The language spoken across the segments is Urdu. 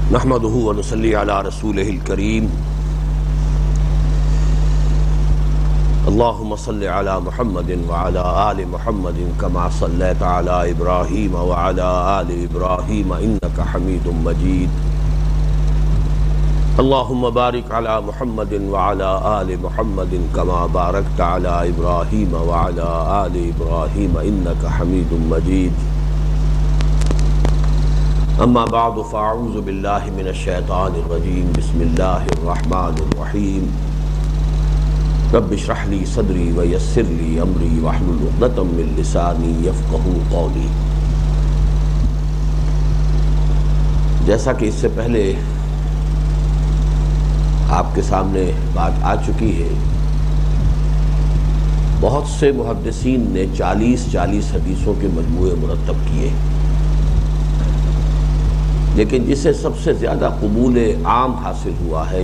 نحمده ونصلي على رسوله الكريم اللهم صل على محمد وعلى آل محمد كما صليت على إبراهيم وعلى آل إبراهيم إنك حميد مجيد اللهم بارك على محمد وعلى آل محمد كما باركت على إبراهيم وعلى آل إبراهيم إنك حميد مجيد اما بعد فاعوذ باللہ من الشیطان الرجیم بسم اللہ الرحمن الرحیم رب اشرح لی صدری ویسر لی امری واحلل عقدۃ من لسانی یفقہوا قولی۔ جیسا کہ اس سے پہلے آپ کے سامنے بات آ چکی ہے، بہت سے محدثین نے 40 حدیثوں کے مجموعے مرتب کیے، لیکن جسے سب سے زیادہ قبول عام حاصل ہوا ہے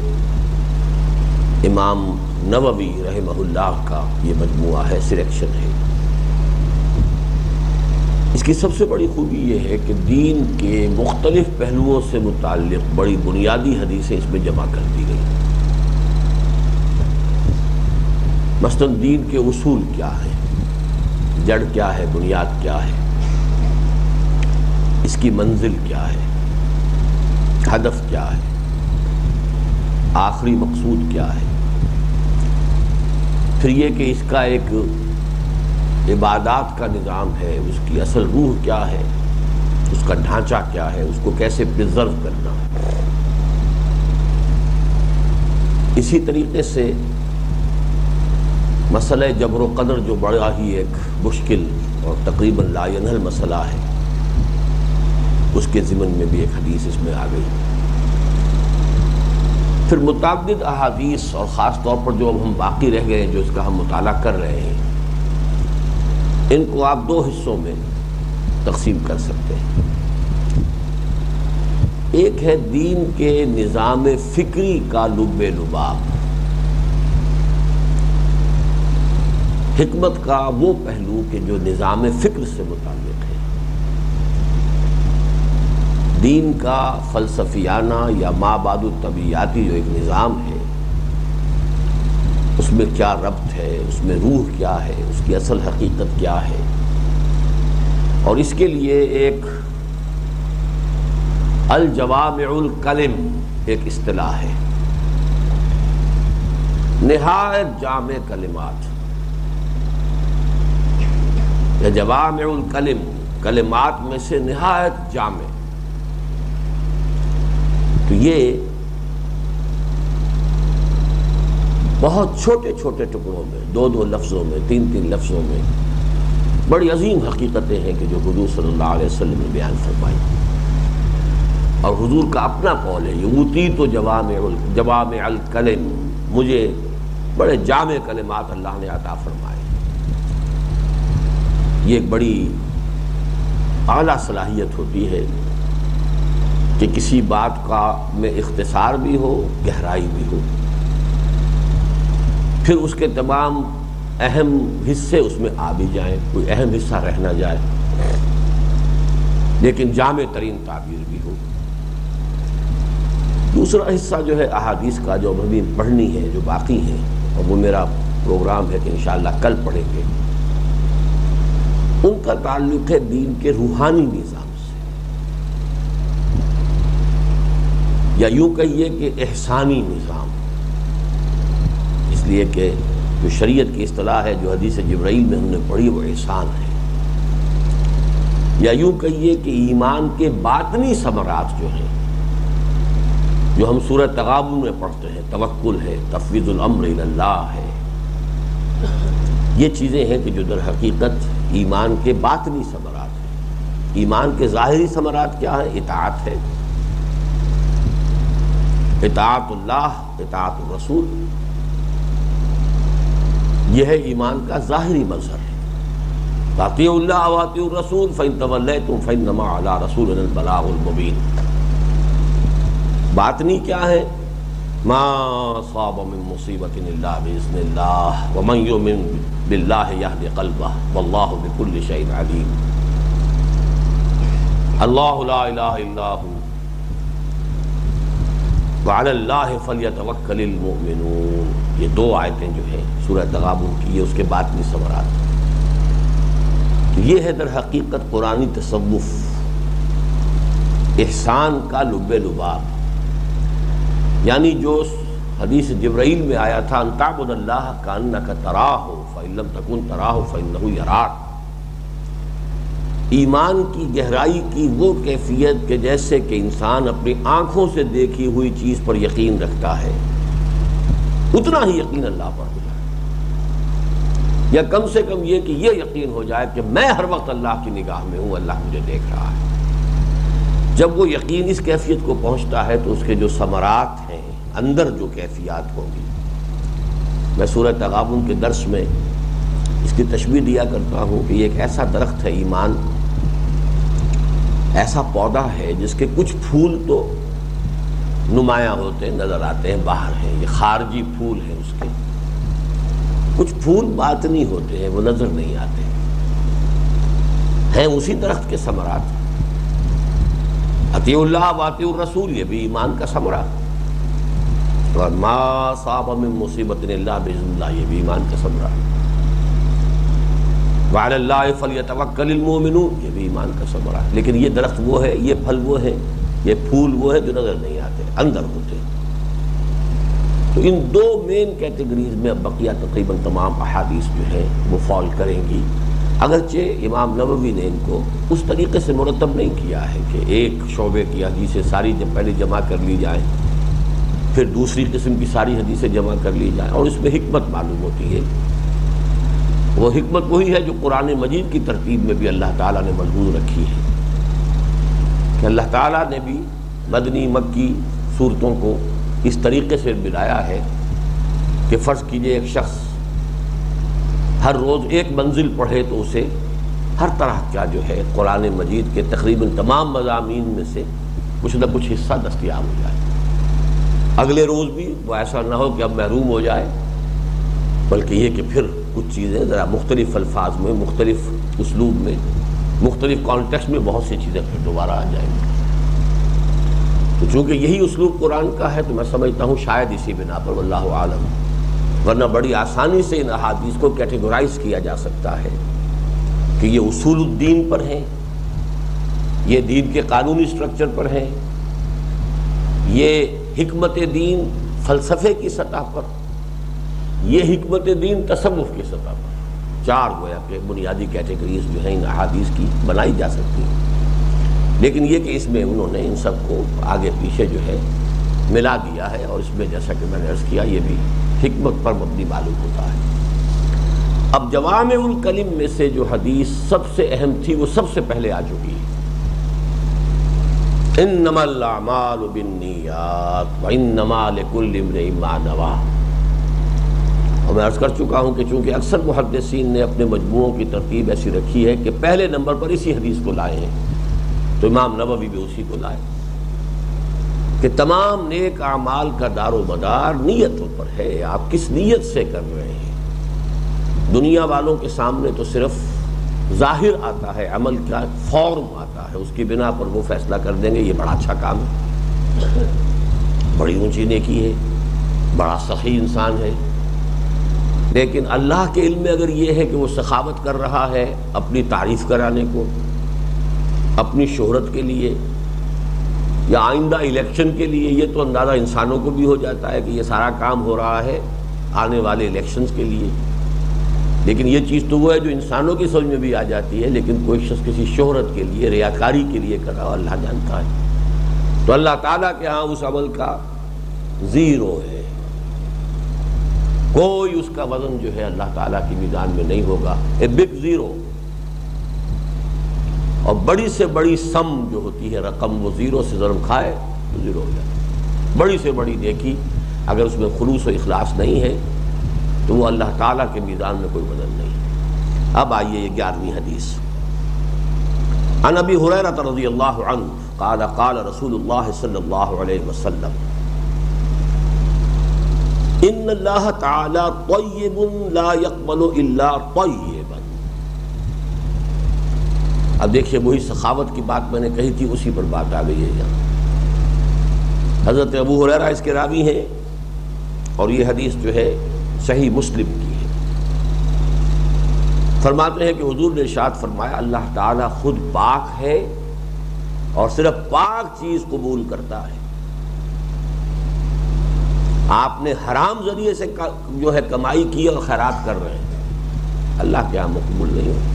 یہ امام نووی رحمہ اللہ کا یہ مجموعہ ہے، سلیکشن ہے۔ اس کی سب سے بڑی خوبی یہ ہے کہ دین کے مختلف پہلوؤں سے متعلق بڑی بنیادی حدیثیں اس میں جمع کر دی گئی۔ مثلا دین کے اصول کیا ہے، جڑ کیا ہے، بنیاد کیا ہے، اس کی منزل کیا ہے، ہدف کیا ہے، آخری مقصود کیا ہے، پھر یہ کہ اس کا ایک عبادات کا نظام ہے، اس کی اصل روح کیا ہے، اس کا ڈھانچہ کیا ہے، اس کو کیسے پریزرو کرنا۔ اسی طریقے سے مسئلہ جبر و قدر جو بڑا ہی ایک مشکل اور تقریباً لا ینحل مسئلہ ہے، اس کے ضمن میں بھی ایک حدیث اس میں آ گئی۔ پھر متعدد احادیث، اور خاص طور پر جو اب ہم باقی رہ گئے ہیں، جو اس کا ہم مطالعہ کر رہے ہیں، ان کو آپ 2 حصوں میں تقسیم کر سکتے ہیں۔ ایک ہے دین کے نظام فکری کا لب لباب، حکمت کا وہ پہلو کہ جو نظام فکر سے متعلق ہے۔ دین کا فلسفیانہ یا مابعد الطبیعیاتی جو ایک نظام ہے، اس میں کیا ربط ہے، اس میں روح کیا ہے، اس کی اصل حقیقت کیا ہے، اور اس کے لیے ایک الجوامع الکلم ایک اصطلاح ہے، نہایت جامع کلمات یا جوامع الکلم، کلمات میں سے نہایت جامع۔ تو یہ بہت چھوٹے چھوٹے ٹکڑوں میں، 2 لفظوں میں، 3 لفظوں میں بڑی عظیم حقیقتیں ہیں کہ جو حضور صلی اللہ علیہ وسلم نے بیان فرمائی، اور حضور کا اپنا قول ہے، یؤتیت جوامع الکلم، مجھے بڑے جامع کلمات اللہ نے عطا فرمائے۔ یہ ایک بڑی اعلیٰ صلاحیت ہوتی ہے کہ کسی بات کا میں اختصار بھی ہو، گہرائی بھی ہو، پھر اس کے تمام اہم حصے اس میں آ بھی جائیں، کوئی اہم حصہ رہ نہ جائے، لیکن جامع ترین تعبیر بھی ہو۔ دوسرا حصہ جو ہے احادیث کا، جو ابھی پڑھنی ہے، جو باقی ہیں، اور وہ میرا پروگرام ہے کہ انشاءاللہ کل پڑھیں گے، ان کا تعلق ہے دین کے روحانی نظام سے، یا یوں کہیے کہ احسانی نظام، اس لیے کہ جو شریعت کی اصطلاح ہے، جو حدیث جبرائیل میں ہم نے پڑھی، وہ احسان ہے، یا یوں کہیے کہ ایمان کے باطنی ثمرات جو ہیں، جو ہم سورہ تغابن میں پڑھتے ہیں، توکل ہے، تفویض الامر الی اللہ ہے، یہ چیزیں ہیں کہ جو در حقیقت ایمان کے باطنی ثمرات ہیں۔ ایمان کے ظاہری ثمرات کیا ہیں؟ اطاعت ہے، اطاعت اللہ، اطاعت الرسول، یہ ہے ایمان کا ظاہری مظہر۔ اطیعوا اللہ واطیعوا الرسول فإن تولیتم فإنما علی رسولنا البلاغ المبین۔ باطنی کیا ہے؟ ما صاب من مصیبت الا باذن اللہ ومن یؤمن باللہ یہد قلبہ واللہ بکل شیء علیم۔ اللہ لا الہ الا ہو وعلی اللہ فلیتوکل المؤمنون، یہ دو آیتیں جو ہیں سورہ تغابن کی، یہ اس کے باطنی ثمرات۔ تو یہ ہے در حقیقت قرآنی تصوف، احسان کا لب لباب، یعنی جو حدیث جبرائیل میں آیا تھا ان تعبد اللہ کأنک تراہ فإن لم تکن تراہ فإنہ یراک، ایمان کی گہرائی کی وہ کیفیت کہ جیسے کہ انسان اپنی آنکھوں سے دیکھی ہوئی چیز پر یقین رکھتا ہے، اتنا ہی یقین اللہ پر ہو جائے، یا کم سے کم یہ کہ یہ یقین ہو جائے کہ میں ہر وقت اللہ کی نگاہ میں ہوں، اللہ مجھے دیکھ رہا ہے۔ جب وہ یقین اس کیفیت کو پہنچتا ہے تو اس کے جو ثمرات ہیں، اندر جو کیفیات ہوگی، میں سورہ تغابن کے درس میں اس کی تشبیہ دیا کرتا ہوں کہ یہ ایک ایسا درخت ہے ایمان، ایسا پودا ہے جس کے کچھ پھول تو نمایاں ہوتے ہیں، نظر آتے ہیں، باہر ہیں، یہ خارجی پھول ہیں اس کے، کچھ پھول باطنی ہوتے ہیں، وہ نظر نہیں آتے ہیں اسی درخت کے ثمرات۔ اطیعوا اللہ واطیعوا الرسول، یہ بھی ایمان کا ثمرہ، اور ما اصاب من مصیبت الا باذن اللہ، یہ بھی ایمان کا ثمرہ، وعلی اللہ فلیتوکل المؤمنون، یہ بھی ایمان کا ثمرہ ہے۔ لیکن یہ درخت وہ ہے، یہ پھل وہ ہے، یہ پھول وہ ہے جو نظر نہیں آتے، اندر ہوتے ہیں۔ تو ان دو مین کیٹیگریز میں اب بقیہ تقریباً تمام احادیث جو ہیں وہ فال کریں گی، اگرچہ امام نووی نے ان کو اس طریقے سے مرتب نہیں کیا ہے کہ ایک شعبے کی حدیثیں ساری پہلے جمع کر لی جائیں، پھر دوسری قسم کی ساری حدیثیں جمع کر لی جائیں، اور اس میں حکمت معلوم ہوتی ہے۔ وہ حکمت وہی ہے جو قرآن مجید کی ترتیب میں بھی اللہ تعالیٰ نے ملحوظ رکھی ہے، کہ اللہ تعالیٰ نے بھی مدنی مکی صورتوں کو اس طریقے سے ملایا ہے کہ فرض کیجئے ایک شخص ہر روز ایک منزل پڑھے تو اسے ہر طرح کا جو ہے قرآن مجید کے تقریباً تمام مضامین میں سے کچھ نہ کچھ حصہ دستیاب ہو جائے، اگلے روز بھی وہ ایسا نہ ہو کہ اب محروم ہو جائے، بلکہ یہ کہ پھر کچھ چیزیں ذرا مختلف الفاظ میں، مختلف اسلوب میں، مختلف کانٹیکسٹ میں بہت سی چیزیں پھر دوبارہ آ جائیں گی۔ تو چونکہ یہی اسلوب قرآن کا ہے تو میں سمجھتا ہوں شاید اسی بنا پر، واللہ عالم، ورنہ بڑی آسانی سے ان احادیث کو کیٹیگورائز کیا جا سکتا ہے کہ یہ اصول الدین پر ہیں، یہ دین کے قانونی سٹرکچر پر ہیں، یہ حکمت دین فلسفے کی سطح پر، یہ حکمت دین تصوف کی سطح پر، چار گویا کہ بنیادی کیٹیگریز جو ہیں ان احادیث کی بنائی جا سکتی ہیں۔ لیکن یہ کہ اس میں انہوں نے ان سب کو آگے پیچھے جو ہے ملا دیا ہے، اور اس میں جیسا کہ میں نے عرض کیا یہ بھی حکمت پر مبنی معلوم ہوتا ہے۔ اب جوامع الکلم میں سے جو حدیث سب سے اہم تھی وہ سب سے پہلے آ چکی ہے، انما الاعمال بالنیات وانما لکل امرئ ما نوی، اور میں عرض کر چکا ہوں کہ چونکہ اکثر محدثین نے اپنے مجموعوں کی ترتیب ایسی رکھی ہے کہ پہلے نمبر پر اسی حدیث کو لائے ہیں، تو امام نووی بھی اسی کو لائے کہ تمام نیک اعمال کا دار و مدار نیتوں پر ہے، آپ کس نیت سے کر رہے ہیں۔ دنیا والوں کے سامنے تو صرف ظاہر آتا ہے، عمل کا فارم آتا ہے، اس کی بنا پر وہ فیصلہ کر دیں گے یہ بڑا اچھا کام ہے، بڑی اونچی نیکی ہے، بڑا سخی انسان ہے، لیکن اللہ کے علم میں اگر یہ ہے کہ وہ سخاوت کر رہا ہے اپنی تعریف کرانے کو، اپنی شہرت کے لیے، یا آئندہ الیکشن کے لیے، یہ تو اندازہ انسانوں کو بھی ہو جاتا ہے کہ یہ سارا کام ہو رہا ہے آنے والے الیکشنز کے لیے، لیکن یہ چیز تو وہ ہے جو انسانوں کی سمجھ میں بھی آ جاتی ہے، لیکن کوئی شخص کسی شہرت کے لیے، ریاکاری کے لیے کر رہا ہو، اللہ جانتا ہے، تو اللہ تعالیٰ کے ہاں اس عمل کا زیرو ہے، کوئی اس کا وزن جو ہے اللہ تعالیٰ کی میزان میں نہیں ہوگا، اے بگ زیرو۔ اور بڑی سے بڑی سم جو ہوتی ہے رقم، وہ زیرو سے ضرب کھائے تو زیرو ہو جائے، بڑی سے بڑی نیکی اگر اس میں خلوص و اخلاص نہیں ہے تو وہ اللہ تعالیٰ کے میزان میں کوئی وزن نہیں۔ اب آئیے یہ 11ویں حدیث، عن ابی ہریرہ رضی اللہ عنہ قال قال رسول اللہ صلی اللہ علیہ وسلم ان اللہ تعالی طیب لا يقبل الا طیبا۔ اب دیکھیے وہی سخاوت کی بات میں نے کہی تھی، اسی پر بات آ گئی ہے یہاں۔ حضرت ابو ہریرہ اس کے راوی ہیں، اور یہ حدیث جو ہے صحیح مسلم کی ہے۔ فرماتے ہیں کہ حضور نے ارشاد فرمایا اللہ تعالیٰ خود پاک ہے اور صرف پاک چیز قبول کرتا ہے۔ آپ نے حرام ذریعے سے جو ہے کمائی کی اور خیرات کر رہے ہیں، اللہ کے ہاں مقبول نہیں ہو۔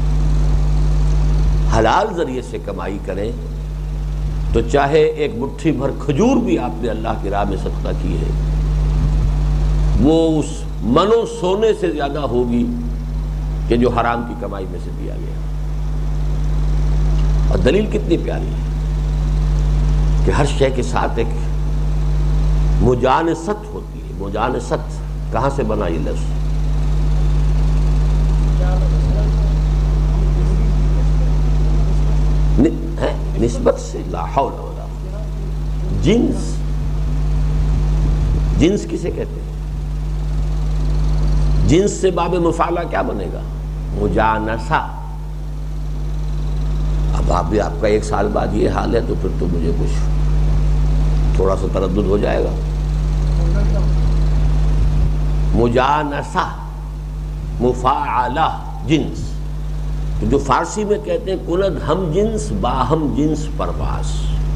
حلال ذریعے سے کمائی کریں تو چاہے ایک مٹھی بھر کھجور بھی آپ نے اللہ کی راہ میں صدقہ کی ہے، وہ اس منو سونے سے زیادہ ہوگی کہ جو حرام کی کمائی میں سے دیا گیا۔ اور دلیل کتنی پیاری ہے کہ ہر شے کے ساتھ ایک مجانست ہوتی ہے۔ مجانست کہاں سے بنا یہ لفظ؟ نسبت سے، لا حول ولا قوة۔ جنس، جنس کسے کہتے ہیں؟ جنس سے باب مفعلہ کیا بنے گا؟ مجانسہ۔ اب آپ کا ایک سال بعد یہ حال ہے تو پھر تو مجھے کچھ تھوڑا سا تردد ہو جائے گا۔ مجانسہ، مفاعلہ، جنس، تو جو فارسی میں کہتے ہیں کند ہم جنس باہم جنس پرواز،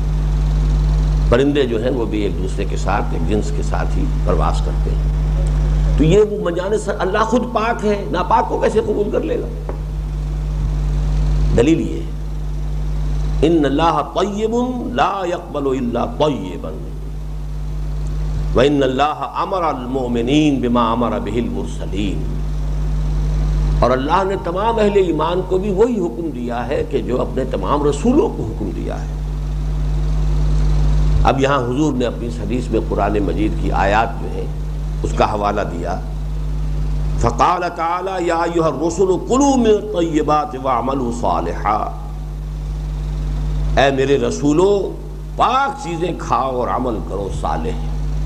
پرندے جو ہیں وہ بھی ایک دوسرے کے ساتھ ایک جنس کے ساتھ ہی پرواز کرتے ہیں۔ تو یہ وہ مجانس، اللہ خود پاک ہے، ناپاک کو کیسے قبول کر لے گا؟ دلیل یہ ہے ان اللہ طیب لا يقبل الا طیبا وان اللہ امر المؤمنین بما امر به المرسلین۔ اور اللہ نے تمام اہل ایمان کو بھی وہی حکم دیا ہے کہ جو اپنے تمام رسولوں کو حکم دیا ہے۔ اب یہاں حضور نے اپنی اس حدیث میں قرآن مجید کی آیات جو ہے اس کا حوالہ دیا۔ فقال تعالی یا ایھا الرسل کلوا من الطیبات واعملوا صالحا، اے میرے رسولو پاک چیزیں کھاؤ اور عمل کرو صالح۔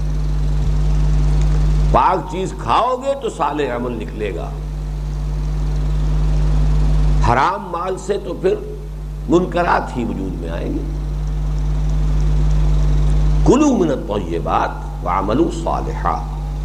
پاک چیز کھاؤ گے تو صالح عمل نکلے گا، حرام مال سے تو پھر منکرات ہی وجود میں آئیں گے۔ کلوا من الطیبات واعملوا صالحا۔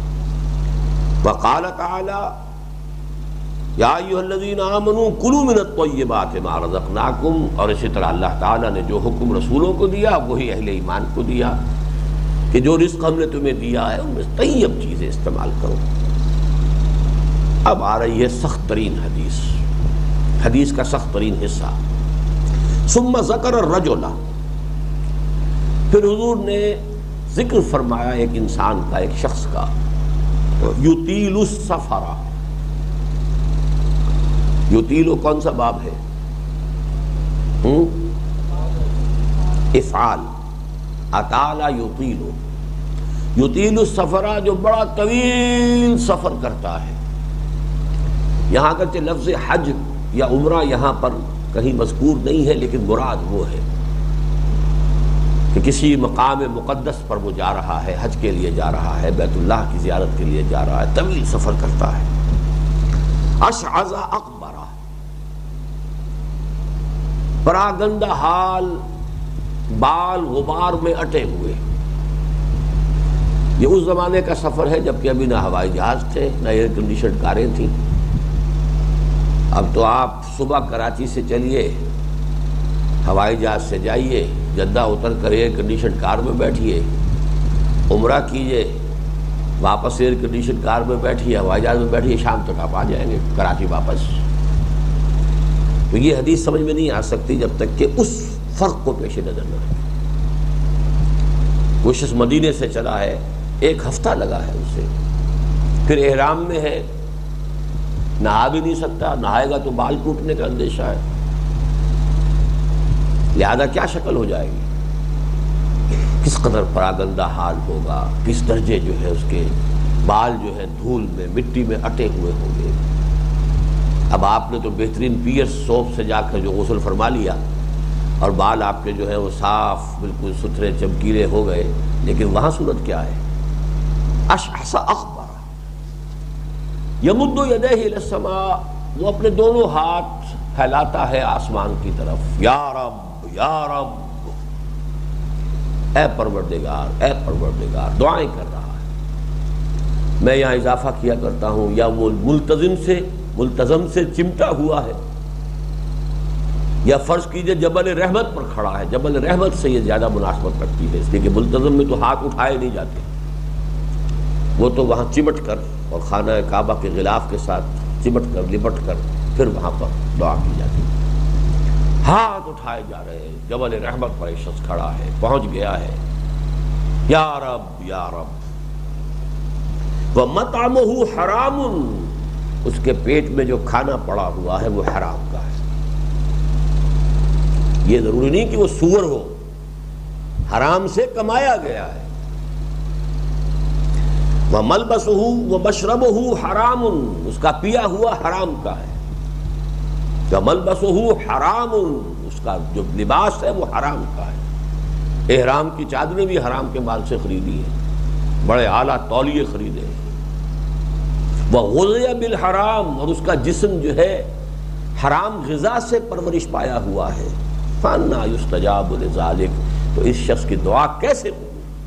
وقال تعالی یا ایھا الذین آمنوا کلوا من الطیبات ما رزقناکم، اور اسی طرح اللہ تعالیٰ نے جو حکم رسولوں کو دیا وہی اہل ایمان کو دیا کہ جو رزق ہم نے تمہیں دیا ہے ان میں طیب چیزیں استعمال کرو۔ اب آ رہی ہے سخت ترین حدیث کا سخت ترین حصہ۔ ثم ذکر الرجل، پھر حضور نے ذکر فرمایا ایک انسان کا، ایک شخص کا، یطیل السفر۔ یطیل کون سا باب ہے؟ افعال، اطال یطیل، یطیل السفر جو بڑا طویل سفر کرتا ہے۔ یہاں اگرچہ لفظ حج یا عمرہ یہاں پر کہیں مذکور نہیں ہے، لیکن مراد وہ ہے کہ کسی مقام مقدس پر وہ جا رہا ہے، حج کے لیے جا رہا ہے، بیت اللہ کی زیارت کے لیے جا رہا ہے، طویل سفر کرتا ہے۔ اشعث اغبر، پراگندہ حال، بال غبار میں اٹے ہوئے۔ یہ اس زمانے کا سفر ہے جبکہ ابھی نہ ہوائی جہاز تھے نہ ایئر کنڈیشن کاریں تھیں۔ اب تو آپ صبح کراچی سے چلیے، ہوائی جہاز سے جائیے، جدہ اتر کر ایئر کنڈیشن کار میں بیٹھیے، عمرہ کیجیے، واپس ایئر کنڈیشن کار میں بیٹھیے، ہوائی جہاز میں بیٹھیے، شام تک آپ آ جائیں گے کراچی واپس۔ تو یہ حدیث سمجھ میں نہیں آ سکتی جب تک کہ اس فرق کو پیش نظر نہ رکھیں۔ وہ شخص مدینے سے چلا ہے، 1 ہفتہ لگا ہے اسے، پھر احرام میں ہے، نہا بھی نہیں سکتا، نہائے گا تو بال ٹوٹنے کا اندیشہ ہے، لہذا کیا شکل ہو جائے گی، کس قدر پراگندہ حال ہوگا، کس درجے جو ہے اس کے بال جو ہے دھول میں مٹی میں اٹے ہوئے ہوں گے۔ اب آپ نے تو بہترین پیئرس سوپ سے جا کر جو غسل فرما لیا اور بال آپ کے جو ہے وہ صاف بالکل ستھرے چمکیلے ہو گئے، لیکن وہاں صورت کیا ہے؟ اشعث اغبر یمد یدیہ الی السماء، وہ اپنے دونوں ہاتھ پھیلاتا ہے آسمان کی طرف، یا رب یا رب، اے پروردگار اے پروردگار، دعائیں کر رہا ہے۔ میں یہاں اضافہ کیا کرتا ہوں، یا وہ ملتزم سے چمٹا ہوا ہے، یا فرض کیجئے جبل رحمت پر کھڑا ہے۔ جبل رحمت سے یہ زیادہ مناسبت رکھتی ہے، اس لیے کہ ملتزم میں تو ہاتھ اٹھائے نہیں جاتے، وہ تو وہاں چمٹ کر اور خانہ کعبہ کے غلاف کے ساتھ چمٹ کر لپٹ کر پھر وہاں پر دعا کی جاتی ہے۔ ہاتھ اٹھائے جا رہے ہیں، جبل رحمت پر ایک شخص کھڑا ہے، پہنچ گیا ہے، یا رب یا رب، وَمَطْعَمُهُ حَرَامٌ، اس کے پیٹ میں جو کھانا پڑا ہوا ہے وہ حرام کا ہے۔ یہ ضروری نہیں کہ وہ سور ہو، حرام سے کمایا گیا ہے۔ وَمَلْبَسُهُ وَمَشْرَبُهُ حَرَامٌ، اس کا پیا ہوا حرام کا ہے۔ وَمَلْبَسُهُ حَرَامٌ، اس کا جو لباس ہے وہ حرام کا ہے۔ احرام کی چادریں بھی حرام کے مال سے خریدی ہیں، بڑے اعلیٰ تولیے خریدے ہیں۔ وَغُذِيَ بِالْحَرَامِ، اور اس کا جسم جو ہے حرام غذا سے پرورش پایا ہوا ہے۔ فَأَنَّىٰ يُسْتَجَابُ لِذَٰلِكَ، تو اس شخص کی دعا کیسے ہوگی؟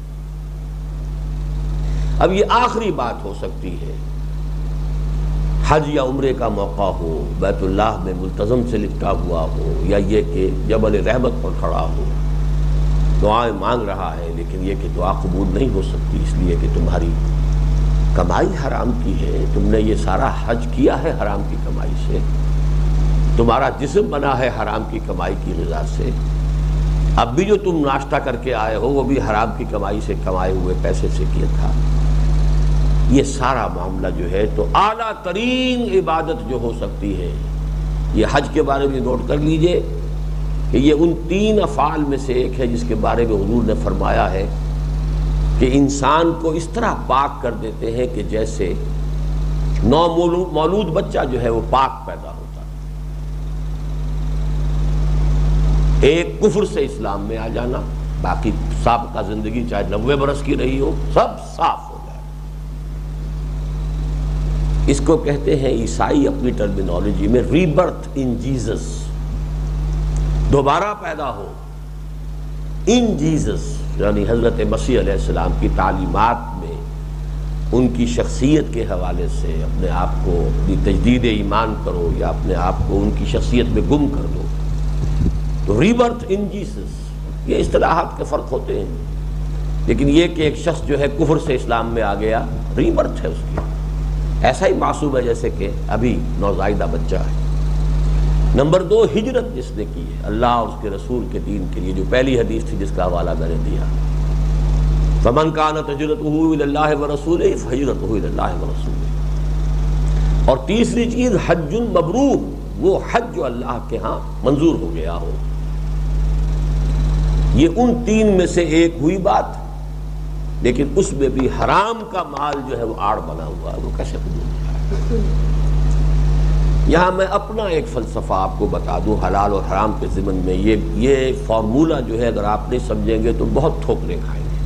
اب یہ آخری بات ہو سکتی ہے، حج یا عمرے کا موقع ہو، بیت اللہ میں ملتزم سے لپٹا ہوا ہو، یا یہ کہ جبل رحمت پر کھڑا ہو، دعائیں مانگ رہا ہے، لیکن یہ کہ دعا قبول نہیں ہو سکتی اس لیے کہ تمہاری کمائی حرام کی ہے، تم نے یہ سارا حج کیا ہے حرام کی کمائی سے، تمہارا جسم بنا ہے حرام کی کمائی کی غذا سے، اب بھی جو تم ناشتہ کر کے آئے ہو وہ بھی حرام کی کمائی سے کمائے ہوئے پیسے سے کیا تھا۔ یہ سارا معاملہ جو ہے تو اعلیٰ ترین عبادت جو ہو سکتی ہے، یہ حج کے بارے میں نوٹ کر لیجئے کہ یہ ان 3 افعال میں سے ایک ہے جس کے بارے میں حضور نے فرمایا ہے کہ انسان کو اس طرح پاک کر دیتے ہیں کہ جیسے مولود بچہ جو ہے وہ پاک پیدا ہوتا ہے۔ ایک کفر سے اسلام میں آ جانا، باقی سابقہ زندگی چاہے 90 برس کی رہی ہو سب صاف ہو جائے۔ اس کو کہتے ہیں عیسائی اپنی ٹرمینالوجی میں ری برتھ ان جیزس، دوبارہ پیدا ہو ان جیزس، یعنی حضرت مسیح علیہ السلام کی تعلیمات میں ان کی شخصیت کے حوالے سے اپنے آپ کو اپنی تجدید ایمان کرو یا اپنے آپ کو ان کی شخصیت میں گم کر دو، تو ری برتھ ان جیسس، یہ اصطلاحات کے فرق ہوتے ہیں، لیکن یہ کہ ایک شخص جو ہے کفر سے اسلام میں آ گیا، ری برتھ ہے اس کی، ایسا ہی معصوم ہے جیسے کہ ابھی نوزائیدہ بچہ ہے۔ نمبر 2، ہجرت جس نے کی ہے اللہ اور اس کے رسول کے دین کے لیے، جو پہلی حدیث تھی جس کا حوالہ میں نے دیا، فَمَنْ كَانَتْ هِجْرَتُهُ إِلَى اللَّهِ وَرَسُولِهِ فَهِجْرَتُهُ إِلَى اللَّهِ وَرَسُولِهِ۔ اور تیسری چیز حج مبرور، وہ حج جو اللہ کے ہاں منظور ہو گیا ہو۔ یہ ان 3 میں سے ایک ہوئی بات، لیکن اس میں بھی حرام کا مال جو ہے وہ آڑ بنا ہوا ہے، وہ کیسے قبول ہوگا؟ یہاں میں اپنا ایک فلسفہ آپ کو بتا دوں حلال اور حرام کے ضمن میں، یہ فارمولہ جو ہے اگر آپ نہیں سمجھیں گے تو بہت ٹھوکریں کھائیں گے۔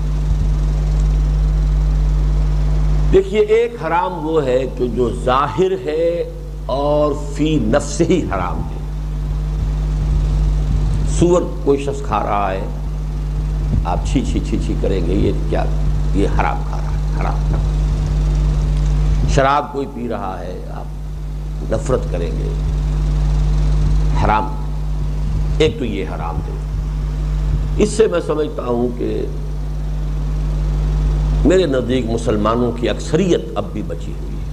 دیکھیے، ایک حرام وہ ہے کہ جو ظاہر ہے اور فی نفس ہی حرام ہے۔ سور کوئی شخص کھا رہا ہے، آپ چھی چھی چھی چھی کریں گے، یہ کیا، یہ حرام کھا رہا ہے، حرام کھا رہا ہے۔ شراب کوئی پی رہا ہے، آپ نفرت کریں گے، حرام۔ ایک تو یہ حرام ہے۔ اس سے میں سمجھتا ہوں کہ میرے نزدیک مسلمانوں کی اکثریت اب بھی بچی ہوئی ہے۔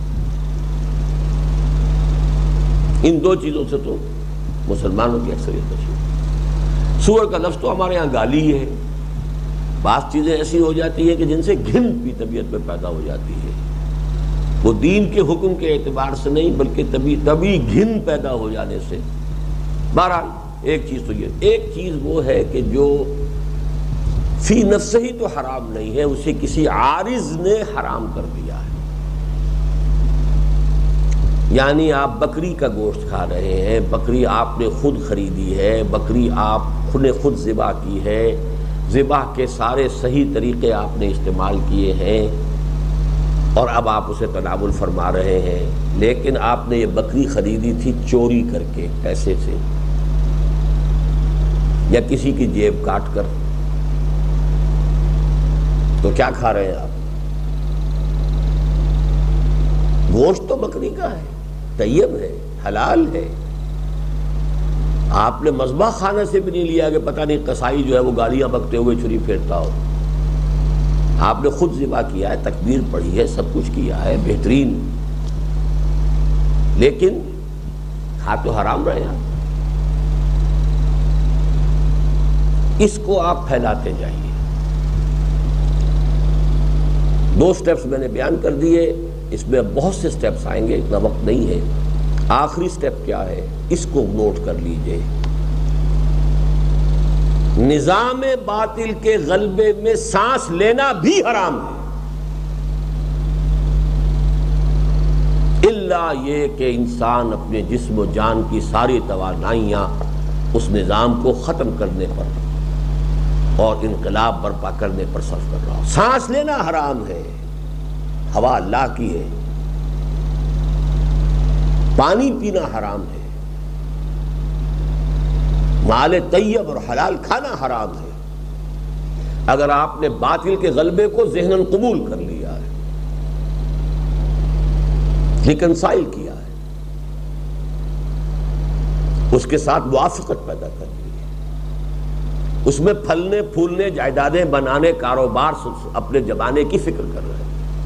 ان 2 چیزوں سے تو مسلمانوں کی اکثریت بچی ہوئی ہے۔ سور کا لفظ تو ہمارے یہاں گالی ہے، بعض چیزیں ایسی ہو جاتی ہیں کہ جن سے گھن بھی طبیعت میں پیدا ہو جاتی ہے، وہ دین کے حکم کے اعتبار سے نہیں بلکہ طبی گھن پیدا ہو جانے سے۔ بہرحال ایک چیز تو یہ، ایک چیز وہ ہے کہ جو فی نفس ہی تو حرام نہیں ہے، اسے کسی عارض نے حرام کر دیا ہے۔ یعنی آپ بکری کا گوشت کھا رہے ہیں، بکری آپ نے خود خریدی ہے، بکری آپ نے خود ذبح کی ہے، ذبح کے سارے صحیح طریقے آپ نے استعمال کیے ہیں، اور اب آپ اسے تناول فرما رہے ہیں، لیکن آپ نے یہ بکری خریدی تھی چوری کر کے پیسے سے، یا کسی کی جیب کاٹ کر، تو کیا کھا رہے ہیں آپ؟ گوشت تو بکری کا ہے، طیب ہے، حلال ہے. آپ نے مذبح خانے سے بھی نہیں لیا کہ پتہ نہیں قصائی جو ہے وہ گالیاں بکتے ہوئے چھری پھیرتا ہو. آپ نے خود ذبح کیا ہے، تکبیر پڑھی ہے، سب کچھ کیا ہے بہترین، لیکن کھا تو حرام رہے آپ. اس کو آپ پھیلاتے جائیے. 2 سٹیپس میں نے بیان کر دیے، اس میں بہت سے سٹیپس آئیں گے، اتنا وقت نہیں ہے. آخری سٹیپ کیا ہے اس کو نوٹ کر لیجئے. نظام باطل کے غلبے میں سانس لینا بھی حرام ہے، الا یہ کہ انسان اپنے جسم و جان کی ساری توانائیاں اس نظام کو ختم کرنے پر اور انقلاب برپا کرنے پر صرف کر رہا ہو. سانس لینا حرام ہے، ہوا اللہ کی ہے. پانی پینا حرام ہے، مال طیب اور حلال کھانا حرام ہے. اگر آپ نے باطل کے غلبے کو ذہناً قبول کر لیا ہے، ریکنسائل کیا ہے، اس کے ساتھ موافقت پیدا کر لی ہے، اس میں پھلنے پھولنے، جائیدادیں بنانے، کاروبار اپنے جمانے کی فکر کر رہے ہیں،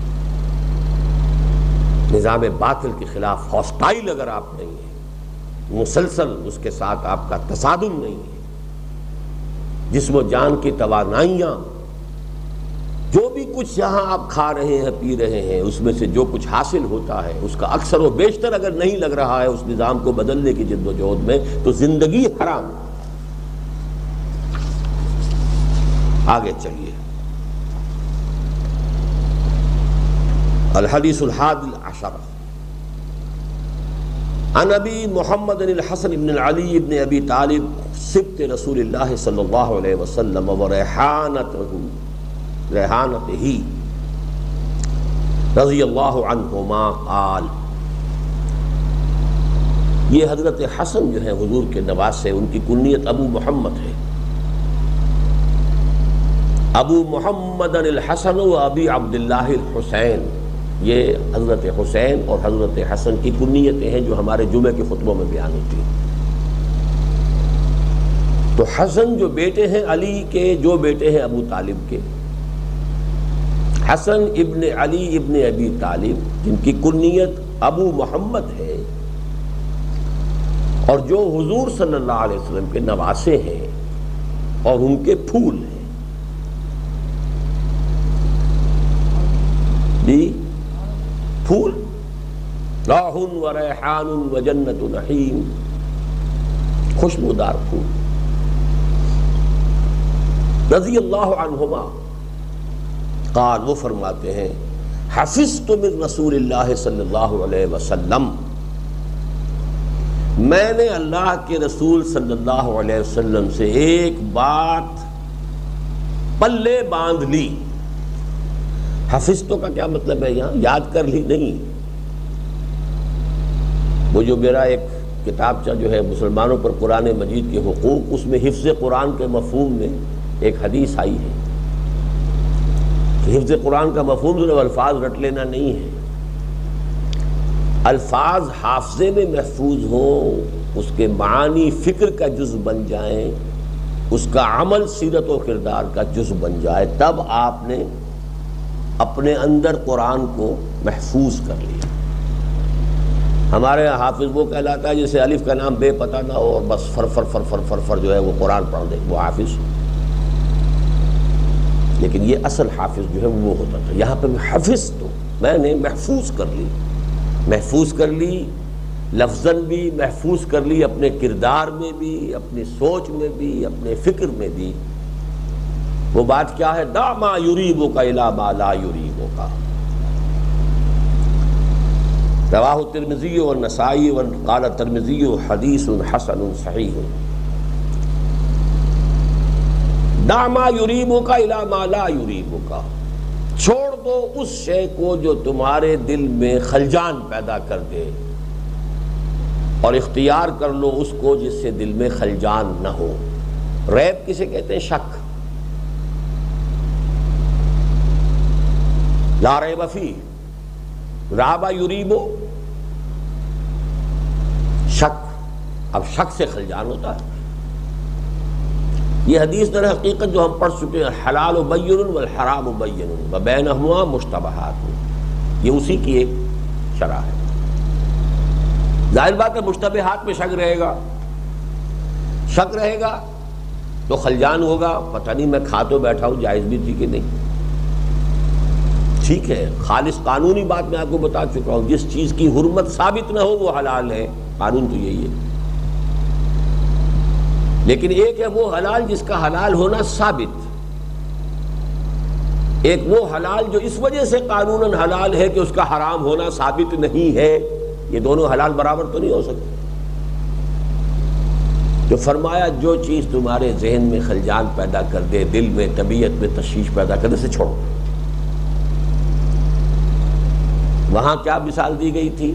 نظام باطل کے خلاف ہاسٹائل اگر آپ نہیں ہیں، مسلسل اس کے ساتھ آپ کا تصادم نہیں ہے، جسم و جان کی توانائیاں، جو بھی کچھ یہاں آپ کھا رہے ہیں پی رہے ہیں، اس میں سے جو کچھ حاصل ہوتا ہے اس کا اکثر و بیشتر اگر نہیں لگ رہا ہے اس نظام کو بدلنے کی جد و جہد میں، تو زندگی حرام. آگے چلیے. الحدیث الحادی عشر عن ابی محمد الحسن بن علی بن ابی طالب سبط رسول اللہ صلی اللہ علیہ وسلم ریحانتہ رضی اللہ عنہما قال. یہ حضرت حسن جو ہے حضور کے نواسے، ان کی کنیت ابو محمد ہے. ابو محمد الحسن و ابی عبداللہ الحسین، یہ حضرت حسین اور حضرت حسن کی کنیتیں ہیں جو ہمارے جمعے کے خطبوں میں بیان ہوتی ہیں. تو حسن جو بیٹے ہیں علی کے، جو بیٹے ہیں ابو طالب کے، حسن ابن علی ابن ابی طالب جن کی کنیت ابو محمد ہے، اور جو حضور صلی اللہ علیہ وسلم کے نواسے ہیں اور ان کے پھول ہیں. جی پھول، راح و ریحان و جنت نعیم، خوشبودار پھول. رضی اللہ عنہما قال، وہ فرماتے ہیں حفظت من رسول اللہ صلی اللہ علیہ وسلم، میں نے اللہ کے رسول صلی اللہ علیہ وسلم سے ایک بات پلے باندھ لی. حفظتوں کا کیا مطلب ہے یہاں؟ یاد کر لی نہیں. وہ جو میرا ایک کتابچہ جو ہے مسلمانوں پر قرآن مجید کے حقوق، اس میں حفظ قرآن کے مفہوم میں ایک حدیث آئی ہے. حفظ قرآن کا مفہوم صرف الفاظ رٹ لینا نہیں ہے، الفاظ حافظے میں محفوظ ہوں، اس کے معانی فکر کا جز بن جائیں، اس کا عمل سیرت و کردار کا جز بن جائے، تب آپ نے اپنے اندر قرآن کو محفوظ کر لیا. ہمارے یہاں حافظ وہ کہلاتا ہے جسے الف کا نام بے پتہ نہ ہو اور بس فر فر فر فر فر فر جو ہے وہ قرآن پڑھ دے، وہ حافظ. لیکن یہ اصل حافظ جو ہے وہ ہوتا تھا. یہاں پہ حفظ تو میں نے محفوظ کر لی، محفوظ کر لی لفظاً بھی، محفوظ کر لی اپنے کردار میں بھی، اپنی سوچ میں بھی، اپنے فکر میں بھی. وہ بات کیا ہے؟ دع ما یریبک الی ما لا یریبک. رواہ الترمذی والنسائی وقال الترمذی حدیث حسن صحیح. دع ما یریبک الی ما لا یریبک، چھوڑ دو اس شے کو جو تمہارے دل میں خلجان پیدا کر دے، اور اختیار کر لو اس کو جس سے دل میں خلجان نہ ہو. ریب کسے کہتے ہیں؟ شک. لا ریب فیہ، رابع یریبو، شک، اب شک سے خلجان ہوتا ہے۔ یہ حدیث در حقیقت جو ہم پڑھ چکے ہیں، حلال بین والحرام بین وبینہما مشتبہات، یہ اسی کی ایک شرح ہے۔ ظاہر بات ہے مشتبہات میں شک رہے گا، شک رہے گا تو خلجان ہوگا، پتہ نہیں میں کھا تو بیٹھا ہوں جائز بھی تھی کہ نہیں۔ ٹھیک ہے، خالص قانونی بات میں آپ کو بتا چکا ہوں، جس چیز کی حرمت ثابت نہ ہو وہ حلال ہے، قانون تو یہی ہے۔ لیکن ایک ہے وہ حلال جس کا حلال ہونا ثابت، ایک وہ حلال جو اس وجہ سے قانوناً حلال ہے کہ اس کا حرام ہونا ثابت نہیں ہے۔ یہ دونوں حلال برابر تو نہیں ہو سکتے۔ جو فرمایا جو چیز تمہارے ذہن میں خلجان پیدا کر دے، دل میں طبیعت میں تشویش پیدا کر دے، اسے چھوڑو۔ وہاں کیا مثال دی گئی تھی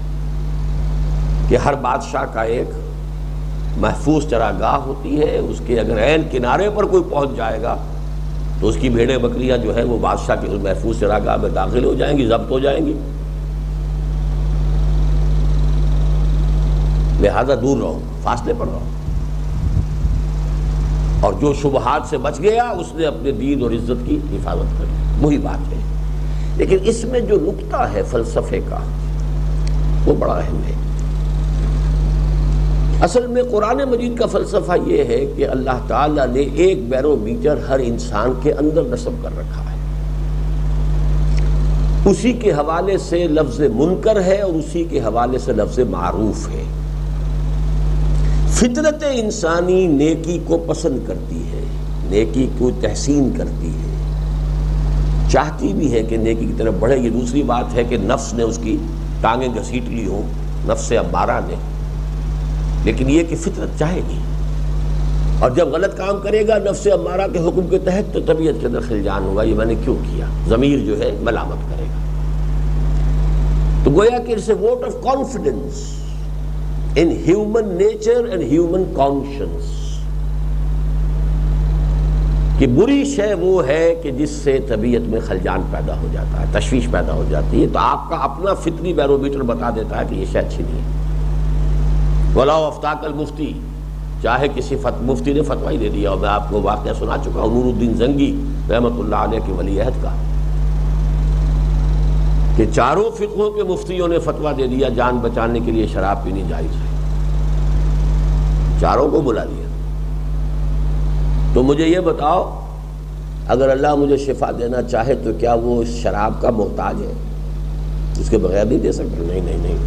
کہ ہر بادشاہ کا ایک محفوظ چراگاہ ہوتی ہے، اس کے اگر عین کنارے پر کوئی پہنچ جائے گا تو اس کی بھیڑیں بکریاں جو ہے وہ بادشاہ کے اس محفوظ چراگاہ میں داخل ہو جائیں گی، ضبط ہو جائیں گی، لہذا دور رہو، فاصلے پر رہو۔ اور جو شبہات سے بچ گیا اس نے اپنے دین اور عزت کی حفاظت کر لی، وہی بات ہے۔ لیکن اس میں جو نقطہ ہے فلسفے کا وہ بڑا اہم ہے۔ اصل میں قرآن مجید کا فلسفہ یہ ہے کہ اللہ تعالیٰ نے ایک بیرومیٹر ہر انسان کے اندر نصب کر رکھا ہے، اسی کے حوالے سے لفظ منکر ہے اور اسی کے حوالے سے لفظ معروف ہے۔ فطرت انسانی نیکی کو پسند کرتی ہے، نیکی کو تحسین کرتی ہے، چاہتی بھی ہے کہ نیکی کی طرف بڑھے۔ یہ دوسری بات ہے کہ نفس نے اس کی ٹانگیں گھسیٹ لی ہوں، نفس امارہ نے، لیکن یہ کہ فطرت چاہے گی، اور جب غلط کام کرے گا نفس امارہ کے حکم کے تحت تو طبیعت کے اندر خلجان ہوگا، یہ میں نے کیوں کیا، ضمیر جو ہے ملامت کرے گا۔ تو گویا کہ it's a vote of confidence in human nature and human conscience، کہ بری شے وہ ہے کہ جس سے طبیعت میں خلجان پیدا ہو جاتا ہے، تشویش پیدا ہو جاتی ہے، تو آپ کا اپنا فطری بیرومیٹر بتا دیتا ہے کہ یہ شے اچھی نہیں ہے۔ وَلَوْ أَفْتَاكَ الْمُفْتِي، چاہے کسی مفتی نے فتویٰ دے دیا، اور میں آپ کو واقعہ سنا چکا ہوں نور الدین زنگی رحمۃ اللہ علیہ کے ولی عہد کا، کہ چاروں فقہوں کے مفتیوں نے فتویٰ دے دیا جان بچانے کے لیے شراب پینی جائز ہے، چاروں کو بلا لیا۔ تو مجھے یہ بتاؤ اگر اللہ مجھے شفا دینا چاہے تو کیا وہ شراب کا محتاج ہے؟ اس کے بغیر نہیں دے سکتا؟ نہیں نہیں نہیں۔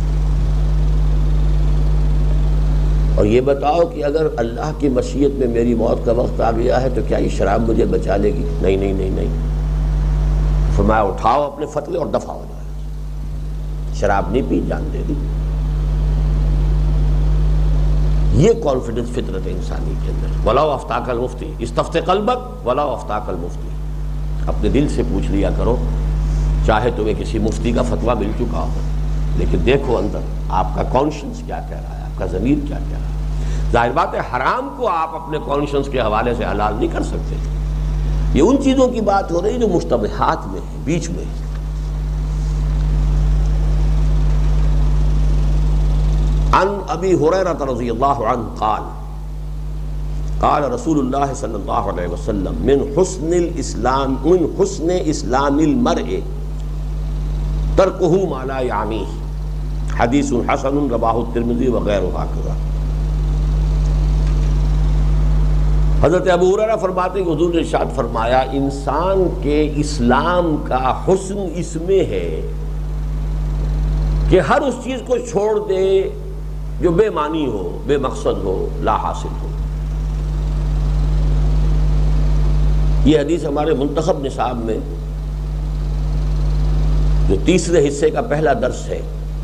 اور یہ بتاؤ کہ اگر اللہ کی مشیت میں میری موت کا وقت آ گیا ہے تو کیا یہ شراب مجھے بچا لے گی؟ نہیں نہیں نہیں نہیں۔ فرمایا اٹھاؤ اپنے فتوے اور دفع ہو جائے، شراب نہیں پی، جان دے دی۔ یہ کانفیڈنس فطرت انسانی کے اندر۔ وَلَوْ أَفْتَاكَ الْمُفْتِي اسْتَفْتِ قَلْبَكَ وَلَوْ أَفْتَاكَ الْمُفْتِي، اپنے دل سے پوچھ لیا کرو، چاہے تمہیں کسی مفتی کا فتویٰ مل چکا ہو، لیکن دیکھو اندر آپ کا کانشنس کیا کہہ رہا ہے، آپ کا ضمیر کیا کہہ رہا ہے۔ ظاہر بات ہے حرام کو آپ اپنے کانشنس کے حوالے سے حلال نہیں کر سکتے۔ یہ ان چیزوں کی بات ہو رہی جو مشتبہات میں ہے، بیچ میں ہے۔ عن ابی ہریرہ رضی اللہ عنہ قال قال رسول اللہ صلی اللہ علیہ وسلم من حسن اسلام المرء ترکہ ما لا یعنیہ، حدیث حسن رواہ الترمذی وغیرہ ہکذا۔ حضرت ابو ہریرہ فرماتے ہیں کہ حضور نے ارشاد فرمایا انسان کے اسلام کا حسن اس میں ہے کہ ہر اس چیز کو چھوڑ دے جو بے معنی ہو، بے مقصد ہو، لا حاصل ہو۔ یہ حدیث ہمارے منتخب نصاب میں جو تیسرے حصے کا پہلا درس ہے،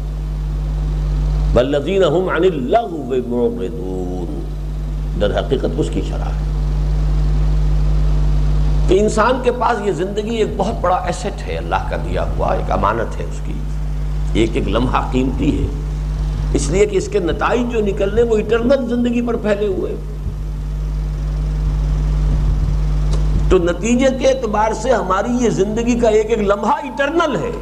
والذین هم عن اللغو معرضون، در حقیقت اس کی شرح ہے کہ انسان کے پاس یہ زندگی ایک بہت بڑا ایسٹ ہے، اللہ کا دیا ہوا ایک امانت ہے، اس کی ایک ایک لمحہ قیمتی ہے، اس لیے کہ اس کے نتائج جو نکلنے وہ اٹرنل زندگی پر پھیلے ہوئے۔ تو نتیجے کے اعتبار سے ہماری یہ زندگی کا ایک ایک لمحہ ایٹرنل ہے.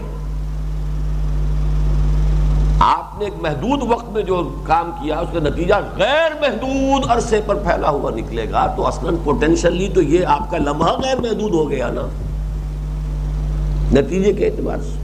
آپ نے ایک محدود وقت میں جو کام کیا اس کا نتیجہ غیر محدود عرصے پر پھیلا ہوا نکلے گا، تو اصلاً پوٹینشلی تو یہ آپ کا لمحہ غیر محدود ہو گیا نا نتیجے کے اعتبار سے.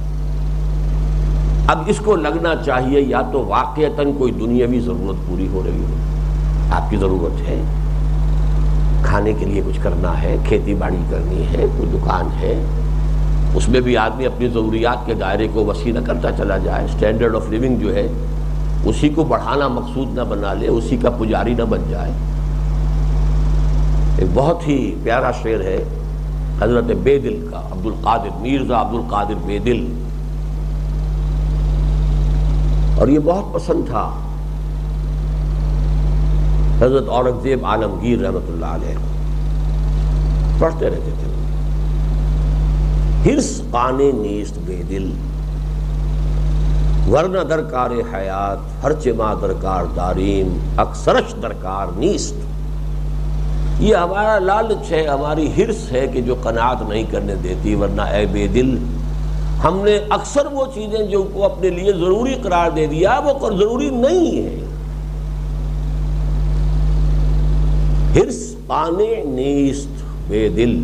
اب اس کو لگنا چاہیے یا تو واقعتاً کوئی دنیاوی ضرورت پوری ہو رہی ہو، آپ کی ضرورت ہے کھانے کے لیے کچھ کرنا ہے، کھیتی باڑی کرنی ہے، کوئی دکان ہے، اس میں بھی آدمی اپنی ضروریات کے دائرے کو وسیع نہ کرتا چلا جائے، اسٹینڈرڈ آف لیونگ جو ہے اسی کو بڑھانا مقصود نہ بنا لے، اسی کا پجاری نہ بن جائے. ایک بہت ہی پیارا شعر ہے حضرت بیدل کا، عبد القادر مرزا عبد القادر بیدل، اور یہ بہت پسند تھا حضرت اورنگزیب عالمگیر رحمۃ اللہ علیہ، پڑھتے رہتے تھے. ہرس قانے نیست بے دل ورنہ درکار حیات ہرچہ ما درکار داریم اکثرش درکار نیست. یہ ہمارا لالچ ہے، ہماری ہرس ہے کہ جو قناعت نہیں کرنے دیتی، ورنہ اے بے دل ہم نے اکثر وہ چیزیں جو کو اپنے لیے ضروری قرار دے دیا وہ ضروری نہیں ہے. ہرس قانے نیست بے دل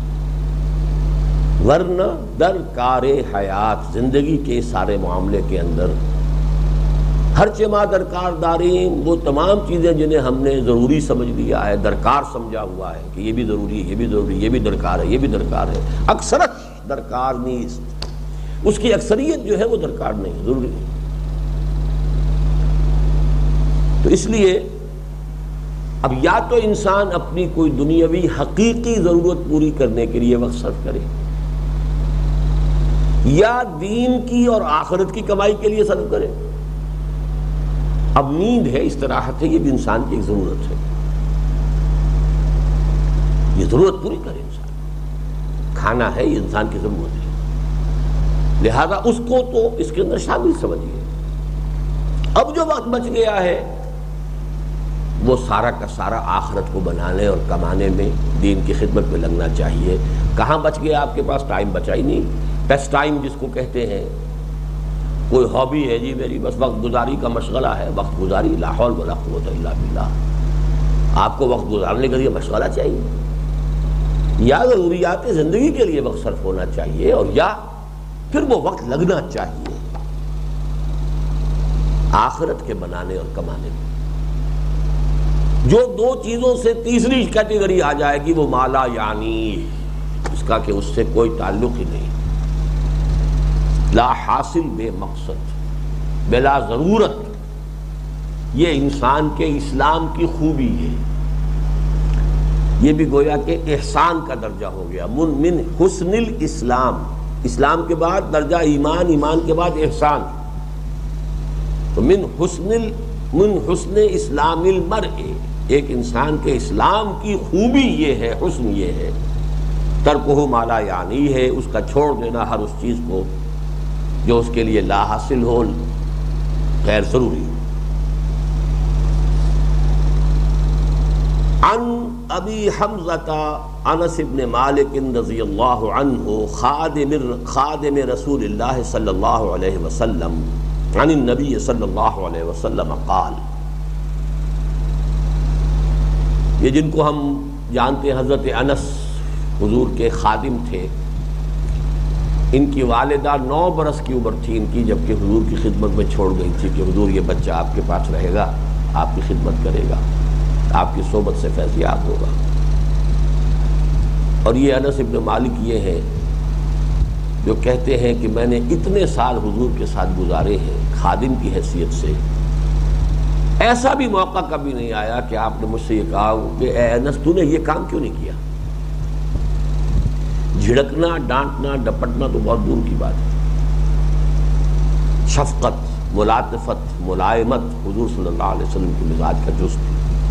ورنہ در کار حیات، زندگی کے سارے معاملے کے اندر ہر چما درکار دارین، وہ تمام چیزیں جنہیں ہم نے ضروری سمجھ لیا ہے، درکار سمجھا ہوا ہے کہ یہ بھی ضروری ہے، یہ بھی ضروری، یہ بھی درکار ہے، یہ بھی درکار ہے، اکثرت درکار نیست، اس کی اکثریت جو ہے وہ درکار نہیں، ضروری نہیں. تو اس لیے اب یا تو انسان اپنی کوئی دنیاوی حقیقی ضرورت پوری کرنے کے لیے وقت صرف کرے، یا دین کی اور آخرت کی کمائی کے لیے صرف کرے. اب نیند ہے، استراحت ہے، یہ بھی انسان کی ایک ضرورت ہے، یہ ضرورت پوری کرے انسان. کھانا ہے، یہ انسان کی ضرورت ہے، لہذا اس کو تو اس کے اندر شامل سمجھیے. اب جو وقت بچ گیا ہے وہ سارا کا سارا آخرت کو بنانے اور کمانے میں، دین کی خدمت میں لگنا چاہیے. کہاں بچ گیا آپ کے پاس؟ ٹائم بچا ہی نہیں. پیس ٹائم جس کو کہتے ہیں، کوئی ہابی ہے جی میری، بس وقت گزاری کا مشغلہ ہے، وقت گزاری، لا حول ولا قوت الا باللہ. آپ کو وقت گزارنے کے لیے مشغلہ چاہیے، یا ضروریات زندگی کے لیے وقت صرف ہونا چاہیے، اور یا پھر وہ وقت لگنا چاہیے آخرت کے بنانے اور کمانے میں. جو دو چیزوں سے تیسری کیٹیگری آ جائے گی وہ مالا یعنی، اس کا کہ اس سے کوئی تعلق ہی نہیں، لا حاصل بے مقصد بلا ضرورت. یہ انسان کے اسلام کی خوبی ہے، یہ بھی گویا کہ احسان کا درجہ ہو گیا. من حسن الاسلام، اسلام کے بعد درجہ ایمان، ایمان کے بعد احسان. تو من حسن اسلام المرء، ایک انسان کے اسلام کی خوبی یہ ہے، حسن یہ ہے، ترکہ ما لا یعنی ہے، اس کا چھوڑ دینا ہر اس چیز کو جو اس کے لیے لا حاصل ہو، غیر ضروری ہو. عن ابی حمزہ انس بن مالک رضی اللہ عنہ خادم رسول اللہ صلی اللہ علیہ وسلم عن النبی صلی اللہ علیہ وسلم قال. یہ جن کو ہم جانتے ہیں حضرت انس حضور کے خادم تھے، ان کی والدہ 9 برس کی عمر تھی ان کی جبکہ حضور کی خدمت میں چھوڑ گئی تھی کہ حضور یہ بچہ آپ کے پاس رہے گا، آپ کی خدمت کرے گا، آپ کی صحبت سے فیض یاب ہوگا. اور یہ انس ابن مالک یہ ہے جو کہتے ہیں کہ میں نے اتنے سال حضور کے ساتھ گزارے ہیں خادم کی حیثیت سے، ایسا بھی موقع کبھی نہیں آیا کہ آپ نے مجھ سے یہ کہا کہ اے انس تو نے یہ کام کیوں نہیں کیا. جھڑکنا، ڈانٹنا، ڈپٹنا تو بہت دور کی بات ہے. شفقت، ملاطفت، ملائمت حضور صلی اللہ علیہ وسلم کے مزاج کا جز تھی.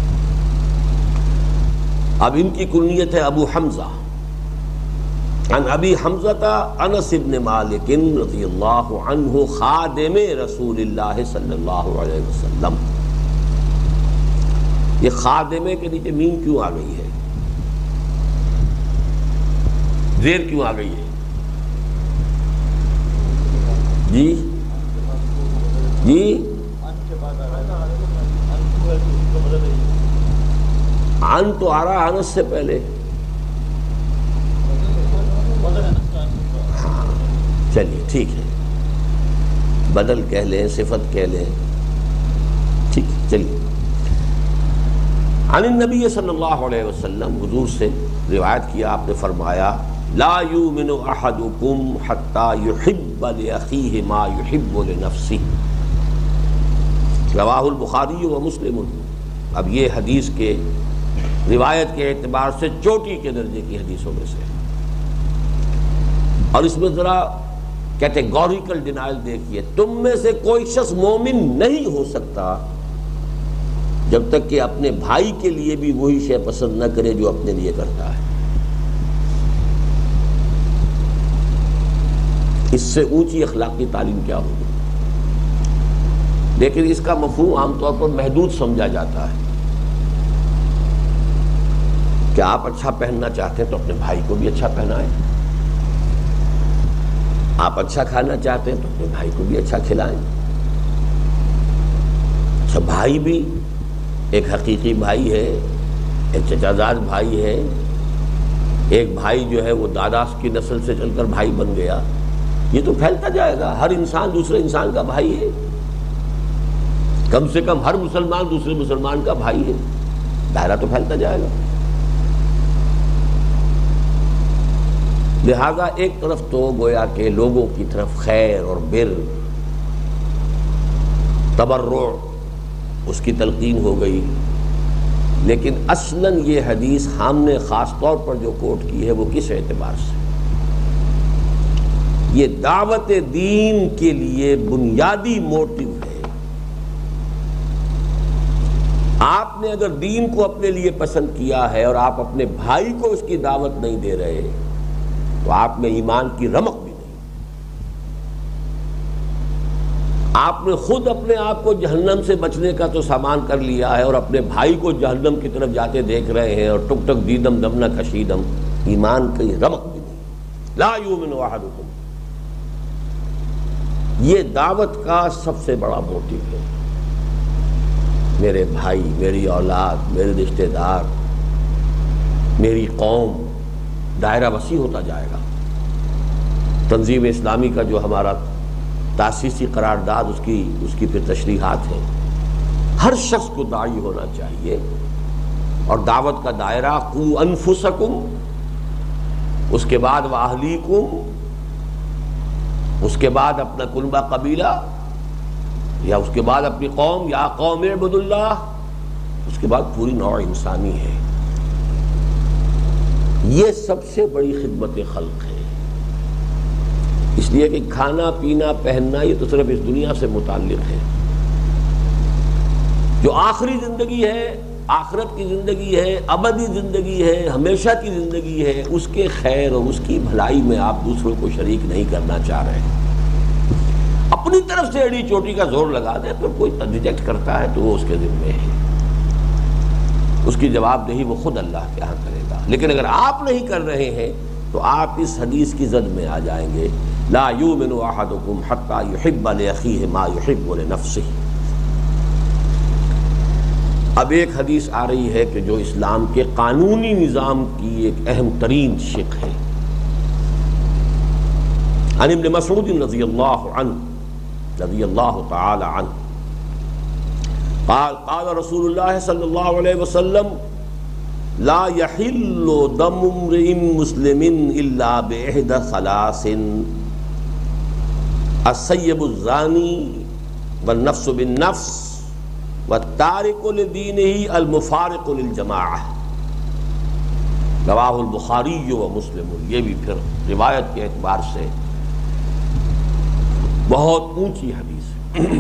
اب ان کی کنیت ہے ابو حمزہ. عن ابی حمزہ انس بن مالک رضی اللہ عنہ خادم رسول اللہ صلی اللہ علیہ وسلم. یہ خادمے کے نیچے میم کیوں آ گئی ہے؟ زیر کیوں آ گئی ہے؟ جی جی ان تو آ رہا انس سے پہلے. ہاں چلیے ٹھیک ہے، بدل کہہ لیں، صفت کہہ لیں، ٹھیک ہے چلیے. عن النبی صلی اللہ علیہ وسلم، حضور سے روایت کیا، آپ نے فرمایا لا یؤمن احدکم حتی یحب لاخیہ ما یحب لنفسہ، رواہ البخاری و مسلم. اب یہ حدیث کے روایت کے اعتبار سے چوٹی کے درجے کی حدیثوں میں سے، اور اس میں ذرا کیٹیگوریکل ڈینائل دیکھیے، تم میں سے کوئی شخص مومن نہیں ہو سکتا جب تک کہ اپنے بھائی کے لیے بھی وہی شے پسند نہ کرے جو اپنے لیے کرتا ہے. اس سے اونچی اخلاقی تعلیم کیا ہوگی؟ لیکن اس کا مفہوم عام طور پر محدود سمجھا جاتا ہے کہ آپ اچھا پہننا چاہتے ہیں تو اپنے بھائی کو بھی اچھا پہنائیں، آپ اچھا کھانا چاہتے ہیں تو اپنے بھائی کو بھی اچھا کھلائیں. اچھا بھائی بھی ایک حقیقی بھائی ہے، ایک چچا زاد بھائی ہے، ایک بھائی جو ہے وہ دادا کی نسل سے چل کر بھائی بن گیا. یہ تو پھیلتا جائے گا، ہر انسان دوسرے انسان کا بھائی ہے، کم سے کم ہر مسلمان دوسرے مسلمان کا بھائی ہے، دائرہ تو پھیلتا جائے گا. لہذا ایک طرف تو گویا کہ لوگوں کی طرف خیر اور بر، تبرع، اس کی تلقین ہو گئی، لیکن اصلاً یہ حدیث ہم نے خاص طور پر جو کوٹ کی ہے وہ کس اعتبار سے؟ یہ دعوت دین کے لیے بنیادی موٹیو ہے. آپ نے اگر دین کو اپنے لیے پسند کیا ہے اور آپ اپنے بھائی کو اس کی دعوت نہیں دے رہے تو آپ میں ایمان کی رمق بھی نہیں. آپ نے خود اپنے آپ کو جہنم سے بچنے کا تو سامان کر لیا ہے اور اپنے بھائی کو جہنم کی طرف جاتے دیکھ رہے ہیں، اور ٹک ٹک دیدم دم نہ کشیدم، ایمان کی رمق بھی نہیں. لا یؤمن احدکم، یہ دعوت کا سب سے بڑا موٹیو ہے. میرے بھائی، میری اولاد، میرے رشتہ دار، میری قوم، دائرہ وسیع ہوتا جائے گا. تنظیم اسلامی کا جو ہمارا تاسیسی قرارداد، اس کی پھر تشریحات ہیں. ہر شخص کو داعی ہونا چاہیے، اور دعوت کا دائرہ قو انفسکم، اس کے بعد واہلیکم، اس کے بعد اپنا کنبہ قبیلہ، یا اس کے بعد اپنی قوم، یا قوم اعبد اللہ، اس کے بعد پوری نوع انسانی ہے. یہ سب سے بڑی خدمت خلق ہے. اس لیے کہ کھانا پینا پہننا یہ تو صرف اس دنیا سے متعلق ہے. جو آخری زندگی ہے، آخرت کی زندگی ہے، ابدی زندگی ہے، ہمیشہ کی زندگی ہے، اس کے خیر اور اس کی بھلائی میں آپ دوسروں کو شریک نہیں کرنا چاہ رہے. اپنی طرف سے ایڑی چوٹی کا زور لگا دے، پھر کوئی ریجیکٹ کرتا ہے تو وہ اس کے ذمے ہے، اس کی جواب دہی وہ خود اللہ کے ہاں کرے گا. لیکن اگر آپ نہیں کر رہے ہیں تو آپ اس حدیث کی زد میں آ جائیں گے، لا یؤمن احدکم حتی یحب لاخیہ ما یحب لنفسہ. اب ایک حدیث آ رہی ہے کہ جو اسلام کے قانونی نظام کی ایک اہم ترین شق ہے. عن ابن مسعود رضی اللہ تعالی عنہ قال قال رسول اللہ صلی اللہ علیہ وسلم لا يحل دم امرئ مسلم الا باحدى ثلاث السيب الزاني والنفس بالنفس والتارك لدينه المفارق للجماعة. رواہ البخاری و مسلم. یہ بھی پھر روایت کے اعتبار سے بہت اونچی حدیث ہے.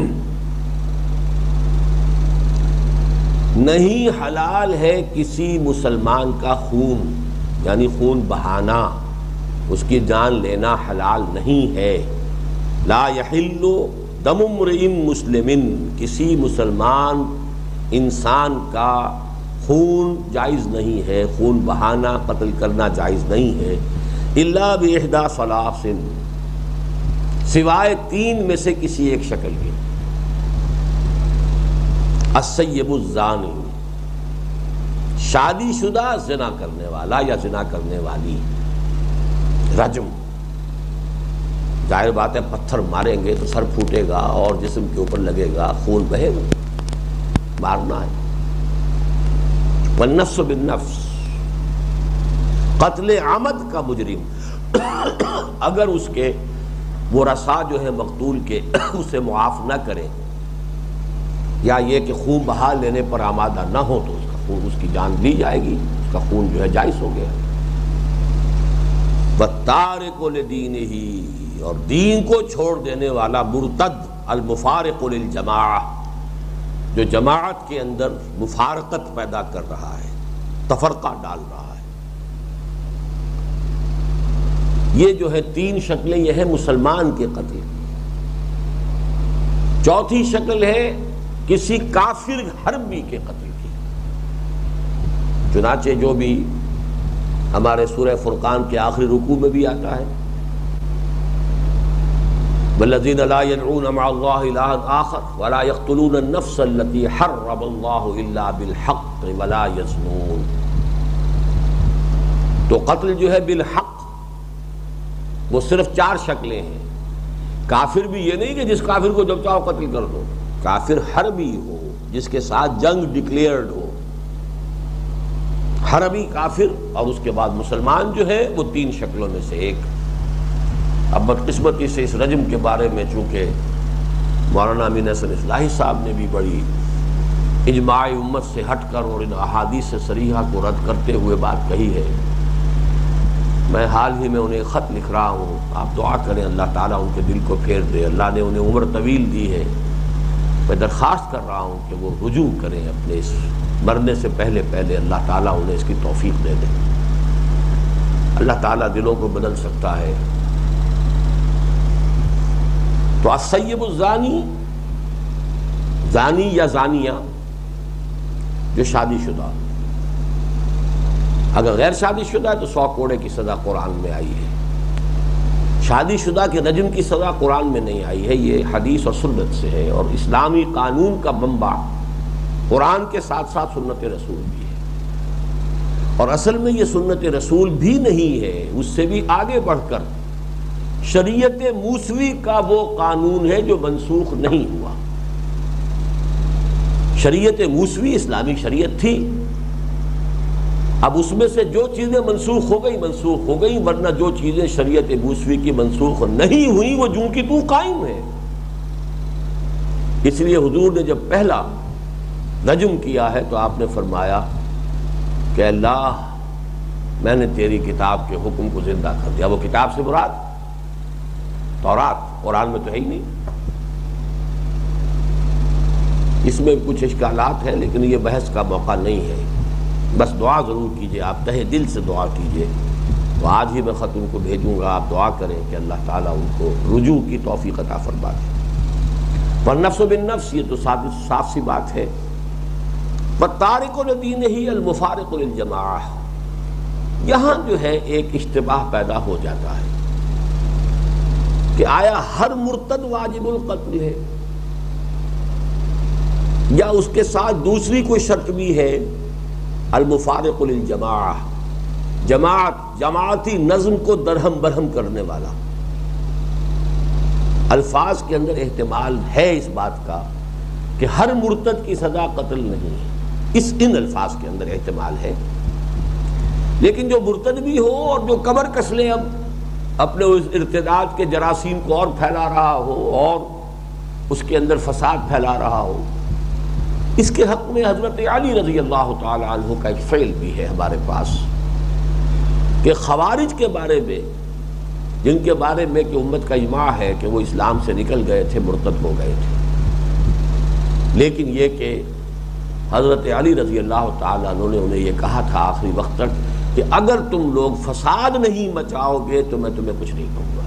نہیں حلال ہے کسی مسلمان کا خون، یعنی خون بہانا، اس کی جان لینا حلال نہیں ہے. لا یحل دم امرئ مسلم، کسی مسلمان انسان کا خون جائز نہیں ہے، خون بہانا، قتل کرنا جائز نہیں ہے. الا باحدى ثلاث، سوائے تین میں سے کسی ایک شکل کے، السیب الزانی، شادی شدہ زنا کرنے والا یا زنا کرنے والی، رجم، ظاہر بات ہے پتھر ماریں گے تو سر پھوٹے گا اور جسم کے اوپر لگے گا، خون بہے گا، مارنا ہے۔ والنفس بالنفس، قتل عمد کا مجرم اگر اس کے ورثاء جو ہے مقتول کے اسے معاف نہ کریں، یا یہ کہ خون بہا لینے پر آمادہ نہ ہو، تو اس کا خون، اس کی جان لی جائے گی، اس کا خون جو ہے جائز ہو گیا۔ والتارک لدینہ، اور دین کو چھوڑ دینے والا مرتد، المفارق للجماعہ، جو جماعت کے اندر مفارقت پیدا کر رہا ہے، تفرقہ ڈال رہا ہے۔ یہ جو ہے تین شکلیں یہ ہے مسلمان کے قتل۔ چوتھی شکل ہے کسی کافر حربی کے قتل کی، چنانچہ جو بھی ہمارے سورہ فرقان کے آخری رکوع میں بھی آتا ہے، والذین لا يدعون مع اللہ الہا آخر ولا يقتلون النفس التي حرم اللہ الا بالحق ولا يزنون۔ تو قتل جو ہے بالحق وہ صرف چار شکلیں ہیں۔ کافر بھی یہ نہیں کہ جس کافر کو جب چاہو قتل کر دو، کافر حربی ہو، جس کے ساتھ جنگ ڈکلیئرڈ ہو، حربی کافر، اور اس کے بعد مسلمان جو ہے وہ تین شکلوں میں سے ایک۔ اب بدقسمتی سے اس رجم کے بارے میں چونکہ مولانا امین حسن اصلاحی صاحب نے بھی بڑی اجماع امت سے ہٹ کر اور ان احادیث صریحہ کو رد کرتے ہوئے بات کہی ہے، میں حال ہی میں انہیں خط لکھ رہا ہوں، آپ دعا کریں اللہ تعالیٰ ان کے دل کو پھیر دے، اللہ نے انہیں عمر طویل دی ہے، میں درخواست کر رہا ہوں کہ وہ رجوع کریں اپنے اس مرنے سے پہلے اللہ تعالیٰ انہیں اس کی توفیق دے دے۔ اللہ تعالیٰ دلوں کو بدل سکتا ہے۔ تو السیب الزانی، زانی یا زانیہ جو شادی شدہ، اگر غیر شادی شدہ ہے تو 100 کوڑے کی سزا قرآن میں آئی ہے۔ شادی شدہ کے رجم کی سزا قرآن میں نہیں آئی ہے، یہ حدیث اور سنت سے ہے، اور اسلامی قانون کا منبع قرآن کے ساتھ ساتھ سنت رسول بھی ہے، اور اصل میں یہ سنت رسول بھی نہیں ہے، اس سے بھی آگے بڑھ کر شریعت موسوی کا وہ قانون ہے جو منسوخ نہیں ہوا۔ شریعت موسوی اسلامی شریعت تھی، اب اس میں سے جو چیزیں منسوخ ہو گئی، ورنہ جو چیزیں شریعت موسوی کی منسوخ نہیں ہوئی وہ جوں کی توں قائم ہے۔ اس لیے حضور نے جب پہلا رجم کیا ہے تو آپ نے فرمایا کہ اللہ میں نے تیری کتاب کے حکم کو زندہ کر دیا۔ وہ کتاب سے مراد تورات، قرآن میں تو ہے ہی نہیں۔ اس میں کچھ اشکالات ہیں لیکن یہ بحث کا موقع نہیں ہے، بس دعا ضرور کیجئے، آپ تہہ دل سے دعا کیجئے۔ تو آج ہی میں خط ان کو بھیجوں گا، آپ دعا کریں کہ اللہ تعالیٰ ان کو رجوع کی توفیق عطا فرما دے۔ والنفس بالنفس، یہ تو صاف سی بات ہے۔ والتارک لدینہ المفارق للجماعہ، یہاں جو ہے ایک اشتباہ پیدا ہو جاتا ہے کہ آیا ہر مرتد واجب القتل ہے، یا اس کے ساتھ دوسری کوئی شرط بھی ہے، المفارق للجماعہ، جماعتی نظم کو درہم برہم کرنے والا۔ الفاظ کے اندر احتمال ہے اس بات کا کہ ہر مرتد کی سزا قتل نہیں ہے، ان الفاظ کے اندر احتمال ہے، لیکن جو مرتد بھی ہو اور جو کمر کس لے اب اپنے اس ارتداد کے جراثیم کو اور پھیلا رہا ہو اور اس کے اندر فساد پھیلا رہا ہو، اس کے حق میں حضرت علی رضی اللہ تعالی عنہ کا ایک فعل بھی ہے ہمارے پاس کہ خوارج کے بارے میں، جن کے بارے میں کہ امت کا اجماع ہے کہ وہ اسلام سے نکل گئے تھے، مرتد ہو گئے تھے، لیکن یہ کہ حضرت علی رضی اللہ تعالیٰ عنہ نے انہیں یہ کہا تھا آخری وقت تک کہ اگر تم لوگ فساد نہیں مچاؤ گے تو میں تمہیں کچھ نہیں کہوں گا۔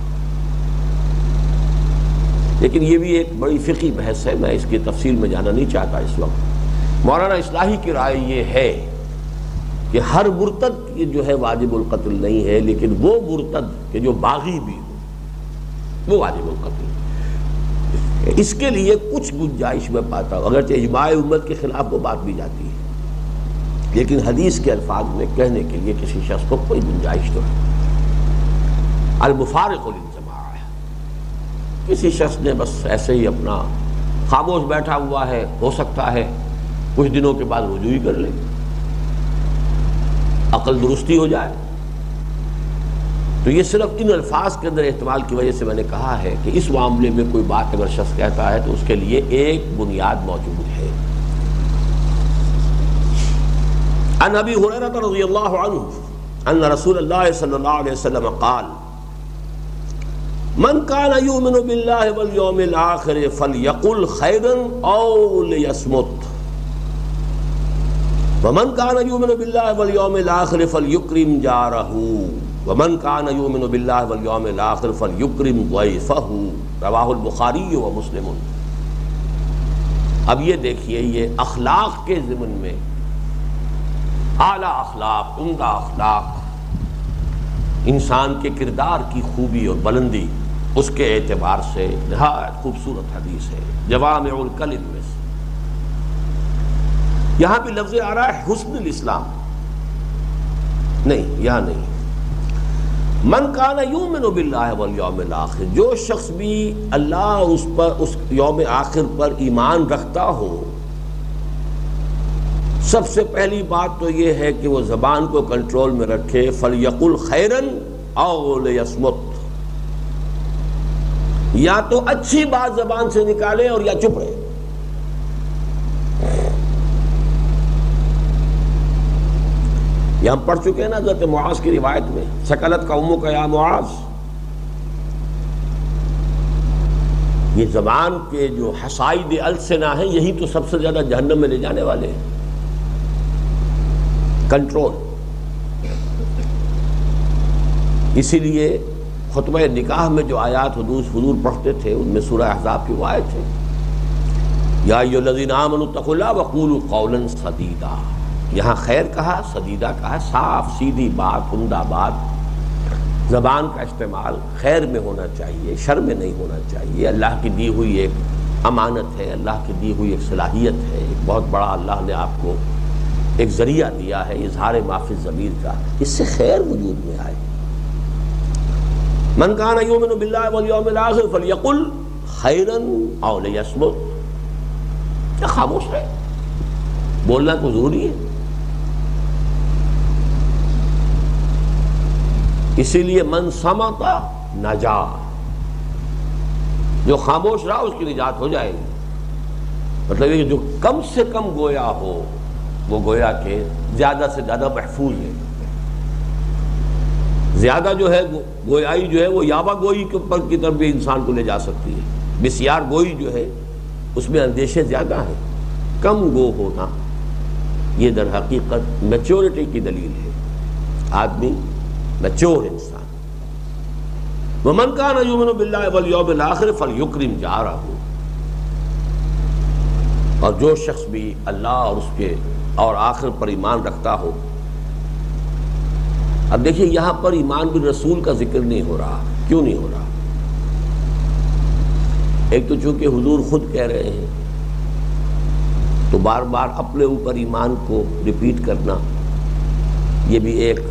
لیکن یہ بھی ایک بڑی فقہی بحث ہے، میں اس کی تفصیل میں جانا نہیں چاہتا اس وقت۔ مولانا اصلاحی کی رائے یہ ہے کہ ہر مرتد کی جو ہے واجب القتل نہیں ہے، لیکن وہ مرتد کہ جو باغی بھی ہو وہ واجب القتل ہے۔ اس کے لیے کچھ گنجائش میں پاتا ہوں، اگرچہ اجماع امت کے خلاف وہ بات بھی جاتی ہے، لیکن حدیث کے الفاظ میں کہنے کے لیے کسی شخص کو کوئی گنجائش تو ہے۔ المفارق للجماعہ، کسی شخص نے بس ایسے ہی اپنا خاموش بیٹھا ہوا ہے، ہو سکتا ہے کچھ دنوں کے بعد رجوع ہی کر لے، عقل درستی ہو جائے، تو یہ صرف ان الفاظ کے اندر احتمال کی وجہ سے میں نے کہا ہے کہ اس معاملے میں کوئی بات اگر شخص کہتا ہے تو اس کے لیے ایک بنیاد موجود ہے۔ عن ابی ہریرہ رضی اللہ عنہ ان رسول اللہ صلی اللہ علیہ وسلم قال من کان یؤمن باللہ والیوم الآخر فلیقل خیرا او لیصمت ومن کان یؤمن باللہ والیوم الآخر فلیکرم جارہ ومن کان یؤمن باللہ والیوم الآخر فلیکرم ضیفہ، رواہ البخاری و مسلم۔ اب یہ دیکھیے، یہ اخلاق کے ضمن میں اعلیٰ اخلاق، عمدہ اخلاق، انسان کے کردار کی خوبی اور بلندی، اس کے اعتبار سے نہایت خوبصورت حدیث ہے، جوامع الکلم میں سے۔ یہاں بھی لفظ آ رہا ہے حسن الاسلام، نہیں یہاں نہیں، من کان یؤمن باللہ والیوم الآخر، جو شخص بھی اللہ اس یوم آخر پر ایمان رکھتا ہو، سب سے پہلی بات تو یہ ہے کہ وہ زبان کو کنٹرول میں رکھے، فلیقل خیرا او لیصمت، یا تو اچھی بات زبان سے نکالے اور یا چپ رہے۔ یہ ہم پڑھ چکے ہیں نا حضرت معاذ کی روایت میں، سکلت کا امو کا یا معاذ، یہ زبان کے جو حصائد السنہ ہیں یہی تو سب سے زیادہ جہنم میں لے جانے والے ہیں۔ کنٹرول، اسی لیے خطبہ نکاح میں جو آیات حضور پڑھتے تھے ان میں سورہ احزاب کی وہ آیت ہے، یا ایھا الذین آمنوا اتقوا اللہ وقولوا قولا سدیدا، یہاں خیر کہا، سدیدہ کہا، صاف سیدھی بات، عمدہ بات، زبان کا استعمال خیر میں ہونا چاہیے، شر میں نہیں ہونا چاہیے۔ اللہ کی دی ہوئی ایک امانت ہے، اللہ کی دی ہوئی ایک صلاحیت ہے، ایک بہت بڑا اللہ نے آپ کو ایک ذریعہ دیا ہے اظہار ما فی الضمیر کا، اس سے خیر وجود میں آئے۔ من کان یؤمن باللہ والیوم الآخر فلیقل خیرا او لیصمت، کیا خاموش رہے، بولنا تو ضروری ہے۔ اسی لیے من صمت نجا، جو خاموش رہا اس کی نجات ہو جائے گی، مطلب یہ جو کم سے کم گویا ہو وہ گویا کہ زیادہ سے زیادہ محفوظ ہے۔ زیادہ جو ہے گویائی جو ہے وہ یاوہ گوئی کے اوپر کی طرف بھی انسان کو لے جا سکتی ہے، بسیار گوئی جو ہے اس میں اندیشے زیادہ ہیں، کم گو ہونا یہ در حقیقت میچورٹی کی دلیل ہے، آدمی میچور انسان۔ وَمَنْ كَانَ يُؤْمِنُ بِاللَّهِ وَالْيَوْمِ الْآخِرِ فَلْيُكْرِمْ جَارَهُ، اور جو شخص بھی اللہ اور اس کے اور آخر پر ایمان رکھتا ہو۔ اب دیکھیے یہاں پر ایمان بالرسول کا ذکر نہیں ہو رہا، کیوں نہیں ہو رہا؟ ایک تو چونکہ حضور خود کہہ رہے ہیں تو بار بار اپنے اوپر ایمان کو ریپیٹ کرنا یہ بھی ایک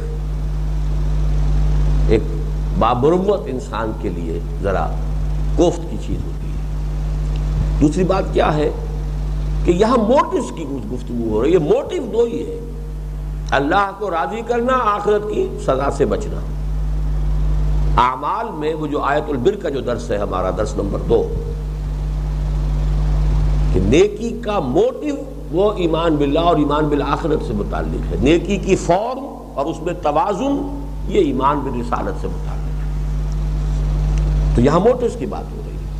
بابروت انسان کے لیے ذرا کوفت کی چیز ہوتی ہے۔ دوسری بات کیا ہے کہ یہاں موٹیوز کی گفتگو ہو رہی ہے، موٹیو دو ہی ہے، اللہ کو راضی کرنا، آخرت کی سزا سے بچنا۔ اعمال میں وہ جو آیت البر کا جو درس ہے ہمارا درس نمبر 2 کہ نیکی کا موٹیو وہ ایمان باللہ اور ایمان بالآخرت سے متعلق ہے، نیکی کی فارم اور اس میں توازن یہ ایمان بالرسالت سے متعلق ہے، تو یہاں موٹیوز کی بات ہو رہی ہے۔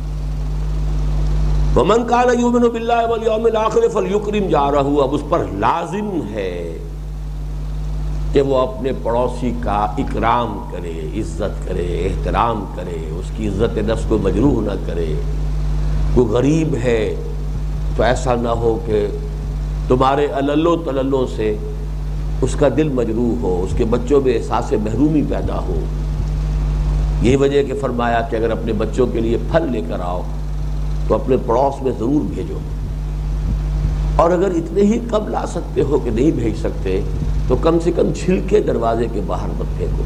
وَمَنْ كَانَ يُؤْمِنُ بِاللَّهِ وَالْيَوْمِ الْآخِرِ فَلْيُكْرِمْ جَارَهُ، اب اس پر لازم ہے کہ وہ اپنے پڑوسی کا اکرام کرے، عزت کرے، احترام کرے، اس کی عزت نفس کو مجروح نہ کرے۔ کوئی غریب ہے تو ایسا نہ ہو کہ تمہارے عللو تللوں سے اس کا دل مجروح ہو، اس کے بچوں میں احساس محرومی پیدا ہو. یہی وجہ کہ فرمایا کہ اگر اپنے بچوں کے لیے پھل لے کر آؤ تو اپنے پڑوس میں ضرور بھیجو، اور اگر اتنے ہی کم لا سکتے ہو کہ نہیں بھیج سکتے تو کم سے کم چھلکے دروازے کے باہر مت پھینکو،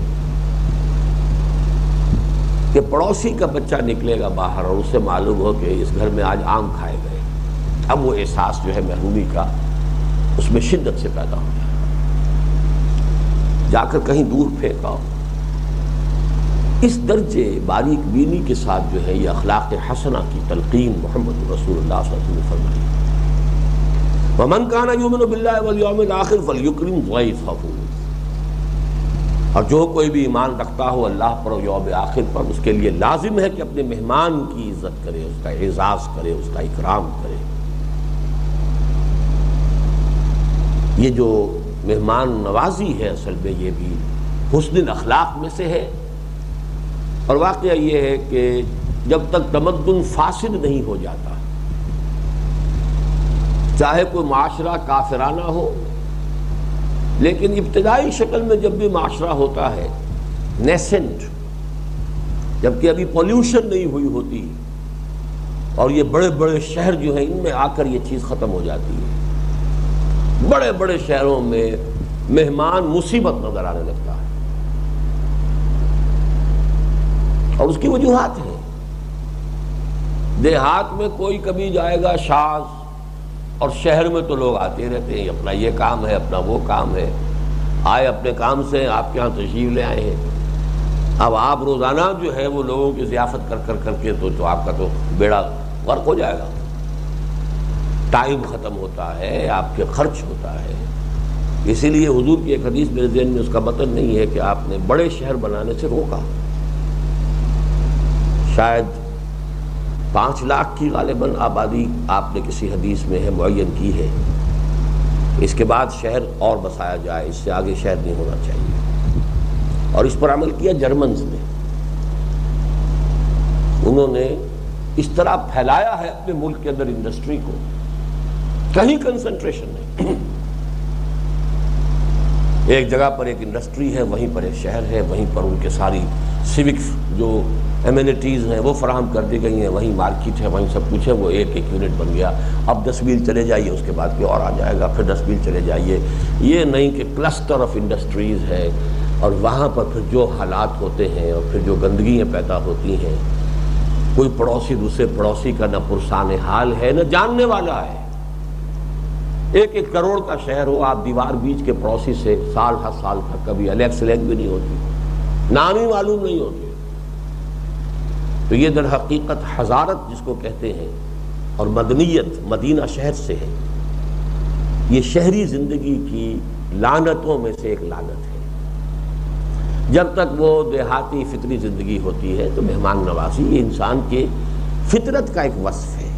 کہ پڑوسی کا بچہ نکلے گا باہر اور اسے معلوم ہو کہ اس گھر میں آج آم کھائے گئے. اب وہ احساس جو ہے محرومی کا اس میں شدت سے پیدا ہو جائے. جا کر کہیں دور پھینکاؤ. اس درجے باریک بینی کے ساتھ جو ہے یہ اخلاق حسنہ کی تلقین محمد رسول اللہ صلی اللہ علیہ وسلم نے فرمائی. وَمَنْ كَانَ يُؤْمِنُ بِاللَّهِ وَالْيَوْمِ الْآخِرِ فَلْيُكْرِمْ ضَيْفَهُ. اور جو کوئی بھی ایمان رکھتا ہو اللہ پر اور یوم آخر پر، اس کے لیے لازم ہے کہ اپنے مہمان کی عزت کرے، اس کا اعزاز کرے، اس کا اکرام کرے. یہ جو مہمان نوازی ہے اصل میں یہ بھی حسن اخلاق میں سے ہے. اور واقعہ یہ ہے کہ جب تک تمدن فاسد نہیں ہو جاتا، چاہے کوئی معاشرہ کافرانہ ہو، لیکن ابتدائی شکل میں جب بھی معاشرہ ہوتا ہے نیسنٹ، جبکہ ابھی پولیوشن نہیں ہوئی ہوتی، اور یہ بڑے بڑے شہر جو ہیں ان میں آ کر یہ چیز ختم ہو جاتی ہے. بڑے بڑے شہروں میں مہمان مصیبت نظر آنے لگتا ہے، اور اس کی وجوہات ہیں. دیہات میں کوئی کبھی جائے گا شاذ، اور شہر میں تو لوگ آتے رہتے ہیں، اپنا یہ کام ہے، اپنا وہ کام ہے، آئے اپنے کام سے آپ کے ہاں تشریف لے آئے ہیں. اب آپ روزانہ جو ہے وہ لوگوں کی ضیافت کر کے تو آپ کا تو بیڑا غرق ہو جائے گا. ٹائم ختم ہوتا ہے، آپ کے خرچ ہوتا ہے. اسی لیے حضور کی ایک حدیث میرے ذہن میں اس کا مطلب نہیں ہے کہ آپ نے بڑے شہر بنانے سے روکا. شاید 5 لاکھ کی غالباً آبادی آپ نے کسی حدیث میں ہے معین کی ہے. اس کے بعد شہر اور بسایا جائے، اس سے آگے شہر نہیں ہونا چاہیے. اور اس پر عمل کیا جرمنز نے. انہوں نے اس طرح پھیلایا ہے اپنے ملک کے اندر انڈسٹری کو، کہیں کنسنٹریشن نہیں. ایک جگہ پر ایک انڈسٹری ہے، وہیں پر ایک شہر ہے، وہیں پر ان کے ساری سیوک جو ایمینٹیز ہیں وہ فراہم کر دی گئی ہیں، وہیں مارکیٹ ہے، وہیں سب کچھ ہے. وہ ایک یونٹ بن گیا. اب 10 میل چلے جائیے، اس کے بعد کوئی اور آ جائے گا، پھر 10 میل چلے جائیے. یہ نہیں کہ کلسٹر آف انڈسٹریز ہے، اور وہاں پر پھر جو حالات ہوتے ہیں اور پھر جو گندگیاں پیدا ہوتی ہیں، کوئی پڑوسی دوسرے پڑوسی کا نہ پرسان حال ہے نہ جاننے والا ہے. 1-1 کروڑ کا شہر ہو، آپ دیوار بیچ کے پڑوسی سے سال ہر سال تک کبھی الیکس لیک بھی نہیں ہوتی، نام ہی معلوم نہیں ہوتے. تو یہ در حقیقت حضارت جس کو کہتے ہیں اور مدنیت مدینہ شہر سے ہے. یہ شہری زندگی کی لعنتوں میں سے ایک لعنت ہے. جب تک وہ دیہاتی فطری زندگی ہوتی ہے تو مہمان نوازی یہ انسان کے فطرت کا ایک وصف ہے.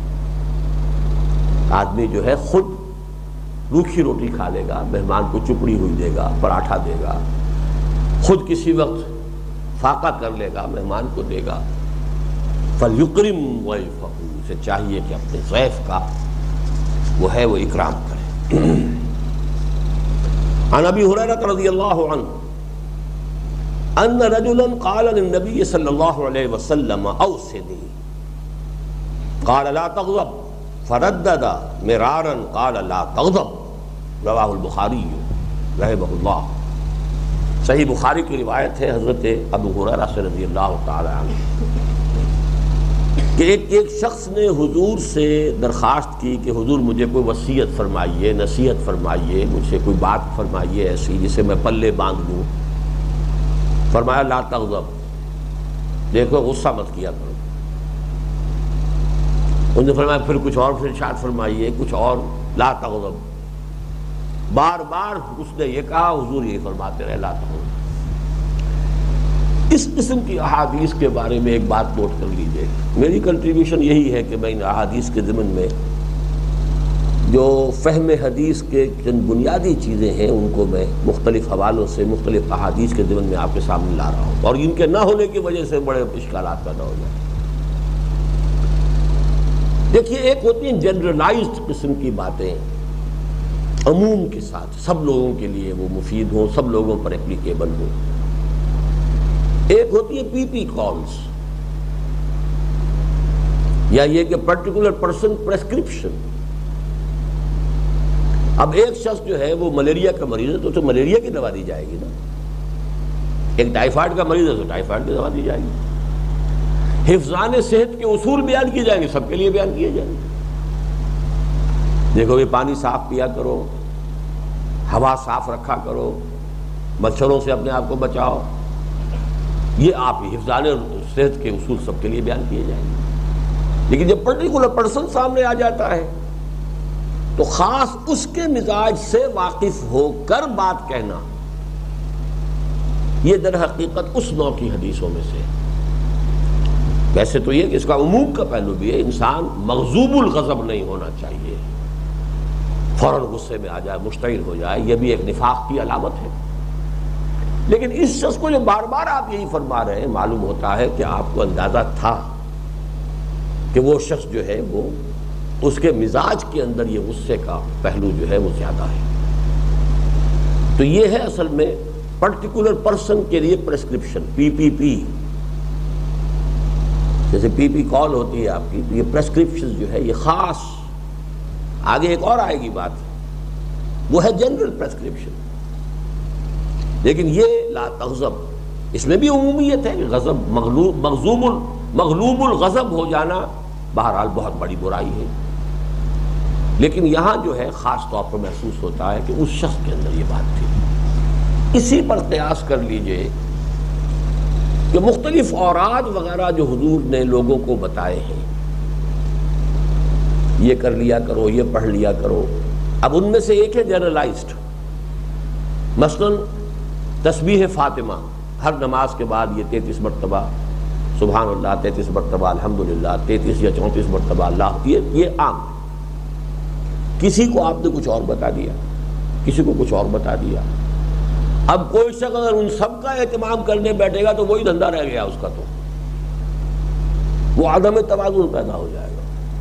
آدمی جو ہے خود روکھی روٹی کھا لے گا، مہمان کو چپڑی ہوئی دے گا، پراٹھا دے گا، خود کسی وقت فاقہ کر لے گا، مہمان کو دے گا. فَلْيُكْرِمْ ضَيْفَهُ. اسے چاہیے کہ اپنے ضیف کا وہ ہے وہ اکرام کرے. عن ابی ہریرہ رضی اللہ عنہ ان رجلا قال للنبي صلی اللہ علیہ وسلم اوصنی قال لا تغضب فردد مرارا قال لا تغضب. رواہ البخاری رحمہ اللہ. صحیح بخاری کی روایت ہے حضرت ابو ہریرہ سے رضی اللہ تعالی عنہ کہ ایک شخص نے حضور سے درخواست کی کہ حضور مجھے کوئی وصیت فرمائیے، نصیحت فرمائیے، مجھ سے کوئی بات فرمائیے ایسی جسے میں پلے باندھ لوں. فرمایا لا تغضب، دیکھو غصہ مت کیا کرو. انہوں نے فرمایا پھر کچھ اور، پھر ارشاد فرمائیے کچھ اور. لا تغضب بار بار اس نے یہ کہا، حضور یہ فرماتے رہے لا تغضب. اس قسم کی احادیث کے بارے میں ایک بات نوٹ کر لیجئے. میری کنٹریبیوشن یہی ہے کہ میں ان احادیث کے ضمن میں جو فہم حدیث کے چند بنیادی چیزیں ہیں ان کو میں مختلف حوالوں سے مختلف احادیث کے ضمن میں آپ کے سامنے لا رہا ہوں، اور ان کے نہ ہونے کی وجہ سے بڑے اشکالات پیدا ہو جائیں. دیکھیے ایک ہوتی ہیں جنرلائزڈ قسم کی باتیں عموم کے ساتھ سب لوگوں کے لیے وہ مفید ہوں، سب لوگوں پر اپلیکیبل ہوں۔ ایک ہوتی ہے پی پی کالز، یا یہ کہ پرٹیکولر پرسن پریسکرپشن۔ اب ایک شخص جو ہے وہ ملیریا کا مریض ہے تو اسے ملیریا کی دوا دی جائے گی نا، ایک ٹائیفائڈ کا مریض ہے تو ٹائیفائڈ کی دوا دی جائے گی۔ حفظان صحت کے اصول بیان کیے جائیں گے، سب کے لیے بیان کیے جائیں گے۔ دیکھو یہ پانی صاف پیا کرو، ہوا صاف رکھا کرو، مچھروں سے اپنے آپ کو بچاؤ، یہ آپ حفظان صحت کے اصول سب کے لیے بیان کیے جائیں گے۔ لیکن جب پرٹیکولر پرسن سامنے آ جاتا ہے تو خاص اس کے مزاج سے واقف ہو کر بات کہنا، یہ در حقیقت اس نوع کی حدیثوں میں سے۔ ویسے تو یہ کہ اس کا عموم کا پہلو بھی ہے، انسان مغضوب الغضب نہیں ہونا چاہیے، فوراً غصے میں آ جائے، مشتعل ہو جائے، یہ بھی ایک نفاق کی علامت ہے۔ لیکن اس شخص کو جو بار بار آپ یہی فرما رہے ہیں، معلوم ہوتا ہے کہ آپ کو اندازہ تھا کہ وہ شخص جو ہے وہ اس کے مزاج کے اندر یہ غصے کا پہلو جو ہے وہ زیادہ ہے۔ تو یہ ہے اصل میں پرٹیکولر پرسن کے لیے پریسکرپشن، پی پی پی، جیسے پی پی کال ہوتی ہے آپ کی، تو یہ پریسکرپشن جو ہے یہ خاص، آگے ایک اور آئے گی بات، وہ ہے جنرل پریسکرپشن۔ لیکن یہ لا تغضب، اس میں بھی عمومیت ہے کہ غضب مغلوب الغضب ہو جانا بہرحال بہت بڑی برائی ہے، لیکن یہاں جو ہے خاص طور پر محسوس ہوتا ہے کہ اس شخص کے اندر یہ بات تھی۔ اسی پر قیاس کر لیجئے کہ مختلف اوراد وغیرہ جو حضور نے لوگوں کو بتائے ہیں، یہ کر لیا کرو، یہ پڑھ لیا کرو، اب ان میں سے ایک ہے جنرلائزڈ، مثلا تسبیح فاطمہ، ہر نماز کے بعد یہ 33 مرتبہ سبحان اللہ، 33 مرتبہ الحمدللہ، 33 یا 34 مرتبہ اللہ، یہ عام ہے۔ کسی کو آپ نے کچھ اور بتا دیا، کسی کو کچھ اور بتا دیا، اب کوئی شخص اگر ان سب کا اہتمام کرنے بیٹھے گا تو وہی دھندا رہ گیا اس کا، تو وہ عدم توازن پیدا ہو جائے گا۔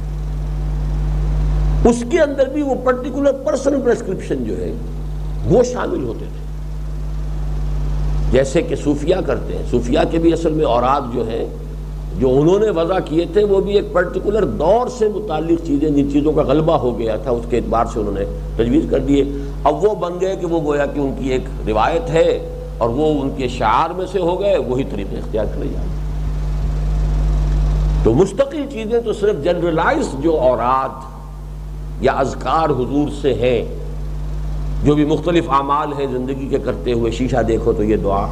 اس کے اندر بھی وہ پرٹیکولر پرسنل پریسکرپشن جو ہے وہ شامل ہوتے تھے، جیسے کہ صوفیہ کرتے ہیں۔ صوفیہ کے بھی اصل میں اوراد جو ہیں جو انہوں نے وضع کیے تھے وہ بھی ایک پرٹیکولر دور سے متعلق چیزیں، جن چیزوں کا غلبہ ہو گیا تھا اس کے اعتبار سے انہوں نے تجویز کر دیے۔ اب وہ بن گئے کہ وہ گویا کہ ان کی ایک روایت ہے اور وہ ان کے شعار میں سے ہو گئے، وہی طریقے اختیار کرے جائیں۔ تو مستقل چیزیں تو صرف جنرلائز جو اوراد یا اذکار حضور سے ہیں، جو بھی مختلف اعمال ہیں زندگی کے کرتے ہوئے، شیشہ دیکھو تو یہ دعا،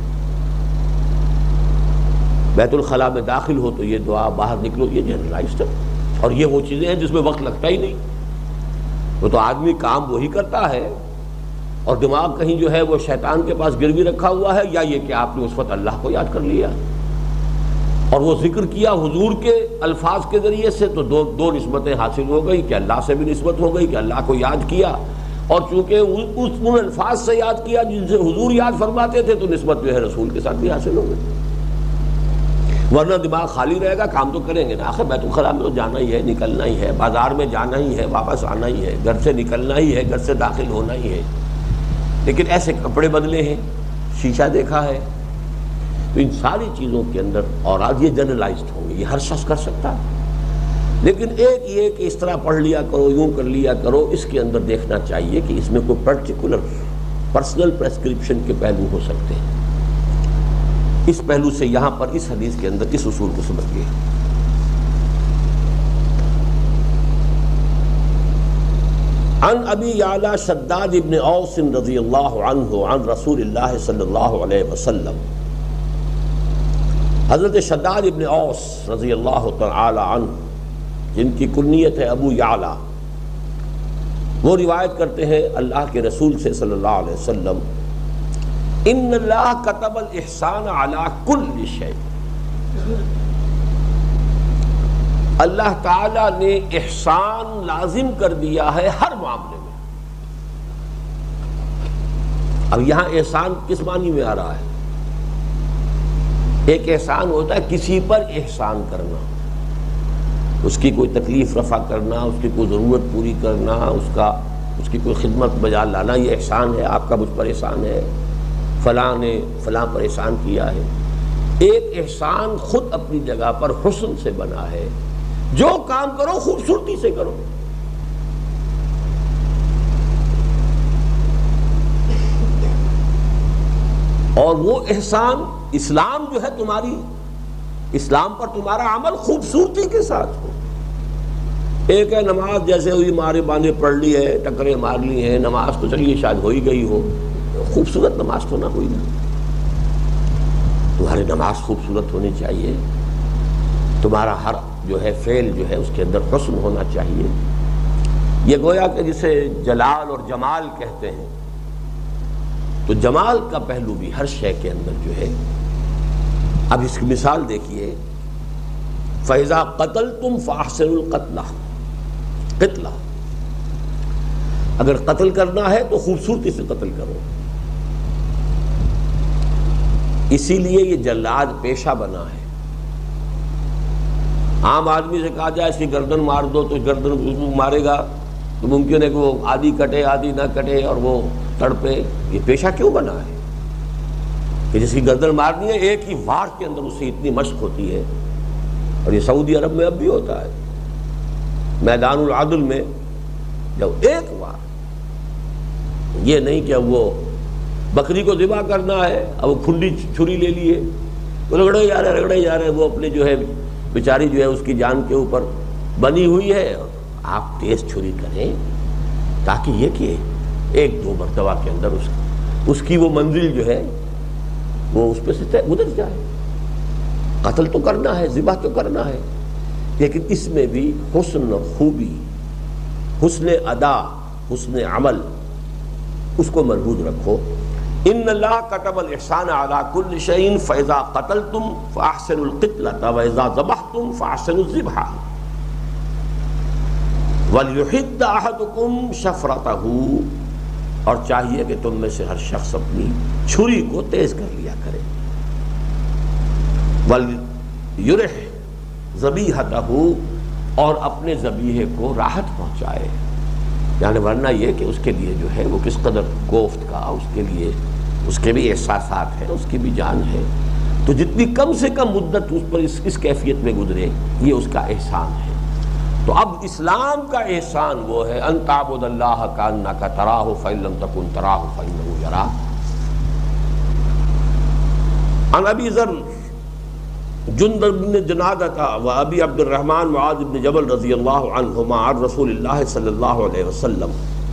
بیت الخلاء میں داخل ہو تو یہ دعا، باہر نکلو، یہ جنرلائزڈ ہے۔ اور یہ وہ چیزیں ہیں جس میں وقت لگتا ہی نہیں، وہ تو آدمی کام وہی کرتا ہے اور دماغ کہیں جو ہے وہ شیطان کے پاس گروی رکھا ہوا ہے، یا یہ کہ آپ نے اس وقت اللہ کو یاد کر لیا اور وہ ذکر کیا حضور کے الفاظ کے ذریعے سے، تو دو نسبتیں حاصل ہو گئی کہ اللہ سے بھی نسبت ہو گئی کہ اللہ کو یاد کیا، اور چونکہ ان الفاظ سے یاد کیا جن سے حضور یاد فرماتے تھے، تو نسبت جو ہے رسول کے ساتھ بھی حاصل ہو گئی۔ ورنہ دماغ خالی رہے گا، کام تو کریں گے نا، آخر بیت الخلاء میں تو جانا ہی ہے، نکلنا ہی ہے، بازار میں جانا ہی ہے، واپس آنا ہی ہے، گھر سے نکلنا ہی ہے، گھر سے داخل ہونا ہی ہے، لیکن ایسے کپڑے بدلے ہیں، شیشہ دیکھا ہے، تو ان ساری چیزوں کے اندر اور آج یہ جنرلائزڈ ہوں گے، یہ ہر شخص کر سکتا ہے۔ لیکن ایک یہ کہ اس طرح پڑھ لیا کرو، یوں کر لیا کرو، اس کے اندر دیکھنا چاہیے کہ اس میں کوئی پرٹیکولر پرسنل پریسکرپشن کے پہلو ہو سکتے ہیں۔ اس پہلو سے یہاں پر اس حدیث کے اندر اس اصول کو سمجھیے۔ عن ابی یعلا شداد ابن اوس رضی اللہ عنہ عن رسول اللہ صلی اللہ علیہ وسلم، حضرت شداد ابن اوس رضی اللہ تعالی عنہ جن کی کنیت ہے ابو یعلا، وہ روایت کرتے ہیں اللہ کے رسول سے صلی اللہ علیہ وسلم، ان اللہ کتب الاحسان علی کل شیء، اللہ تعالی نے احسان لازم کر دیا ہے ہر معاملے میں۔ اب یہاں احسان کس معنی میں آ رہا ہے؟ ایک احسان ہوتا ہے کسی پر احسان کرنا، اس کی کوئی تکلیف رفع کرنا، اس کی کوئی ضرورت پوری کرنا، اس کی کوئی خدمت بجا لانا یہ احسان ہے، آپ کا مجھ پر احسان ہے، فلاں نے فلاں پر احسان کیا ہے۔ ایک احسان خود اپنی جگہ پر حسن سے بنا ہے، جو کام کرو خوبصورتی سے کرو۔ اور وہ احسان اسلام جو ہے تمہاری، اسلام پر تمہارا عمل خوبصورتی کے ساتھ ہو۔ ایک ہے نماز جیسے ہوئی مارے باندھے پڑھ لی ہے، ٹکرے مار لی ہیں، نماز تو چلیے شاید ہو ہی گئی ہو، خوبصورت نماز تو نہ ہوئی نا۔ تمہاری نماز خوبصورت ہونی چاہیے، تمہارا ہر جو ہے فعل جو ہے اس کے اندر حسن ہونا چاہیے۔ یہ گویا کہ جسے جلال اور جمال کہتے ہیں، تو جمال کا پہلو بھی ہر شے کے اندر جو ہے۔ اب اس کی مثال دیکھیے، فَإِذَا قَتَلْتُمْ فَأَحْسِنُوا الْقَتْلَ، قتلہ اگر قتل کرنا ہے تو خوبصورتی سے قتل کرو۔ اسی لیے یہ جلاد پیشہ بنا ہے۔ عام آدمی سے کہا جائے اس کی گردن مار دو تو گردن مارے گا، تو ممکن ہے کہ وہ آدھی کٹے آدھی نہ کٹے اور وہ تڑپے۔ یہ پیشہ کیوں بنا ہے کہ جس کی گردن مارنی ہے ایک ہی وار کے اندر اسے اتنی مشق ہوتی ہے، اور یہ سعودی عرب میں اب بھی ہوتا ہے، میدان العدل میں جب ایک وار، یہ نہیں کہ اب وہ بکری کو ذبح کرنا ہے اب وہ کھنڈی چھری لے لیے، وہ رگڑے جا رہے وہ اپنے جو ہے بیچاری جو ہے اس کی جان کے اوپر بنی ہوئی ہے، اور آپ تیز چھری کریں تاکہ یہ کہ ایک دو مرتبہ کے اندر اس کی وہ منزل جو ہے وہ اس پہ سے گزر جائے۔ قتل تو کرنا ہے، ذبح تو کرنا ہے، لیکن اس میں بھی حسن خوبی، حسن ادا، حسن عمل اس کو مربوط رکھو۔ ان اللہ کتب الاحسان علی کل شیء فاذا قتلتم فاحسنوا القتلۃ واذا ذبحتم فاحسنوا الذبح وليحد احدکم شفرتہ، اور چاہیے کہ تم میں سے ہر شخص اپنی چھری کو تیز کر لیا کرے۔ وَلْيُرِحْ ذَبِیحَتَهُ، اور اپنے ذبیحے کو راحت پہنچائے، یعنی ورنہ یہ کہ اس کے لیے جو ہے وہ کس قدر گوشت کا، اس کے لیے اس کے بھی احساسات ہیں، اس کی بھی جان ہے، تو جتنی کم سے کم مدت اس پر اس کیفیت میں گزرے یہ اس کا احسان ہے۔ تو اب اسلام کا احسان وہ ہے ان تعبد اللہ کأنک تراہ فإن لم تکن تراہ فإنہ یراک۔ عن ابی ذر جندب بن جنادہ و ابی عبد الرحمن معاذ بن جبل رضی اللہ عنہما عن رسول اللہ صلی اللہ علیہ وسلم،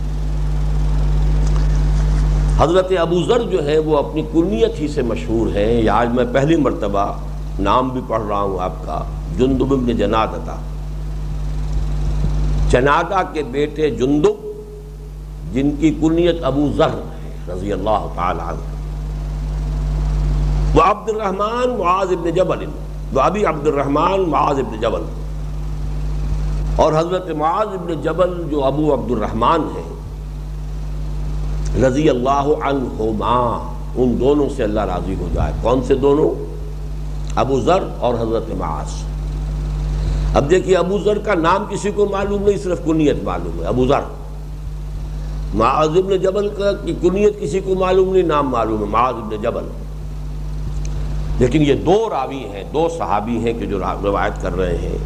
حضرت ابو ذر جو ہے وہ اپنی کنیت ہی سے مشہور ہیں، یہ آج میں پہلی مرتبہ نام بھی پڑھ رہا ہوں آپ کا، جندب بن جنادہ، جنادہ کے بیٹے جندب جن کی کنیت ابو ذر ہے رضی اللہ تعالی عنہ، وہ عبد الرحمن معاذ بن جبل، وہ ابی عبد الرحمن معاذ بن جبل، اور حضرت معاذ بن جبل جو ابو عبد الرحمن ہیں رضی اللہ عنہما، ان دونوں سے اللہ راضی ہو جائے۔ کون سے دونوں؟ ابو ذر اور حضرت معاذ۔ اب دیکھیے ابو ذر کا نام کسی کو معلوم نہیں، صرف کنیت معلوم ہے ابو ذر۔ معاذ بن جبل کی کنیت کسی کو معلوم نہیں، نام معلوم ہے معاذ بن جبل۔ لیکن یہ دو راوی ہیں، دو صحابی ہیں کہ جو روایت کر رہے ہیں۔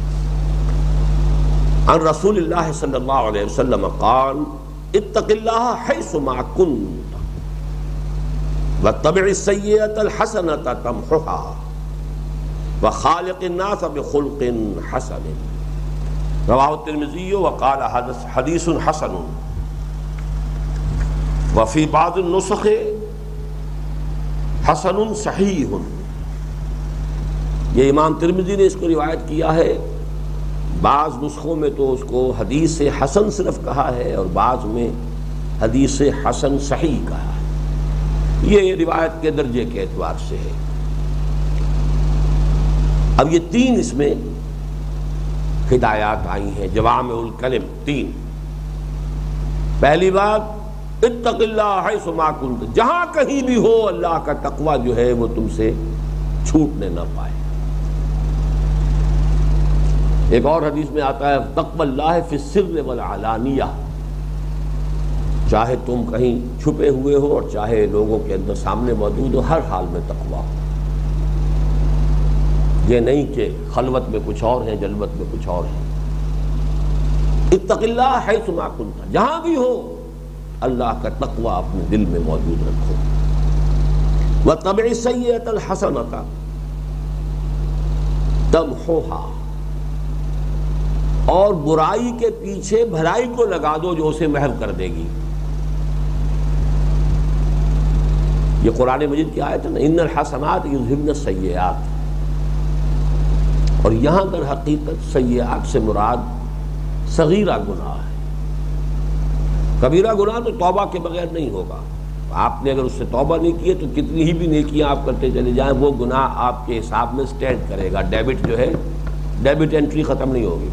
عن رسول اللہ صلی اللہ علیہ وسلم قال اتق اللہ حیث ما کنت واتبع السیئۃ الحسنۃ تمحها وخالق الناس بخلق حسن، رواہ الترمذی وقال حدیث حسن، وفی بعض النسخ حسن صحیح۔ یہ امام ترمذی نے اس کو روایت کیا ہے، بعض نسخوں میں تو اس کو حدیث حسن صرف کہا ہے اور بعض میں حدیث حسن صحیح کہا ہے، یہ روایت کے درجے کے اعتبار سے ہے۔ اب یہ تین اس میں ہدایات آئی ہیں، جوامع الکلم تین۔ پہلی بات اتق اللہ حیث ما کنت، جہاں کہیں بھی ہو اللہ کا تقوی جو ہے وہ تم سے چھوٹنے نہ پائے۔ ایک اور حدیث میں آتا ہے تقوی اللہ فی السر والعلانیہ، چاہے تم کہیں چھپے ہوئے ہو اور چاہے لوگوں کے اندر سامنے موجود ہو، ہر حال میں تقویٰ. یہ نہیں کہ خلوت میں کچھ اور ہیں، جلوت میں کچھ اور ہیں. اتق اللہ حیث ما کنت، جہاں بھی ہو اللہ کا تقویٰ اپنے دل میں موجود رکھو. وَاتَّبِعِ السَّيِّئَةَ الْحَسَنَةَ تَمْحُوهَا، اور برائی کے پیچھے بھلائی کو لگا دو جو اسے محو کر دے گی. یہ قرآن مجید کی آیت ہے نا، ان الحسنات یذہبن السیئات. اور یہاں در حقیقت سیئات سے مراد صغیرہ گناہ ہے. کبیرہ گناہ تو توبہ کے بغیر نہیں ہوگا. آپ نے اگر اس سے توبہ نہیں کی تو کتنی ہی بھی نیکیاں آپ کرتے چلے جائیں، وہ گناہ آپ کے حساب میں سٹینڈ کرے گا. ڈیبٹ جو ہے، ڈیبٹ انٹری ختم نہیں ہوگی.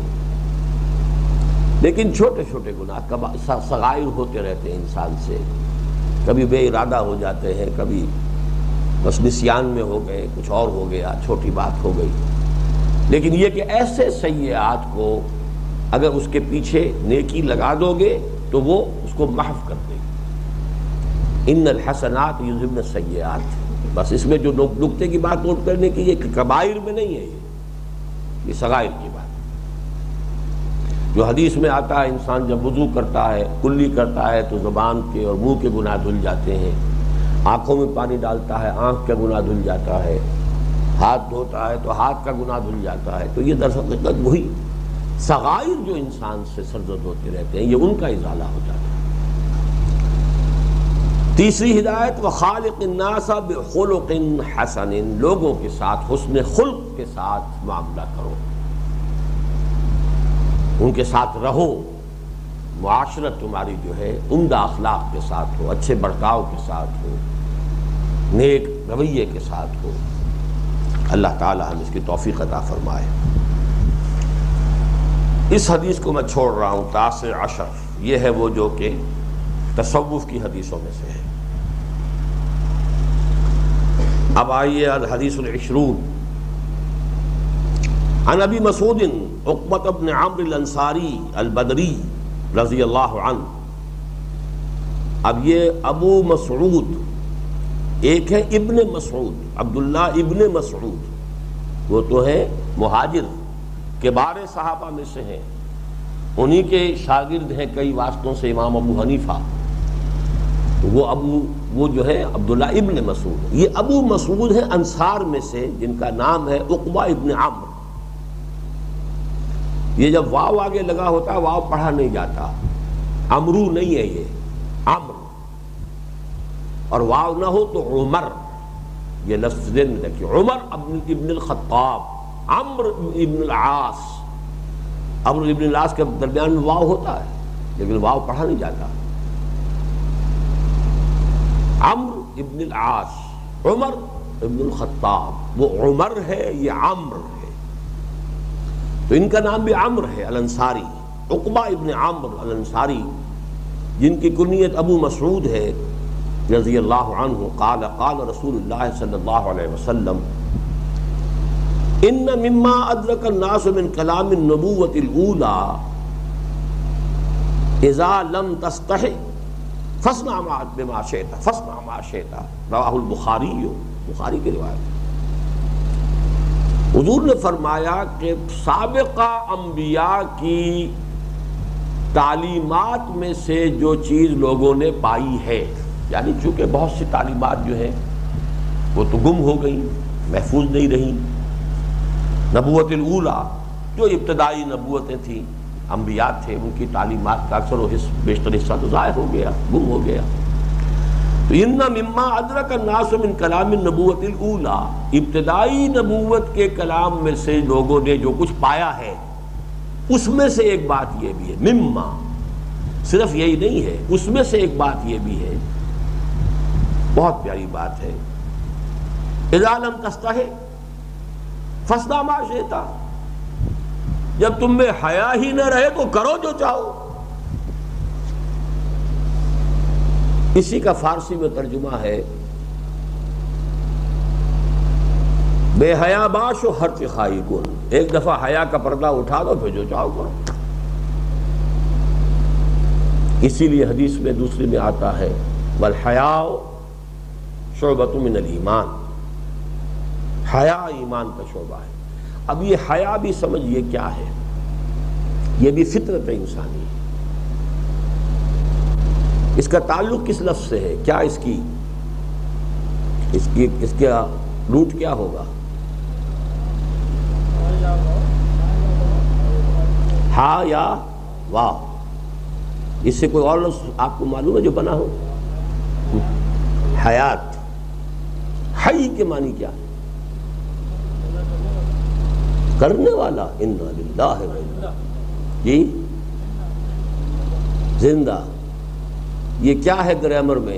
لیکن چھوٹے چھوٹے گناہ صغائر ہوتے رہتے ہیں انسان سے. کبھی بے ارادہ ہو جاتے ہیں، کبھی بس نسیان میں ہو گئے، کچھ اور ہو گیا، چھوٹی بات ہو گئی. لیکن یہ کہ ایسے سیئات کو اگر اس کے پیچھے نیکی لگا دو گے تو وہ اس کو محو کر دے گی. ان الحسنات یذہبن السیئات. بس اس میں جو نقطے کی بات نوٹ کرنے کی یہ کہ کبائر میں نہیں ہے، یہ صغائر کی بات. جو حدیث میں آتا ہے انسان جب وضو کرتا ہے، کلی کرتا ہے تو زبان کے اور منہ کے گناہ دھل جاتے ہیں. آنکھوں میں پانی ڈالتا ہے، آنکھ کا گناہ دھل جاتا ہے. ہاتھ دھوتا ہے تو ہاتھ کا گناہ دھل جاتا ہے. تو یہ در حقیقت وہی صغائر جو انسان سے سرزد ہوتے رہتے ہیں، یہ ان کا ازالہ ہو جاتا ہے. تیسری ہدایت، وخالق الناس بخلق حسن، لوگوں کے ساتھ حسن خلق کے ساتھ معاملہ کرو، ان کے ساتھ رہو. معاشرت تمہاری جو ہے عمدہ اخلاق کے ساتھ ہو، اچھے برتاؤ کے ساتھ ہو، نیک رویے کے ساتھ ہو. اللہ تعالی ہم اس کی توفیق عطا فرمائے. اس حدیث کو میں چھوڑ رہا ہوں، 19 یہ ہے وہ جو کہ تصوف کی حدیثوں میں سے ہے. اب آئیے الحدیث العشرون. عن ابی مسعود عقبۃ بن عمرو الانصاری البدری رضی اللہ عنہ. اب یہ ابو مسعود، ایک ہے ابن مسعود، عبداللہ ابن مسعود، وہ تو ہے مہاجر کبار صحابہ میں سے ہیں. انہی کے شاگرد ہیں کئی واسطوں سے امام ابو حنیفہ. وہ جو ہے عبداللہ ابن مسعود. یہ ابو مسعود ہیں انصار میں سے جن کا نام ہے عقبہ ابن عمرو. یہ جب واو آگے لگا ہوتا ہے واو پڑھا نہیں جاتا، عمرو نہیں ہے، یہ عمرو. اور واو نہ ہو تو عمر، یہ لفظ ذہن میں رکھیے. عمر ابن الخطاب، عمرو ابن العاص. عمرو ابن العاص کے درمیان میں واو ہوتا ہے لیکن واو پڑھا نہیں جاتا. عمرو ابن العاص، عمر ابن الخطاب. وہ عمر ہے، یہ عمرو ہے، تو ان کا نام بھی عمرو ہے الانصاری. عقبہ ابن عمرو الانصاری جن کی کنیت ابو مسعود ہے رضی اللہ عنہ. قال قال رسول اللہ صلی اللہ علیہ وسلم ان مما ادرک الناس من کلام النبوۃ الاولی اذا لم تستحی فاصنع بما شئت فاصنع ما شئت. رواہ البخاری، بخاری کی روایت. حضور نے فرمایا کہ سابقہ انبیاء کی تعلیمات میں سے جو چیز لوگوں نے پائی ہے، یعنی چونکہ بہت سی تعلیمات جو ہیں وہ تو گم ہو گئی، محفوظ نہیں رہیں. نبوت الاولیٰ جو ابتدائی نبوتیں تھیں، انبیاء تھے، ان کی تعلیمات کا اکثر و بیشتر حصہ تو ضائع ہو گیا، گم ہو گیا. تو ان مما ادرک الناس من کلام النبوۃ الاولیٰ، ابتدائی نبوت کے کلام میں سے لوگوں نے جو کچھ پایا ہے اس میں سے ایک بات یہ بھی ہے. مما صرف یہی نہیں ہے، اس میں سے ایک بات یہ بھی ہے، بہت پیاری بات ہے. اذا لم تستحی فاصنع ما شئت، جب تم میں حیا ہی نہ رہے تو کرو جو چاہو. اسی کا فارسی میں ترجمہ ہے بے حیا باش و ہر چخائی کن. ایک دفعہ حیا کا پردہ اٹھا دو پھر جو چاہو کرو. اسی لیے حدیث میں دوسری میں آتا ہے والحیاء شعبۃ من الایمان، حیا ایمان کا شعبہ ہے۔ اب یہ حیا بھی سمجھیے کیا ہے، یہ بھی فطرت انسانی ہے۔ اس کا تعلق کس لفظ سے ہے، کیا اس کا روٹ کیا ہوگا؟ ہا یا واو، اس سے کوئی اور لفظ آپ کو معلوم ہے جو بنا ہو؟ حیات، حی کے معنی کیا ہے؟ کرنے والا، انا للہ و انا، جی زندہ، یہ کیا ہے گرامر میں؟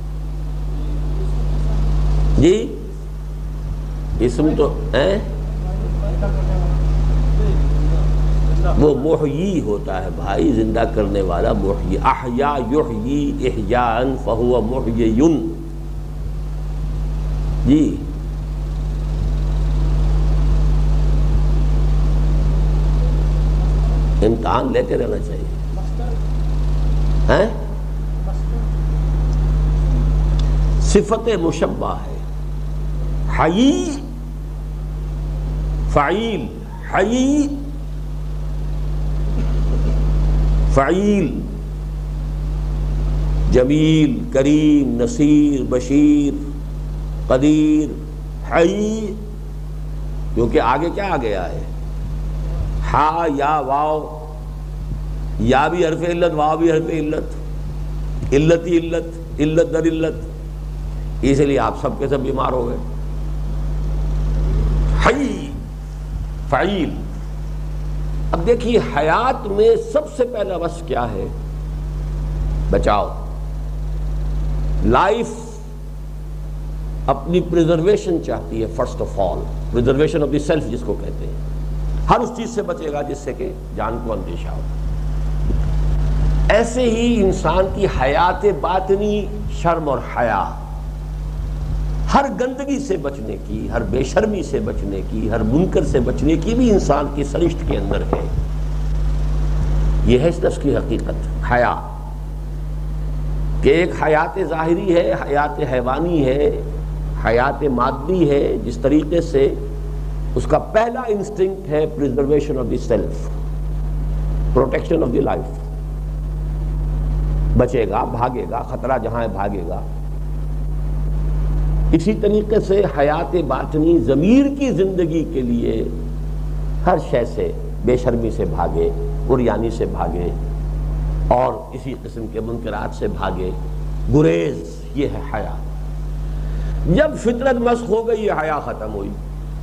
جی اسم تو وہ محیی ہوتا ہے بھائی، زندہ کرنے والا محیی، احیا یحیی احیاء فہو محیی، جی امتحان لیتے رہنا چاہیے۔ صفت مشبہ ہے، حی فعیل، حی فعیل، جمیل، کریم، نصیر، بشیر، قدیر، حی، کیونکہ آگے کیا آ گیا ہے؟ ہا یا واو، یا بھی حرف علت، واو بھی حرف علت، علت ہی علت، علت در علت، اس لیے آپ سب کے سب بیمار ہو گئے۔ حی فعیل۔ اب دیکھیے حیات میں سب سے پہلا وصف کیا ہے؟ بچاؤ، لائف اپنی پریزرویشن چاہتی ہے، first of all preservation of the self جس کو کہتے ہیں، ہر اس چیز سے بچے گا جس سے کہ جان کو اندیشہ ہو۔ ایسے ہی انسان کی حیات باطنی شرم اور حیا، ہر گندگی سے بچنے کی، ہر بے شرمی سے بچنے کی، ہر منکر سے بچنے کی بھی انسان کی سرشت کے اندر ہے۔ یہ ہے اس نفس کی حقیقت، حیا، کہ ایک حیات ظاہری ہے، حیات حیوانی ہے، حیات مادی ہے، جس طریقے سے اس کا پہلا انسٹنکٹ ہے preservation of the self, protection of the life, بچے گا، بھاگے گا، خطرہ جہاں ہے بھاگے گا۔ اسی طریقے سے حیات باطنی ضمیر کی زندگی کے لیے ہر شے سے، بے شرمی سے بھاگے، عریانی سے بھاگے، اور اسی قسم کے منکرات سے بھاگے، گریز، یہ ہے حیا۔ جب فطرت مسخ ہو گئی، یہ حیا ختم ہوئی۔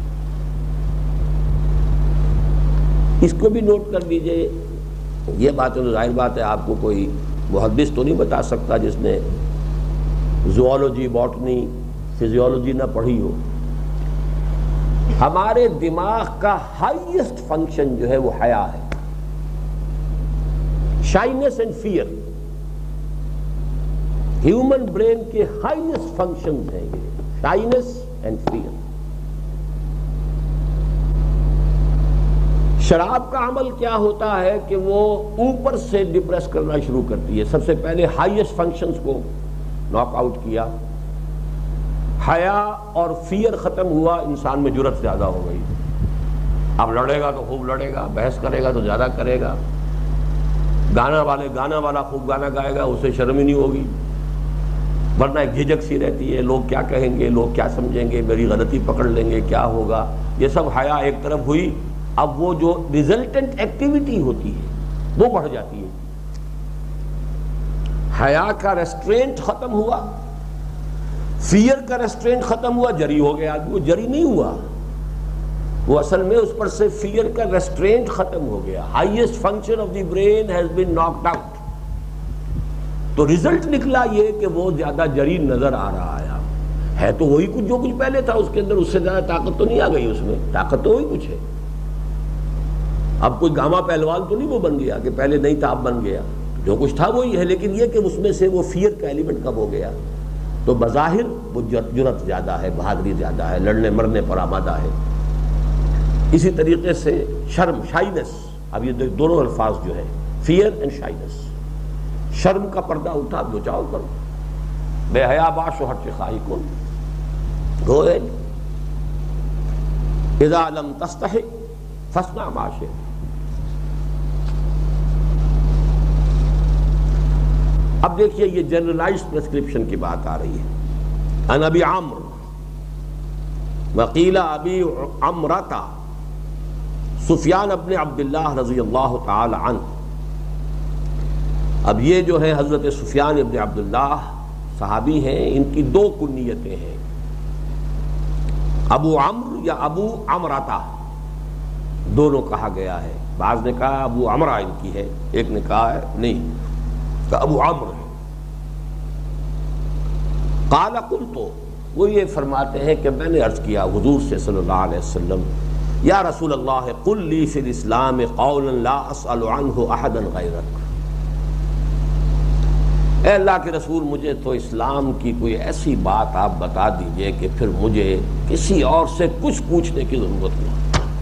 اس کو بھی نوٹ کر لیجئے، یہ باتیں تو ظاہر بات ہے آپ کو کوئی محدث تو نہیں بتا سکتا جس نے زوالوجی، باٹنی، فزیولوجی نہ پڑھی ہو۔ ہمارے دماغ کا ہائیسٹ فنکشن جو ہے وہ حیا ہے، shyness and fear, human brain کے ہائیسٹ فنکشنز ہیں یہ، شائنس اینڈ فیئر۔ شراب کا عمل کیا ہوتا ہے کہ وہ اوپر سے ڈپریس کرنا شروع کرتی ہے، سب سے پہلے ہائیسٹ فنکشنز کو ناک آؤٹ کیا، حیا اور فیئر ختم ہوا، انسان میں جرأت زیادہ ہو گئی۔ اب لڑے گا تو خوب لڑے گا، بحث کرے گا تو زیادہ کرے گا، گانا والا خوب گانا گائے گا، اسے شرم ہی نہیں ہوگی، ورنہ ایک جھجک سی رہتی ہے، لوگ کیا کہیں گے، لوگ کیا سمجھیں گے، میری غلطی پکڑ لیں گے، کیا ہوگا۔ یہ سب حیا ایک طرف ہوئی، اب وہ جو ریزلٹنٹ ایکٹیویٹی ہوتی ہے وہ بڑھ جاتی ہے۔ حیا کا ریسٹرینٹ ختم ہوا، فیئر کا ریسٹرینٹ ختم ہوا، جری ہو گیا آدمی۔ وہ جری نہیں ہوا، وہ اصل میں اس پر سے فیئر کا ریسٹرینٹ ختم ہو گیا، highest function of the brain has been knocked out. تو ریزلٹ نکلا یہ کہ وہ زیادہ جری نظر آ رہا ہے تو وہی کچھ جو کچھ پہلے تھا اس کے اندر، اس سے زیادہ طاقت تو نہیں آ گئی، اس میں طاقت تو وہی کچھ ہے۔ اب کوئی گاما پہلوان تو نہیں وہ بن گیا کہ پہلے نہیں تھا اب بن گیا، جو کچھ تھا وہی ہے، لیکن یہ کہ اس میں سے وہ فیئر کا ایلیمنٹ کم ہو گیا، تو بظاہر وہ جرأت زیادہ ہے، بہادری زیادہ ہے، لڑنے مرنے پر آمادہ ہے۔ اسی طریقے سے شرم، شائنس، اب یہ دونوں الفاظ جو ہے، فیئر اینڈ شائنس۔ شرم کا پردہ اٹھا، جو چاہو کرو، بے حیا با شوہر چخائی کن، گو اہد اذا لم تستحی فاصنع ما شئت۔ اب دیکھیے یہ جنرلائز پرسکرپشن کی بات آ رہی ہے۔ ان ابی عمرو وقیل ابی عمرتا سفیان ابن عبداللہ رضی اللہ تعالی عنہ۔ اب یہ جو ہے حضرت سفیان ابن عبداللہ صحابی ہیں، ان کی دو کنیتیں ہیں، ابو عمرو یا ابو عمرتا، دونوں کہا گیا ہے۔ بعض نے کہا ابو عمرہ ان کی ہے، ایک نے کہا ہے نہیں کہ ابو عمرو ہے۔ قال قلت، وہ یہ فرماتے ہیں کہ میں نے عرض کیا حضور سے صلی اللہ علیہ وسلم، یا رسول اللہ قل لی فی الاسلام قولا لا اسأل عنہ احدا غیرک۔ اے اللہ کے رسول، مجھے تو اسلام کی کوئی ایسی بات آپ بتا دیجئے کہ پھر مجھے کسی اور سے کچھ پوچھنے کی ضرورت نہیں۔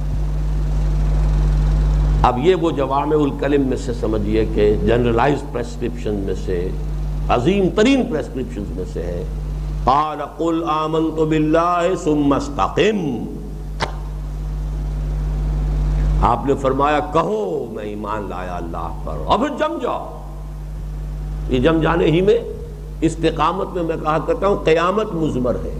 اب یہ وہ جوامع الکلم میں سے سمجھیے کہ جنرلائز پریسکرپشن میں سے عظیم ترین پریسکرپشن میں سے ہے۔ قال قل آمنت باللہ ثم استقم، آپ نے فرمایا کہو میں ایمان لایا اللہ پر، اور پھر جم جاؤ۔ یہ جم جانے ہی میں استقامت میں میں کہا کرتا ہوں قیامت مضمر ہے۔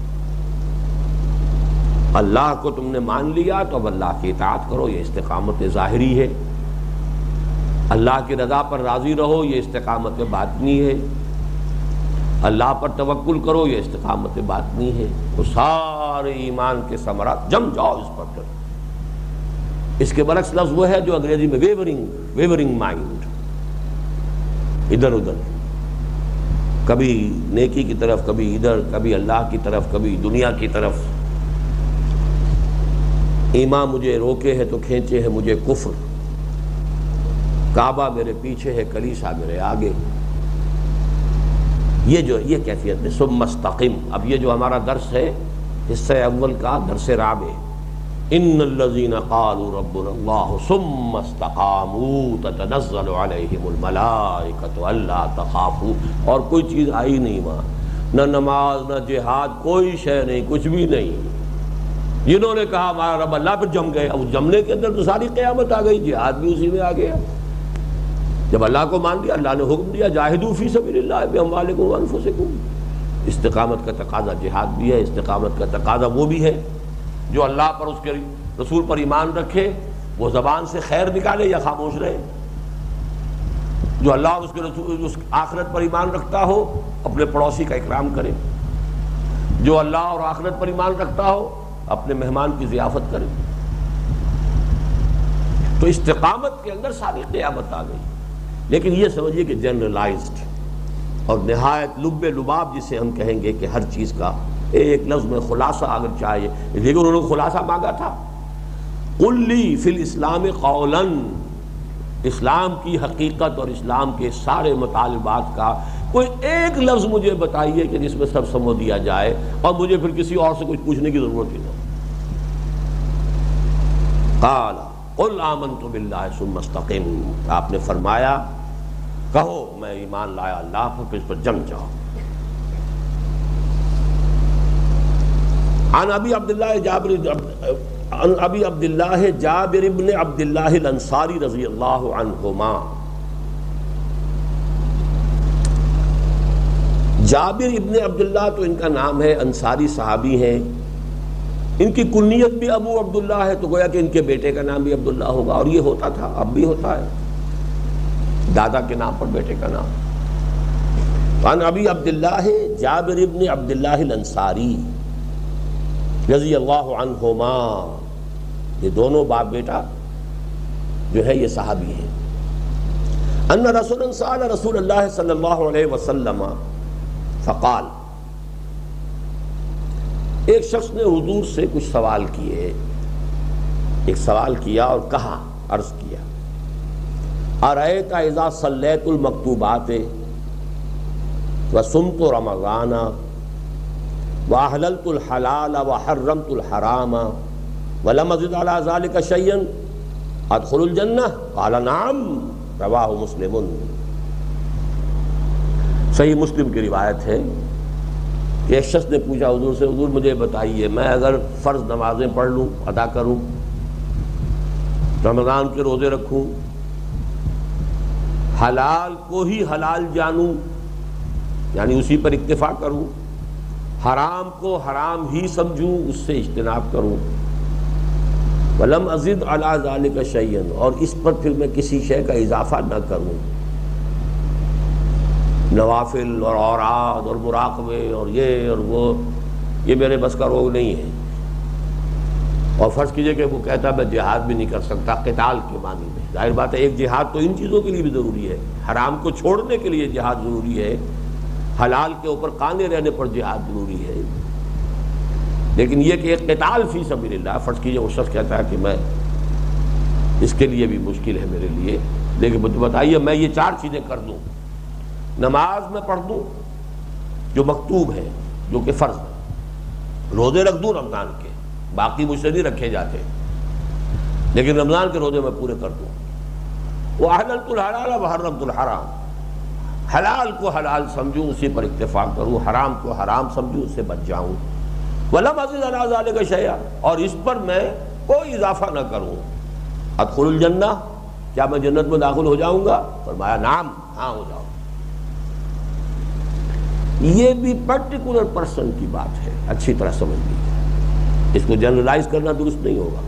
اللہ کو تم نے مان لیا تو اب اللہ کی اطاعت کرو، یہ استقامت ظاہری ہے۔ اللہ کی رضا پر راضی رہو، یہ استقامت باطنی ہے۔ اللہ پر توکل کرو، یہ استقامت باطنی ہے۔ تو سارے ایمان کے ثمرات جم جاؤ اس پر۔ اس کے برعکس لفظ وہ ہے جو انگریزی میں ویورنگ مائنڈ، ادھر ادھر، کبھی نیکی کی طرف، کبھی ادھر، کبھی اللہ کی طرف، کبھی دنیا کی طرف۔ ایمان مجھے روکے ہے تو کھینچے ہے مجھے کفر، کعبہ میرے پیچھے ہے کلیسا میرے آگے۔ یہ کیفیت ہے ثم استقم۔ اب یہ جو ہمارا درس ہے حصہ اول کا درس رابع، ان الذین قالوا ربنا اللہ ثم استقاموا تتنزل علیہم الملائکۃ الا تخافوا، اور کوئی چیز آئی نہیں وہاں، نہ نماز نہ جہاد، کوئی شے نہیں، کچھ بھی نہیں۔ جنہوں نے کہا ہمارا رب اللہ، پھر جم گئے۔ اب جمنے کے اندر تو ساری قیامت آ گئی، جہاد بھی اسی میں آ گیا۔ جب اللہ کو مان لیا، اللہ نے حکم دیا جاہدوا فی سبیل اللہ باموالکم وانفسکم۔ استقامت کا تقاضا جہاد بھی ہے، استقامت کا تقاضا وہ بھی ہے جو اللہ پر، اس کے رسول پر ایمان رکھے، وہ زبان سے خیر نکالے یا خاموش رہے۔ جو اللہ اور اس کے رسول، اس آخرت پر ایمان رکھتا ہو، اپنے پڑوسی کا اکرام کرے۔ جو اللہ اور آخرت پر ایمان رکھتا ہو، اپنے مہمان کی ضیافت کرے۔ تو استقامت کے اندر ساری قیامت آ گئی۔ لیکن یہ سمجھیے کہ جنرلائزڈ اور نہایت لب لباب، جسے ہم کہیں گے کہ ہر چیز کا ایک لفظ میں خلاصہ اگر چاہیے، لیکن انہوں نے خلاصہ مانگا تھا۔ قل لی فی الاسلام قولا، اسلام کی حقیقت اور اسلام کے سارے مطالبات کا کوئی ایک لفظ مجھے بتائیے کہ جس میں سب سمجھ دیا جائے، اور مجھے پھر کسی اور سے کچھ پوچھنے کی ضرورت ہی نہ ہو۔ قال قل آمنت باللہ ثم استقم، آپ نے فرمایا کہو میں ایمان لایا اللہ پر، پھر اس پر جم جاؤ۔ عن ابی عبداللہ جابر ابن عبداللہ الانصاری رضی اللہ عنہما، جابر ابن عبداللہ تو ان کا نام ہے، انصاری صحابی ہیں، ان کی کنیت بھی ابو عبداللہ ہے، تو گویا کہ ان کے بیٹے کا نام بھی عبداللہ ہوگا، اور یہ ہوتا تھا، اب بھی ہوتا ہے، دادا کے نام پر بیٹے کا نام۔ عن ابی عبداللہ جابر ابن عبداللہ الانصاری رضی اللہ عنہما، یہ دونوں باپ بیٹا جو ہے یہ صحابی ہیں۔ ان رسول سأل رسول اللہ صلی اللہ علیہ وسلم فقال، ایک شخص نے حضور سے کچھ سوال کیے، ایک سوال کیا اور کہا، عرض کیا، ارأیت اذا صلیت المکتوبات وصمت رمضان واحللت الحلال وحرمت الحرام ولم ازد على ذلك شيئا ادخل الجنہ؟ قال نعم، رواہ مسلم۔ صحیح مسلم کی روایت ہے کہ ایک شخص نے پوچھا حضور سے، حضور مجھے بتائیے میں اگر فرض نمازیں پڑھ لوں، ادا کروں، رمضان کے روزے رکھوں، حلال کو ہی حلال جانوں یعنی اسی پر اکتفا کروں، حرام کو حرام ہی سمجھوں، اس سے اجتناب کروں، وَلَمْ أَزِدْ عَلَىٰ ذَلِكَ شَيْئًا، اور اس پر پھر میں کسی شے کا اضافہ نہ کروں، نوافل اور اوراد اور مراقبے اور یہ اور وہ، یہ میرے بس کا روگ نہیں ہے۔ اور فرض کیجئے کہ وہ کہتا میں جہاد بھی نہیں کر سکتا قتال کے معنی میں، ظاہر بات ہے ایک جہاد تو ان چیزوں کے لیے بھی ضروری ہے، حرام کو چھوڑنے کے لیے جہاد ضروری ہے، حلال کے اوپر قائم رہنے پر جہاد ضروری ہے، لیکن یہ کہ ایک قتال فی سبیل اللہ، فرض کیجئے وہ شخص کہتا ہے کہ میں اس کے لیے بھی مشکل ہے میرے لیے، لیکن بتائیے میں یہ 4 چیزیں کر دوں، نماز میں پڑھ دوں جو مکتوب ہے جو کہ فرض ہے، روزے رکھ دوں رمضان کے، باقی مجھ سے نہیں رکھے جاتے لیکن رمضان کے روزے میں پورے کر دوں، وَأَحْلَلْتُ الْحَلَالَ وَحَرَّمْتُ الْحَرَامَ، حلال کو حلال سمجھوں اسی پر اکتفا کروں، حرام کو حرام سمجھوں اس سے بچ جاؤں، وَلَمْ أَزِدْ عَلَىٰ ذَلِكَ شَيْئًا، اور اس پر میں کوئی اضافہ نہ کروں، ادخل الجنہ، کیا میں جنت میں داخل ہو جاؤں گا؟ فرمایا نعم، ہاں ہو جاؤں۔ یہ بھی پرٹیکولر پرسن کی بات ہے، اچھی طرح سمجھ لیجیے، اس کو جنرلائز کرنا درست نہیں ہوگا،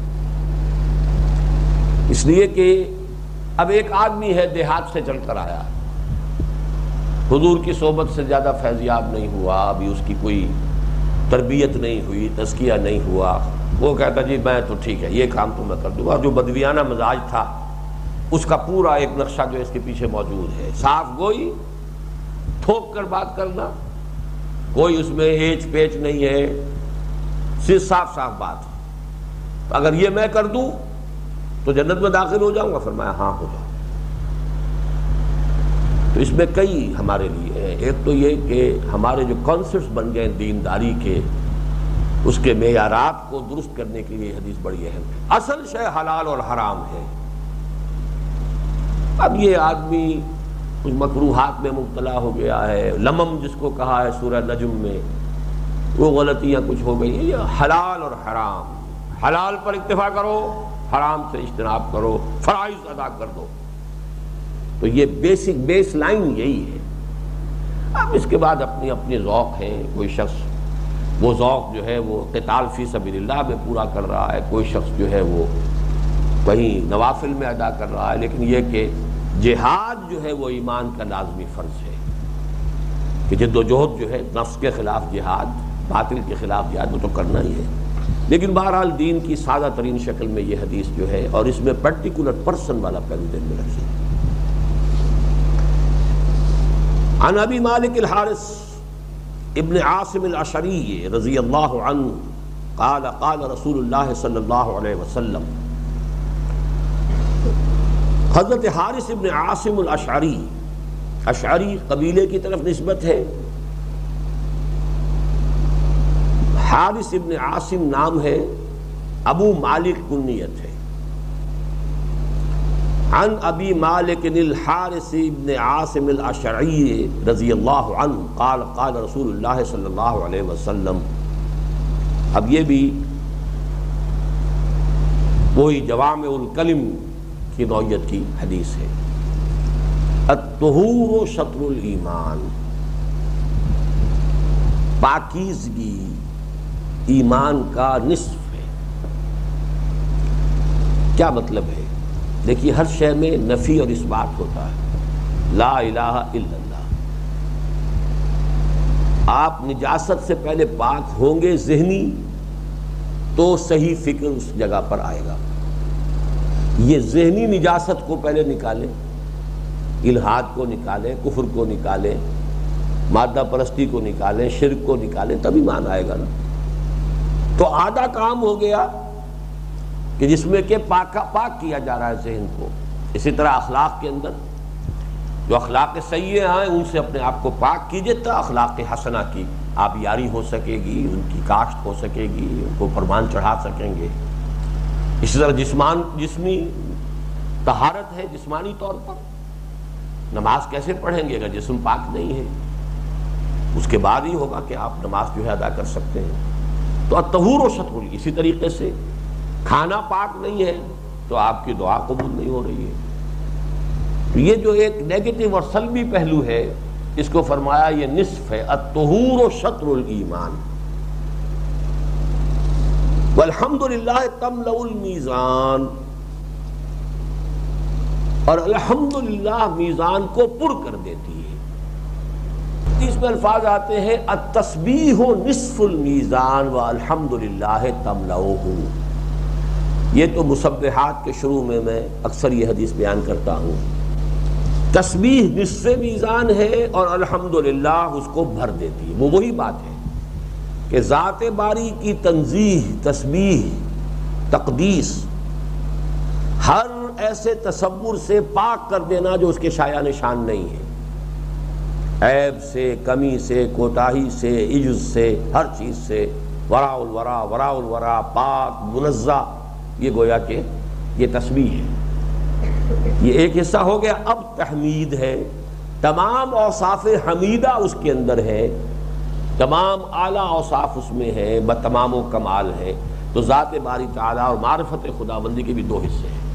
اس لیے کہ اب ایک آدمی ہے دیہات سے چل کر آیا، حضور کی صحبت سے زیادہ فیضیاب نہیں ہوا، ابھی اس کی کوئی تربیت نہیں ہوئی، تزکیہ نہیں ہوا، وہ کہتا جی میں تو ٹھیک ہے یہ کام تو میں کر دوں گا، جو بدویانہ مزاج تھا اس کا پورا ایک نقشہ جو اس کے پیچھے موجود ہے، صاف گوئی، ٹھوک کر بات کرنا، کوئی اس میں ایچ پیچ نہیں ہے، صرف صاف صاف بات، اگر یہ میں کر دوں تو جنت میں داخل ہو جاؤں گا؟ فرمایا ہاں ہو جاؤ۔ تو اس میں کئی ہمارے لیے ہیں، ایک تو یہ کہ ہمارے جو کانسیپٹس بن گئے دینداری کے، اس کے معیارات کو درست کرنے کے لیے حدیث بڑی اہم ہے۔ اصل شے حلال اور حرام ہے، اب یہ آدمی کچھ مکروہات میں مبتلا ہو گیا ہے، لمم جس کو کہا ہے سورہ نجم میں، وہ غلطیاں کچھ ہو گئی ہیں، یہ حلال اور حرام، حلال پر اکتفا کرو، حرام سے اجتناب کرو، فرائض ادا کر دو، تو یہ بیسک بیس لائن یہی ہے۔ اب اس کے بعد اپنی اپنی ذوق ہیں، کوئی شخص وہ ذوق جو ہے وہ قتال فی سبیل اللہ میں پورا کر رہا ہے، کوئی شخص جو ہے وہ کہیں نوافل میں ادا کر رہا ہے، لیکن یہ کہ جہاد جو ہے وہ ایمان کا لازمی فرض ہے کہ جد و جہد جو ہے نفس کے خلاف جہاد، باطل کے خلاف جہاد، وہ تو کرنا ہی ہے، لیکن بہرحال دین کی سادہ ترین شکل میں یہ حدیث جو ہے، اور اس میں پرٹیکولر پرسن والا پہلو دل میں رکھیے۔ عن ابی مالک الحارث ابن عاصم الاشعری رضی اللہ عنہ قال قال رسول اللہ صلی اللہ علیہ وسلم، حضرت حارث ابن عاصم الاشعری، اشعری قبیلے کی طرف نسبت ہے، حارث ابن عاصم نام ہے، ابو مالک کنیت ہے، عن ابی مالک الحارث ابن عاصم الاشعری رضی اللہ عنہ قال قال رسول اللہ صلی اللہ علیہ وسلم۔ اب یہ بھی وہی جوامع الکلم کی نوعیت کی حدیث ہے۔ الطہور شطر الایمان، پاکیزگی ایمان کا نصف ہے۔ کیا مطلب ہے؟ دیکھیے ہر شے میں نفی اور اثبات ہوتا ہے، لا الہ الا اللہ، آپ نجاست سے پہلے پاک ہوں گے ذہنی تو صحیح فکر اس جگہ پر آئے گا، یہ ذہنی نجاست کو پہلے نکالیں، الحاد کو نکالیں، کفر کو نکالیں، مادہ پرستی کو نکالیں، شرک کو نکالیں، تبھی مان آئے گا نا۔ تو آدھا کام ہو گیا کہ جس میں کہ پاک کیا جا رہا ہے ذہن کو۔ اسی طرح اخلاق کے اندر جو اخلاق سیئے ہیں ان سے اپنے آپ کو پاک کیجئے تو اخلاق حسنہ کی آپ یاری ہو سکے گی، ان کی کاشت ہو سکے گی، ان کو فرمان چڑھا سکیں گے۔ اسی طرح جسمی طہارت ہے جسمانی طور پر، نماز کیسے پڑھیں گے اگر جسم پاک نہیں ہے؟ اس کے بعد ہی ہوگا کہ آپ نماز جو ہے ادا کر سکتے ہیں۔ تو الطہور و شطر، اسی طریقے سے کھانا پاک نہیں ہے تو آپ کی دعا قبول نہیں ہو رہی ہے۔ تو یہ جو ایک نیگیٹو اور سلبی پہلو ہے، اس کو فرمایا یہ نصف ہے، الطہور و شطر الایمان۔ والحمدللہ تملأ المیزان، اور الحمدللہ میزان کو پر کر دیتی ہے۔ اس میں الفاظ آتے ہیں التسبیح نصف المیزان والحمدللہ تملأہ۔ یہ تو مسبحات کے شروع میں اکثر یہ حدیث بیان کرتا ہوں۔ تسبیح نصف میزان ہے اور الحمدللہ اس کو بھر دیتی ہے۔ وہ وہی بات ہے کہ ذات باری کی تنزیہ، تسبیح، تقدیس، ہر ایسے تصور سے پاک کر دینا جو اس کے شایع نشان نہیں ہے، عیب سے، کمی سے، کوتاہی سے، عجز سے، ہر چیز سے، وراء الورا، وراء الورا، پاک، منزہ، یہ گویا کہ یہ تسبیح ہے۔ یہ ایک حصہ ہو گیا۔ اب تحمید ہے، تمام اوصاف حمیدہ اس کے اندر ہے، تمام اعلیٰ اوصاف اس میں ہے، بتمام و کمال ہے۔ تو ذات باری تعالیٰ اور معرفت خداوندی کے بھی دو حصے ہیں،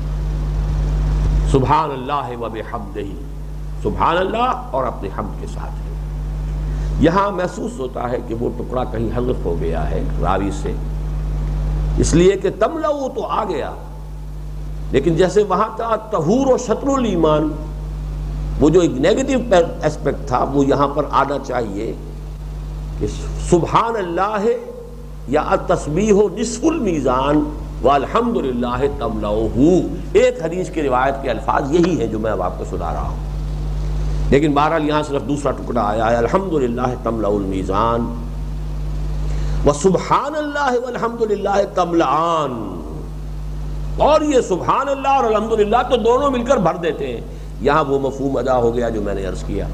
سبحان اللہ و بحمدہ، سبحان اللہ اور اپنے حمد کے ساتھ ہے۔ یہاں محسوس ہوتا ہے کہ وہ ٹکڑا کہیں حذف ہو گیا ہے راوی سے، اس لیے کہ تملأ تو آ گیا، لیکن جیسے وہاں تھا طہور و شطر الایمان، وہ جو ایک نیگیٹو ایسپیکٹ تھا وہ یہاں پر آنا چاہیے کہ سبحان اللہ یا التسبیح نصف المیزان والحمدللہ تملأہ۔ ایک حدیث کی روایت کے الفاظ یہی ہیں جو میں اب آپ کو سنا رہا ہوں، لیکن بہرحال یہاں صرف دوسرا ٹکڑا آیا ہے، الحمدللہ تملأ المیزان وسبحان اللہ والحمدللہ تملأان۔ اور یہ سبحان اللہ اور الحمدللہ تو دونوں مل کر بھر دیتے ہیں۔ یہاں وہ مفہوم ادا ہو گیا جو میں نے عرض کیا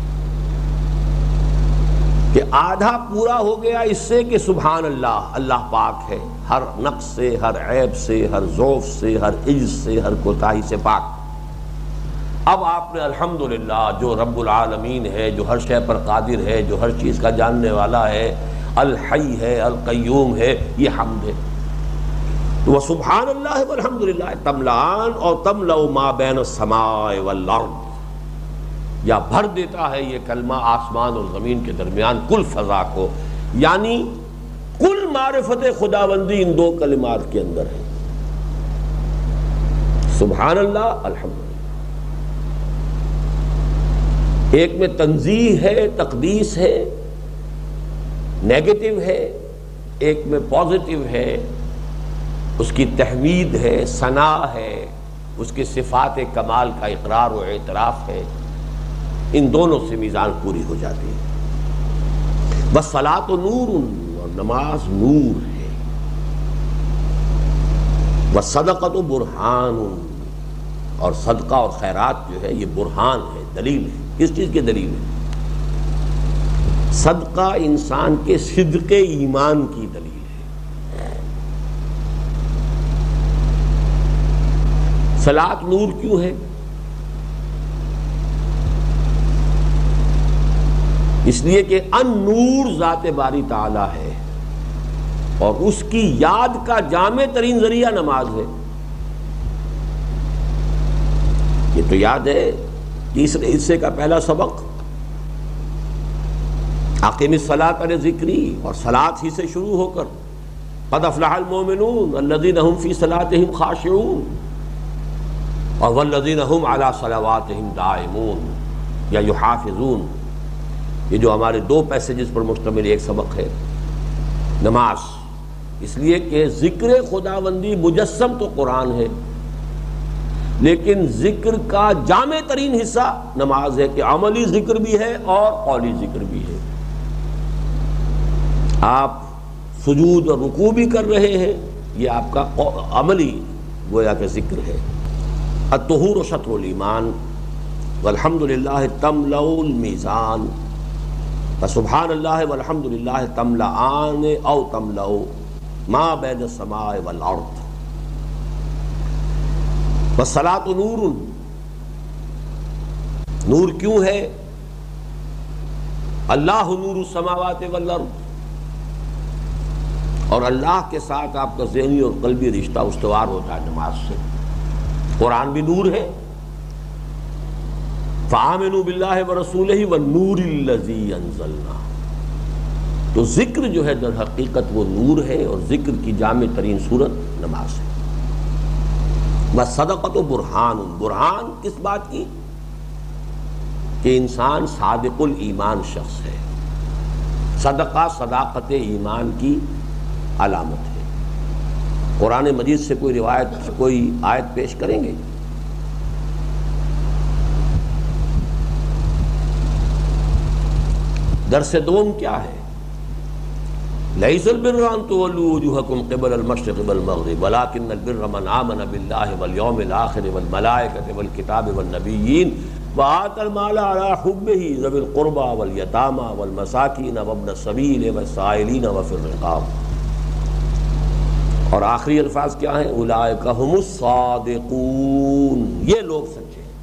کہ آدھا پورا ہو گیا اس سے کہ سبحان اللہ، اللہ پاک ہے، ہر نقص سے، ہر عیب سے، ہر ضعف سے، ہر عجز سے، ہر کوتاہی سے پاک۔ اب آپ نے الحمدللہ جو رب العالمین ہے، جو ہر شے پر قادر ہے، جو ہر چیز کا جاننے والا ہے، الحی ہے، القیوم ہے، یہ حمد ہے۔ تو سبحان اللہ والحمدللہ تملأان، اور تملأ ما بین السماء والارض، یا بھر دیتا ہے یہ کلمہ آسمان اور زمین کے درمیان کل فضا کو، یعنی کل معرفت خداوندی ان دو کلمات کے اندر ہے، سبحان اللہ، الحمدللہ۔ ایک میں تنزیہ ہے، تقدیس ہے، نیگیٹو ہے، ایک میں پازیٹو ہے، اس کی تحمید ہے، ثنا ہے، اس کی صفات کمال کا اقرار و اعتراف ہے۔ ان دونوں سے میزان پوری ہو جاتی ہے۔ والصلاۃ نور، اور نماز نور ہے۔ والصدقۃ برہان، اور صدقہ اور خیرات جو ہے یہ برہان ہے، دلیل ہے۔ کس چیز کی دلیل ہے؟ صدقہ انسان کے صدق ایمان کی دلیل ہے۔ صلاۃ نور کیوں ہے؟ اس لیے کہ النور ذات باری تعالی ہے، اور اس کی یاد کا جامع ترین ذریعہ نماز ہے۔ یہ تو یاد ہے تیسرے حصے کا پہلا سبق، اقیم الصلاۃ لذکری، اور صلاۃ ہی سے شروع ہو کر قد افلح المؤمنون الذین هم فی صلاتهم خاشعون، اور والذین هم علی صلواتهم دائمون یا یحافظون، یہ جو ہمارے دو پیسیجز پر مشتمل ایک سبق ہے نماز۔ اس لیے کہ ذکر خداوندی مجسم تو قرآن ہے، لیکن ذکر کا جامع ترین حصہ نماز ہے، کہ عملی ذکر بھی ہے اور قولی ذکر بھی ہے۔ آپ سجود اور رکوع بھی کر رہے ہیں، یہ آپ کا عملی گویا کہ ذکر ہے۔ الطہور شطر الایمان والحمدللہ تملأ المیزان فسبحان اللہ والحمدللہ تملأان او تملأ ما بین السماء والارض۔ والصلاۃ نور، نور کیوں ہے؟ اللہ نور السماوات والارض، اور اللہ کے ساتھ آپ کا ذہنی اور قلبی رشتہ استوار ہوتا ہے نماز سے۔ قرآن بھی نور ہے، فآمنوا باللہ ورسولہ والنور الذی انزلنا۔ تو ذکر جو ہے در حقیقت وہ نور ہے، اور ذکر کی جامع ترین صورت نماز ہے۔ والصدقۃ برہان، برہان کس بات کی؟ کہ انسان صادق الایمان شخص ہے۔ صدقہ صداقت ایمان کی علامت ہے۔ قرآن مجید سے کوئی روایت، کوئی آیت پیش کریں گے؟ درس دوم کیا ہے؟ لیس البر ان تولوا وجوہکم قبل المشرق والمغرب ولکن البر من آمن باللہ والیوم الآخر والملائکۃ والکتاب والنبیین وآتى المال على حبه ذوي القربى واليتامى والمساکین وابن السبیل والسائلین وفی الرقاب۔ اور آخری الفاظ کیا ہیں؟ اولئک هم الصادقون، یہ لوگ سچے ہیں۔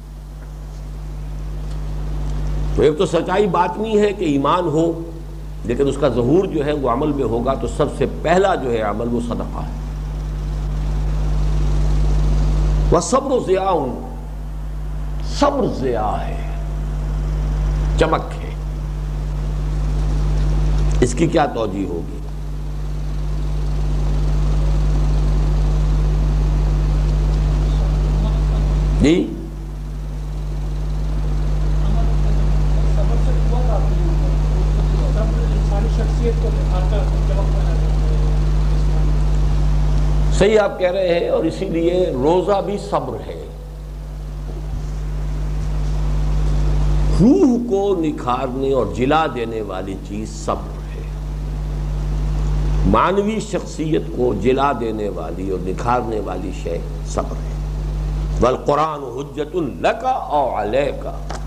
تو ایک تو سچائی باطنی ہے کہ ایمان ہو، لیکن اس کا ظہور جو ہے وہ عمل میں ہوگا، تو سب سے پہلا جو ہے عمل وہ صدقہ ہے۔ وَالصَّبْرُ ضِيَاءٌ، صبر ضیاء ہے، چمک ہے۔ اس کی کیا توجیہ ہوگی؟ جی صحیح آپ کہہ رہے ہیں، اور اسی لیے روزہ بھی صبر ہے۔ روح کو نکھارنے اور جلا دینے والی چیز صبر ہے۔ معنوی شخصیت کو جلا دینے والی اور نکھارنے والی شے صبر ہے۔ والقرآن حجت لک او علیک،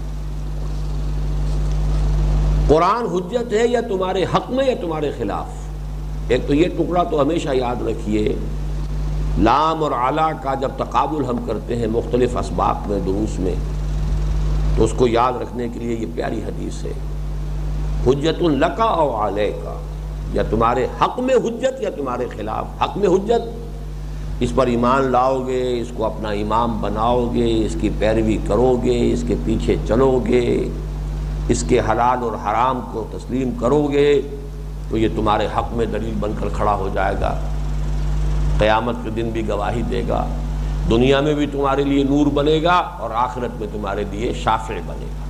قرآن حجت ہے یا تمہارے حق میں یا تمہارے خلاف۔ ایک تو یہ ٹکڑا تو ہمیشہ یاد رکھیے، لام اور علا کا جب تقابل ہم کرتے ہیں مختلف اسباق میں، دروس میں، تو اس کو یاد رکھنے کے لیے یہ پیاری حدیث ہے، حجت لک او علیک، یا تمہارے حق میں حجت یا تمہارے خلاف۔ حق میں حجت، اس پر ایمان لاؤ گے، اس کو اپنا امام بناؤ گے، اس کی پیروی کرو گے، اس کے پیچھے چلو گے، اس کے حلال اور حرام کو تسلیم کرو گے، تو یہ تمہارے حق میں دلیل بن کر کھڑا ہو جائے گا، قیامت کے دن بھی گواہی دے گا، دنیا میں بھی تمہارے لیے نور بنے گا، اور آخرت میں تمہارے لیے شافع بنے گا۔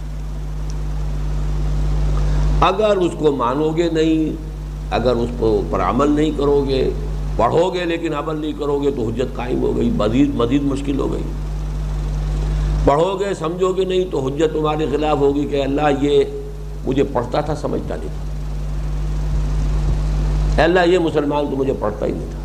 اگر اس کو مانو گے نہیں، اگر اس پر عمل نہیں کرو گے، پڑھو گے لیکن عمل نہیں کرو گے، تو حجت قائم ہو گئی، مزید مشکل ہو گئی۔ پڑھو گے سمجھو گے نہیں تو حجت تمہارے خلاف ہوگی کہ اللہ یہ مجھے پڑھتا تھا سمجھتا نہیں تھا، اے اللہ یہ مسلمان تو مجھے پڑھتا ہی نہیں تھا،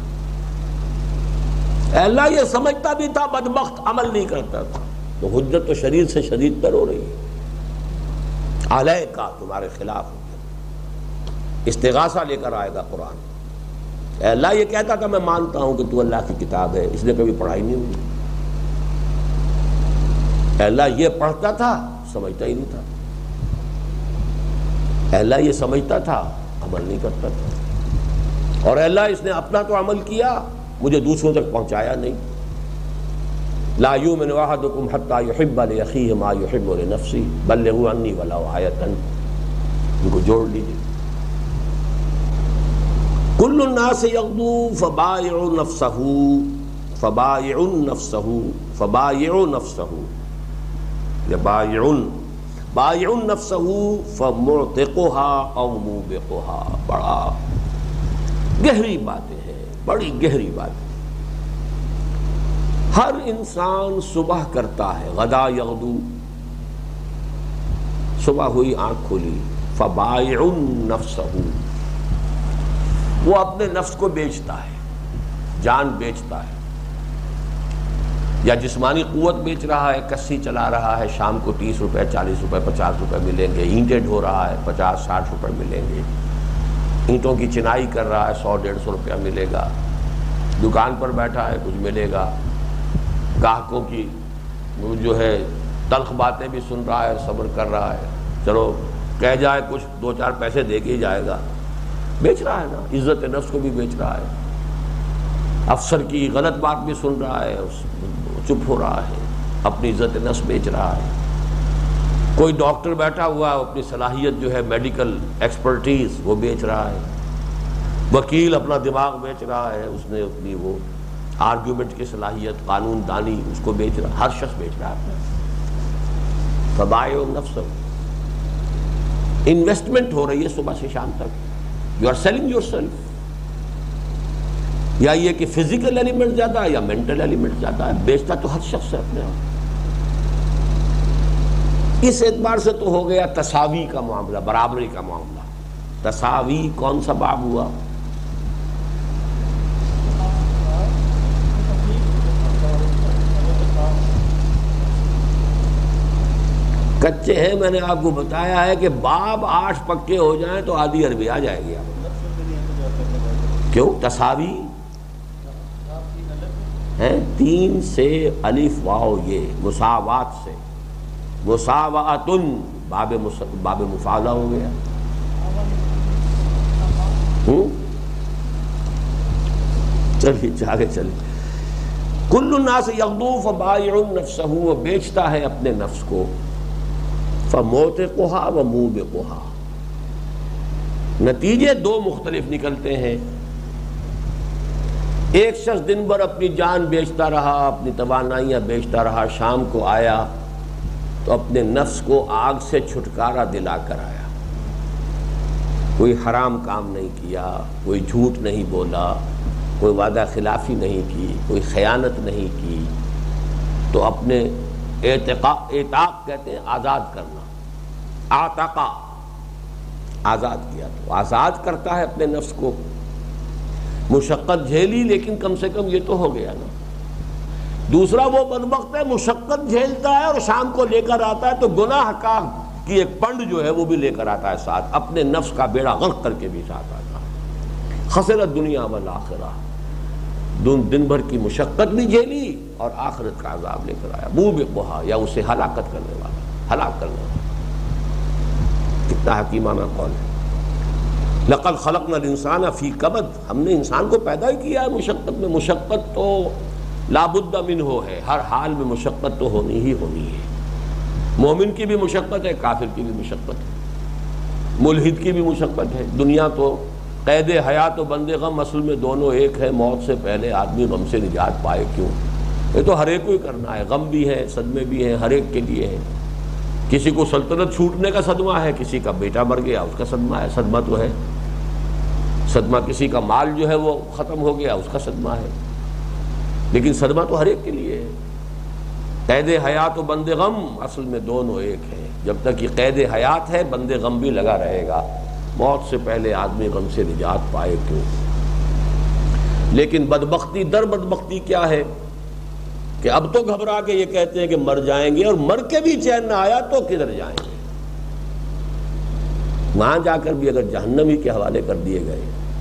اے اللہ یہ سمجھتا بھی تھا بدبخت عمل نہیں کرتا تھا۔ تو حجت تو شدید سے شدید تر ہو رہی ہے، علیہ کا تمہارے خلاف استغاثہ لے کر آئے گا قرآن۔ اے اللہ یہ کہتا تھا میں مانتا ہوں کہ تو اللہ کی کتاب ہے، اس نے کبھی پڑھائی نہیں ہوئی۔ اے اللہ یہ پڑھتا تھا سمجھتا ہی نہیں تھا، اے اللہ یہ سمجھتا تھا عمل نہیں کرتا تھا، اور اے اللہ اس نے اپنا تو عمل کیا مجھے دوسروں تک پہنچایا نہیں۔ لا یؤمن احدکم حتی یحب لاخیہ ما یحب لنفسہ بلغوا عنی ولو آیۃ، ان کو جوڑ لیجیے۔ کل الناس یغدو فبائع بائع نفسہ فمعتقها او موبقها۔ بڑا گہری باتیں ہیں، بڑی گہری باتیں۔ ہر انسان صبح کرتا ہے، غدا یغدو، صبح ہوئی آنکھ کھولی، فبائع نفسہ، وہ اپنے نفس کو بیچتا ہے، جان بیچتا ہے، یا جسمانی قوت بیچ رہا ہے، کسی چلا رہا ہے، شام کو 30 روپے 40 روپے 50 روپے ملیں گے، اینٹیں ڈھو رہا ہے 50-60 روپے ملیں گے، اینٹوں کی چنائی کر رہا ہے 100-150 روپیہ ملے گا، دکان پر بیٹھا ہے کچھ ملے گا، گاہکوں کی جو ہے تلخ باتیں بھی سن رہا ہے، صبر کر رہا ہے، چلو کہہ جائے کچھ، دو چار پیسے دے کے ہی جائے گا، بیچ رہا ہے نا، عزت نفس کو بھی بیچ رہا ہے۔ افسر کی غلط بات بھی سن رہا ہے، چپ ہو رہا ہے، اپنی عزت نفس بیچ رہا ہے۔ کوئی ڈاکٹر بیٹھا ہوا ہے، اپنی صلاحیت جو ہے میڈیکل ایکسپرٹیز وہ بیچ رہا ہے۔ وکیل اپنا دماغ بیچ رہا ہے، اس نے اپنی وہ آرگیومنٹ کی صلاحیت، قانون دانی، اس کو بیچ رہا ہے، ہر شخص بیچ رہا ہے۔ فبائع النفس، انویسٹمنٹ ہو رہی ہے صبح سے شام تک، you are selling yourself. یا یہ کہ فزیکل ایلیمنٹ زیادہ ہے یا مینٹل ایلیمنٹ زیادہ ہے، بیچتا تو ہر شخص ہے اپنے آپ۔ اس اعتبار سے تو ہو گیا تساوی کا معاملہ، برابری کا معاملہ۔ تساوی کون سا باب ہوا؟ کچے ہیں، میں نے آپ کو بتایا ہے کہ باب 8 پکے ہو جائیں تو آدھی عربی آ جائے گی آپ۔ کیوں؟ تساوی ہے 3 سے الف واو، یہ مساوات سے، مساواتن باب مفاعلہ ہو گیا۔ چلیے آگے چلیں۔ کل الناس یغدو فبائع نفسہ، وہ بیچتا ہے اپنے نفس کو، فموتقھا وموبقھا۔ نتیجے 2 مختلف نکلتے ہیں۔ ایک شخص دن بھر اپنی جان بیچتا رہا، اپنی توانائیاں بیچتا رہا، شام کو آیا تو اپنے نفس کو آگ سے چھٹکارا دلا کر آیا۔ کوئی حرام کام نہیں کیا، کوئی جھوٹ نہیں بولا، کوئی وعدہ خلافی نہیں کی، کوئی خیانت نہیں کی، تو اپنے اعتاق کہتے ہیں آزاد کرنا، آتقا، آزاد کیا، تو آزاد کرتا ہے اپنے نفس کو۔ مشقت جھیلی لیکن کم سے کم یہ تو ہو گیا نا۔ دوسرا وہ بدبخت ہے، مشقت جھیلتا ہے اور شام کو لے کر آتا ہے تو گناہ کا کی ایک پنڈ جو ہے وہ بھی لے کر آتا ہے ساتھ، اپنے نفس کا بیڑا غرق کر کے بھی ساتھ آتا ہے۔ خسرت دنیا والآخرہ، دن بھر کی مشقت بھی جھیلی اور آخرت کا عذاب لے کر آیا۔ موبقھا، یا اسے ہلاکت کرنے والا، ہلاک کرنے والا۔ کتنا حکیمانہ قول ہے۔ لقد خلقنا الانسان فی کبد، ہم نے انسان کو پیدا ہی کیا ہے مشقت میں۔ مشقت تو لابد منہ ہے، ہر حال میں مشقت تو ہونی ہی ہونی ہے۔ مومن کی بھی مشقت ہے، کافر کی بھی مشقت ہے، ملحد کی بھی مشقت ہے۔ دنیا تو قید حیات و بند غم اصل میں دونوں ایک ہے۔ موت سے پہلے آدمی غم سے نجات پائے، کیوں؟ یہ تو ہر ایک کو ہی کرنا ہے، غم بھی ہے، صدمے بھی ہیں، ہر ایک کے لیے ہے۔ کسی کو سلطنت چھوٹنے کا صدمہ ہے، کسی کا بیٹا مر گیا اس کا صدمہ ہے، صدمہ تو ہے۔ صدمہ کسی کا مال جو ہے وہ ختم ہو گیا، اس کا صدمہ ہے، لیکن صدمہ تو ہر ایک کے لیے ہے۔ قید حیات و بند غم اصل میں دونوں ایک ہیں۔ جب تک یہ قید حیات ہے بند غم بھی لگا رہے گا۔ موت سے پہلے آدمی غم سے نجات پائے، کیوں؟ لیکن بدبختی در بدبختی کیا ہے کہ اب تو گھبرا کے یہ کہتے ہیں کہ مر جائیں گے، اور مر کے بھی چین نہ آیا تو کدھر جائیں گے؟ وہاں جا کر بھی اگر جہنم ہی کے حوالے کر دیے گئے۔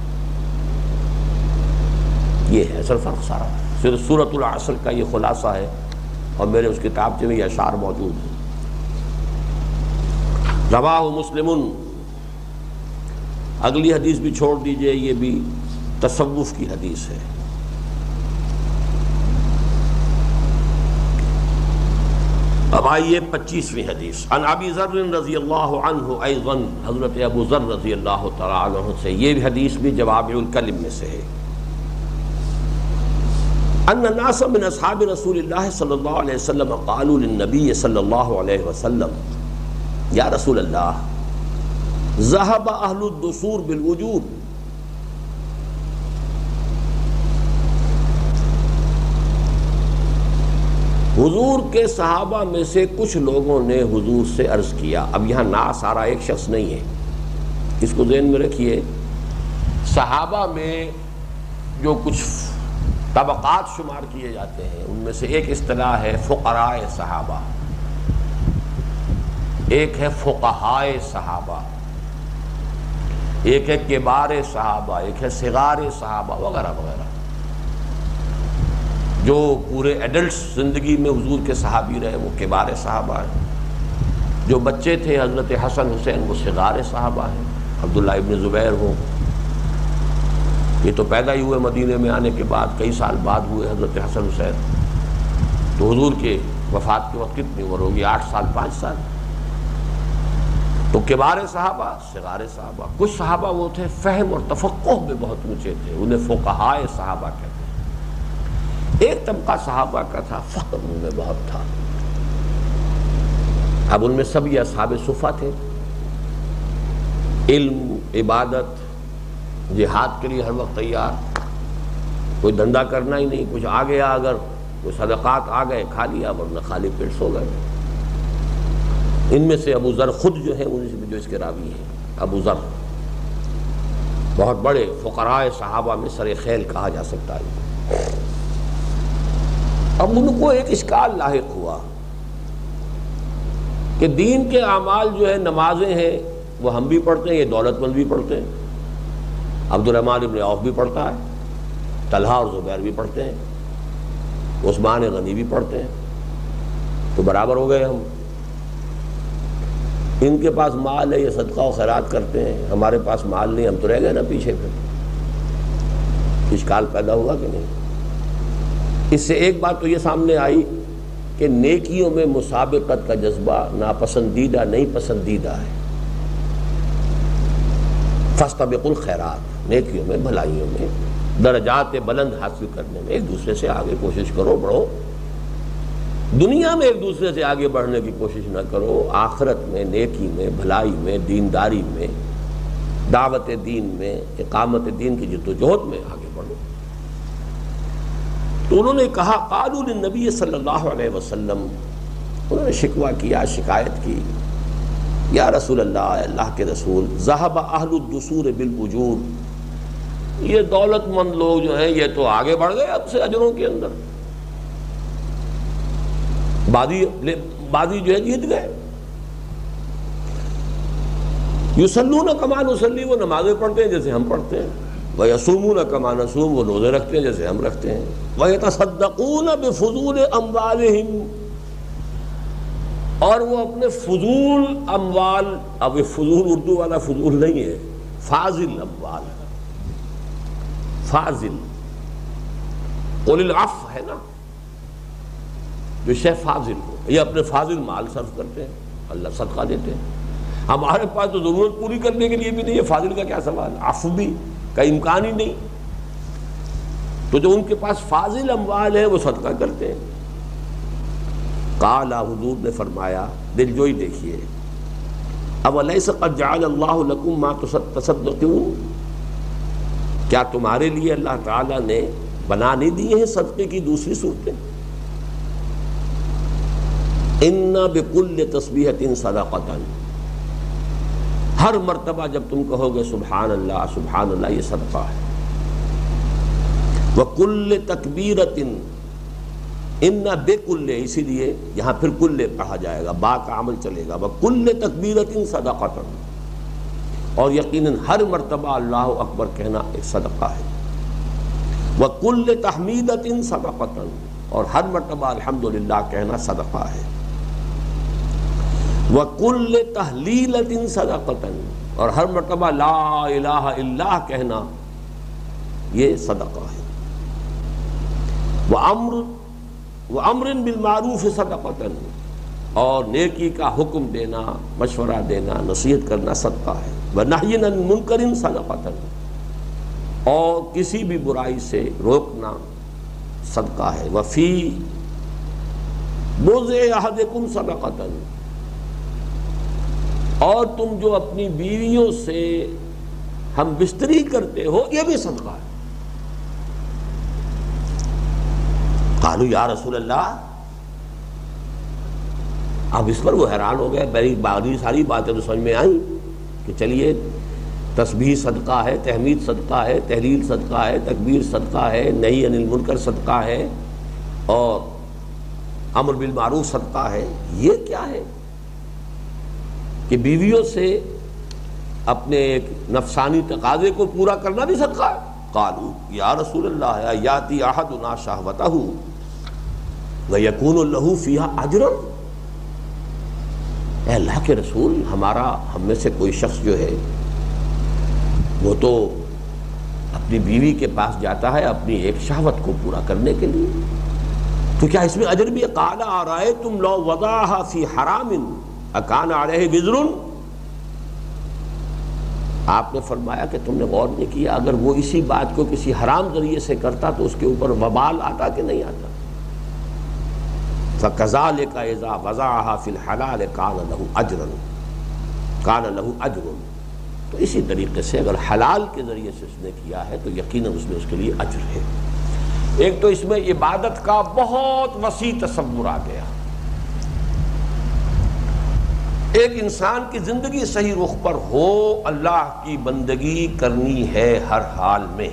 یہ ہے اصل فرق سارا۔ سورۃ العصر کا یہ خلاصہ ہے، اور میرے اس کتابچے میں یہ اشعار موجود ہیں۔ رواہ مسلم، اگلی حدیث بھی چھوڑ دیجئے، یہ بھی تصوف کی حدیث ہے۔ اب آئیے 25ویں حدیث۔ عن ابی ذر رضی اللہ عنہ ایضا، حضرت ابو ذر رضی اللہ تعالی عنہ سے یہ حدیث بھی جوامع الکلم میں سے ہے۔ ان الناس من اصحاب رسول اللہ صلی اللہ علیہ وسلم قالوا للنبی صلی اللہ علیہ وسلم یا رسول اللہ ذهب اہل الدثور بالوجور، حضور کے صحابہ میں سے کچھ لوگوں نے حضور سے عرض کیا۔ اب یہاں نا سارا ایک شخص نہیں ہے، اس کو ذہن میں رکھیے۔ صحابہ میں جو کچھ طبقات شمار کیے جاتے ہیں ان میں سے ایک اصطلاح ہے فقراء صحابہ، ایک ہے فقہاء صحابہ، ایک ہے کبار صحابہ، ایک ہے صغار صحابہ وغیرہ وغیرہ۔ جو پورے ایڈلٹس زندگی میں حضور کے صحابی رہے وہ کبار صحابہ ہیں، جو بچے تھے حضرت حسن حسین وہ صغار صحابہ ہیں، عبداللہ ابن زبیر ہوں، یہ تو پیدا ہی ہوئے مدینے میں آنے کے بعد، کئی سال بعد ہوئے حضرت حسن حسین، تو حضور کے وفات کے وقت کتنی عمر ہوگی؟ 8 سال 5 سال. تو کبار صحابہ صغار صحابہ. کچھ صحابہ وہ تھے فہم اور تفقہ میں بہت اونچے تھے، انہیں فقہائے صحابہ کہتے ہیں. ایک طبقہ صحابہ کا تھا فقر ان میں بہت تھا. اب ان میں سب یہ اصحاب صفہ تھے، علم، عبادت، جہاد کے لیے ہر وقت تیار، کوئی دھندا کرنا ہی نہیں، کچھ آ گیا اگر کوئی صدقات آ گئے کھا لیا، ورنہ خالی پیٹ سو گئے. ان میں سے ابو ذر خود جو ہیں ان سے جو اس کے راوی ہیں، ابو ذر بہت بڑے فقراء صحابہ میں سر خیل کہا جا سکتا ہے. اب ان کو ایک اشکال لاحق ہوا کہ دین کے اعمال جو ہے، نمازیں ہیں وہ ہم بھی پڑھتے ہیں، یہ دولت مند بھی پڑھتے ہیں، عبد الرحمن ابن عوف بھی پڑھتا ہے، طلحہ اور زبیر بھی پڑھتے ہیں، عثمان غنی بھی پڑھتے ہیں، تو برابر ہو گئے ہم. ان کے پاس مال ہے، یہ صدقہ و خیرات کرتے ہیں، ہمارے پاس مال نہیں، ہم تو رہ گئے نا پیچھے. پھر اشکال پیدا ہوا کہ نہیں؟ اس سے ایک بات تو یہ سامنے آئی کہ نیکیوں میں مسابقت کا جذبہ ناپسندیدہ نہیں پسندیدہ ہے. فاستبقوا الخیرات، نیکیوں میں، بھلائیوں میں، درجات بلند حاصل کرنے میں ایک دوسرے سے آگے کوشش کرو، بڑھو. دنیا میں ایک دوسرے سے آگے بڑھنے کی کوشش نہ کرو، آخرت میں، نیکی میں، بھلائی میں، دینداری میں، دعوت دین میں، اقامت دین کی جدوجہد میں آگے بڑھو. تو انہوں نے کہا، قالوا للنبی صلی اللہ علیہ وسلم، انہوں نے شکوہ کیا، شکایت کی، یا رسول اللہ، اللہ کے رسول، ذہب اہل الدثور بالاجور، یہ دولت مند لوگ جو ہیں یہ تو آگے بڑھ گئے اب سے اجروں کے اندر، بازی جو ہے جیت گئے. یصلون کما نصلی، وہ نمازیں پڑھتے ہیں جیسے ہم پڑھتے ہیں، ویصومون کما نصوم، وہ روزے رکھتے ہیں جیسے ہم رکھتے ہیں، ویتصدقون بفضول اموالہم، اور وہ اپنے فضول اموال، اب یہ فضول اردو والا فضول نہیں ہے، فاضل اموال، فاضل، قل العفو ہے نا، جو شے فاضل ہو، یہ اپنے فاضل مال صرف کرتے ہیں، اللہ صدقہ دیتے ہیں. ہمارے پاس تو ضرورت پوری کرنے کے لیے بھی نہیں ہے، فاضل کا کیا سوال، عفو بھی کا امکان ہی نہیں. تو جو ان کے پاس فاضل اموال ہے وہ صدقہ کرتے ہیں. قال، حضور نے فرمایا، دلجوئی دیکھیے، اولیس قد جعل اللہ لکم ما تصدقون، کیا تمہارے لیے اللہ تعالیٰ نے بنا نہیں دیے ہیں صدقے کی دوسری صورتیں؟ ان بکل تسبیحۃ صدقۃ، ہر مرتبہ جب تم کہو گے سبحان اللہ سبحان اللہ، یہ صدقہ ہے. وکل تکبیرۃ، ان بکل، اسی لیے یہاں پھر کل پڑھا جائے گا، با کا عمل چلے گا. وکل تکبیرۃ صدقۃ، اور یقیناً ہر مرتبہ اللہ اکبر کہنا ایک صدقہ ہے. وکل تحمیدۃ صدقۃ، اور ہر مرتبہ الحمدللہ کہنا صدقہ ہے. وَكُلِّ تَحْلِيلَةٍ صَدَقَةً، اور ہر مرتبہ لا الہ الا اللہ کہنا یہ صدقہ ہے. وَأَمْرٍ بِالْمَعْرُوفِ صَدَقَةً، اور نیکی کا حکم دینا، مشورہ دینا، نصیحت کرنا صدقہ ہے. وَنَهْيٍ عَنِ مُنْكَرٍ صَدَقَةً، اور کسی بھی برائی سے روکنا صدقہ ہے. وَفِي بُضْعِ أَحَدِكُمْ صَدَقَةً، اور تم جو اپنی بیویوں سے ہم بستری کرتے ہو یہ بھی صدقہ ہے. قالوا یا رسول اللہ، اب اس پر وہ حیران ہو گئے. میری باقی ساری باتیں تو سمجھ میں آئیں کہ چلیے تسبیح صدقہ ہے، تحمید صدقہ ہے، تحلیل صدقہ ہے، تکبیر صدقہ ہے، نہی عن المنکر صدقہ ہے، اور امر بالمعروف صدقہ ہے. یہ کیا ہے کہ بیویوں سے اپنے ایک نفسانی تقاضے کو پورا کرنا بھی صدقہ ہے؟ قالوا یا رسول اللہ، یاتی احدنا شہوتہ، وَيَكُونُ لَهُ فِيهَا أَجْرٌ، اے اللہ کے رسول، ہم میں سے کوئی شخص جو ہے وہ تو اپنی بیوی کے پاس جاتا ہے اپنی ایک شہوت کو پورا کرنے کے لیے، تو کیا اس میں اجر بھی ہے؟ قَالَ أَرَأَيْتُمْ لَوْ وَضَعَهَا فِي حَرَامٍ أَكَانَ عَلَيْهِ وِزْرٌ، آپ نے فرمایا کہ تم نے غور نہیں کیا اگر وہ اسی بات کو کسی حرام ذریعے سے کرتا تو اس کے اوپر وبال آتا کہ نہیں آتا؟ فَكَذَلِكَ إِذَا وَضَعَهَا فِي الْحَلَالِ كَانَ لَهُ أَجْرٌ، تو اسی طریقے سے اگر حلال کے ذریعے سے اس نے کیا ہے تو یقیناً اس میں اس کے لیے اجر ہے۔ ایک تو اس میں عبادت کا بہت وسیع تصور آ گیا، ایک انسان کی زندگی صحیح رخ پر ہو، اللہ کی بندگی کرنی ہے ہر حال میں،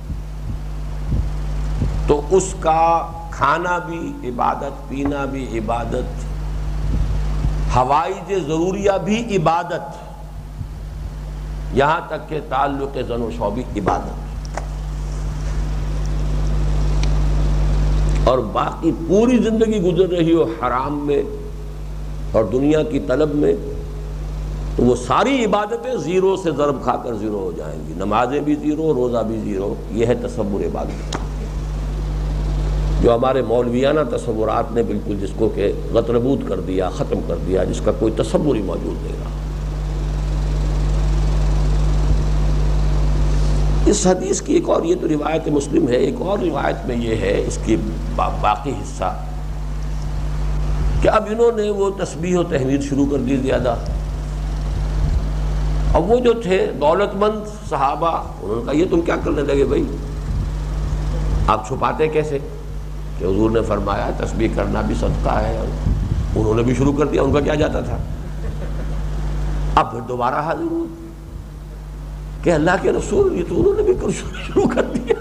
تو اس کا کھانا بھی عبادت، پینا بھی عبادت، حوائج ضروریہ بھی عبادت، یہاں تک کہ تعلق زن و شو بھی عبادت، اور باقی پوری زندگی گزر رہی ہو حرام میں اور دنیا کی طلب میں، تو وہ ساری عبادتیں زیرو سے ضرب کھا کر زیرو ہو جائیں گی، نمازیں بھی زیرو، روزہ بھی زیرو۔ یہ ہے تصور عبادت، جو ہمارے مولویانہ تصورات نے بالکل جس کو کہ غطربود کر دیا، ختم کر دیا، جس کا کوئی تصور ہی موجود نہیں رہا۔ اس حدیث کی ایک اور، یہ تو روایت مسلم ہے، ایک اور روایت میں یہ ہے اس کی باقی حصہ کہ اب انہوں نے وہ تسبیح و تحمید شروع کر دی زیادہ، اب وہ جو تھے دولت مند صحابہ انہوں نے کہا یہ تم کیا کرنے لگے بھائی، آپ چھپاتے کیسے؟ کہ حضور نے فرمایا تسبیح کرنا بھی صدقہ ہے، اور انہوں نے بھی شروع کر دیا، ان کا کیا جاتا تھا؟ اب پھر دوبارہ حاضر ہوئے کہ اللہ کے رسول یہ تو انہوں نے بھی شروع کر دیا۔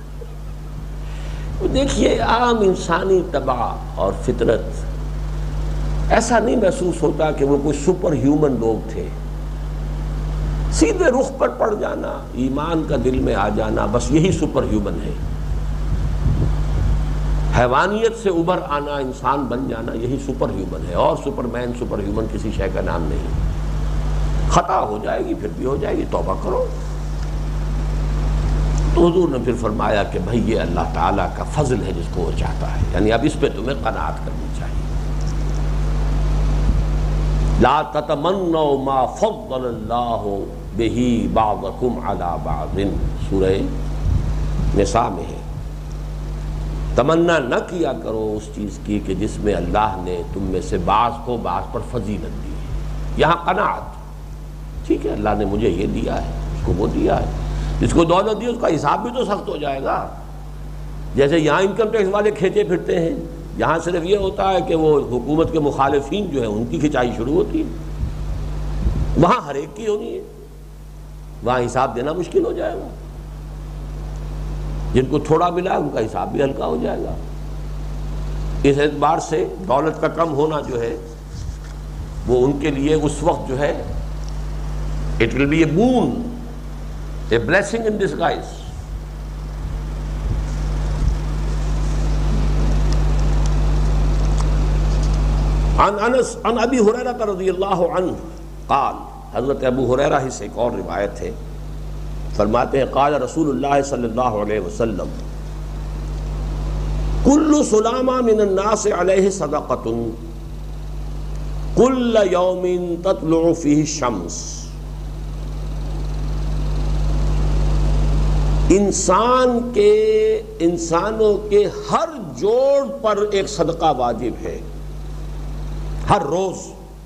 دیکھیے عام انسانی طبع اور فطرت ایسا نہیں محسوس ہوتا کہ وہ کوئی سپر ہیومن لوگ تھے، سیدھے رخ پر پڑ جانا، ایمان کا دل میں آ جانا، بس یہی سپر ہیومن ہے۔ حیوانیت سے ابھر آنا، انسان بن جانا، یہی سپر ہیومن ہے، اور سپر مین سپر ہیومن کسی شے کا نام نہیں۔ خطا ہو جائے گی پھر بھی ہو جائے گی، توبہ کرو۔ تو حضور نے پھر فرمایا کہ بھائی یہ اللہ تعالیٰ کا فضل ہے جس کو وہ چاہتا ہے، یعنی اب اس پہ تمہیں قناعت کرنی چاہیے۔ لا تتمنوا ما فضل اللہ بہ بعضکم علی بعض، سورہ نساء میں ہے۔ تمنا نہ کیا کرو اس چیز کی کہ جس میں اللہ نے تم میں سے بعض کو بعض پر فضیلت دی ہے۔ یہاں قناعت، ٹھیک ہے اللہ نے مجھے یہ دیا ہے، اس کو وہ دیا ہے، جس کو دولت دی اس کا حساب بھی تو سخت ہو جائے گا۔ جیسے یہاں انکم ٹیکس والے کھینچے پھرتے ہیں، یہاں صرف یہ ہوتا ہے کہ وہ حکومت کے مخالفین جو ہیں ان کی کھنچائی شروع ہوتی ہے، وہاں ہر ایک کی ہونی ہے، وہاں حساب دینا مشکل ہو جائے گا۔ جن کو تھوڑا ملا ان کا حساب بھی ہلکا ہو جائے گا۔ اس اعتبار سے دولت کا کم ہونا جو ہے وہ ان کے لیے اس وقت جو ہے it will be a boon, a blessing in disguise۔ عن ابی ہریرہ رضی اللہ عنہ قال، حضرت ابو ہریرہ ہی سے ایک اور روایت ہے، فرماتے ہیں قال رسول اللہ صلی اللہ علیہ وسلم کل سلامہ من الناس علیہ صدقۃ کل یوم تطلع فیہ الشمس، انسانوں کے ہر جوڑ پر ایک صدقہ واجب ہے، ہر روز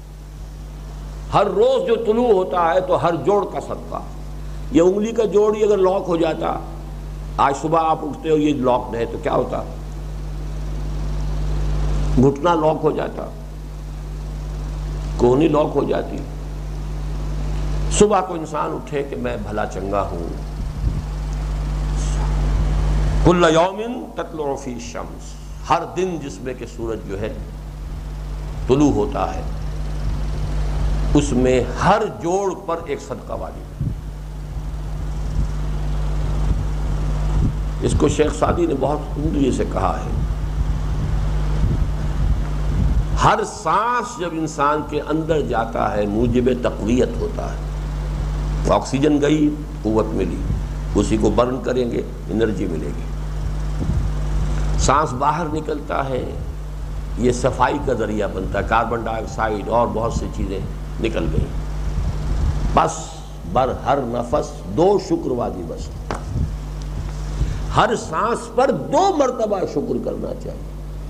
جو طلوع ہوتا ہے تو ہر جوڑ کا صدقہ۔ یہ انگلی کا جوڑ ہی اگر لاک ہو جاتا، آج صبح آپ اٹھتے ہو یہ لاک ہے تو کیا ہوتا؟ گھٹنا لاک ہو جاتا، کوہنی لاک ہو جاتی۔ صبح کو انسان اٹھے کہ میں بھلا چنگا ہوں، کل یوم تطلع فی الشمس، ہر دن جس میں کہ سورج جو ہے طلوع ہوتا ہے اس میں ہر جوڑ پر ایک صدقہ واجب ہے۔ اس کو شیخ سعدی نے بہت عمدگی سے کہا ہے ہر سانس جب انسان کے اندر جاتا ہے موجب تقویت ہوتا ہے. آکسیجن گئی قوت ملی، اسی کو برن کریں گے انرجی ملے گی. سانس باہر نکلتا ہے یہ صفائی کا ذریعہ بنتا ہے، کاربن ڈائی آکسائڈ اور بہت سی چیزیں نکل گئیں. بس بر ہر نفس 2 شکر وادی بس. ہر سانس پر 2 مرتبہ شکر کرنا چاہیے.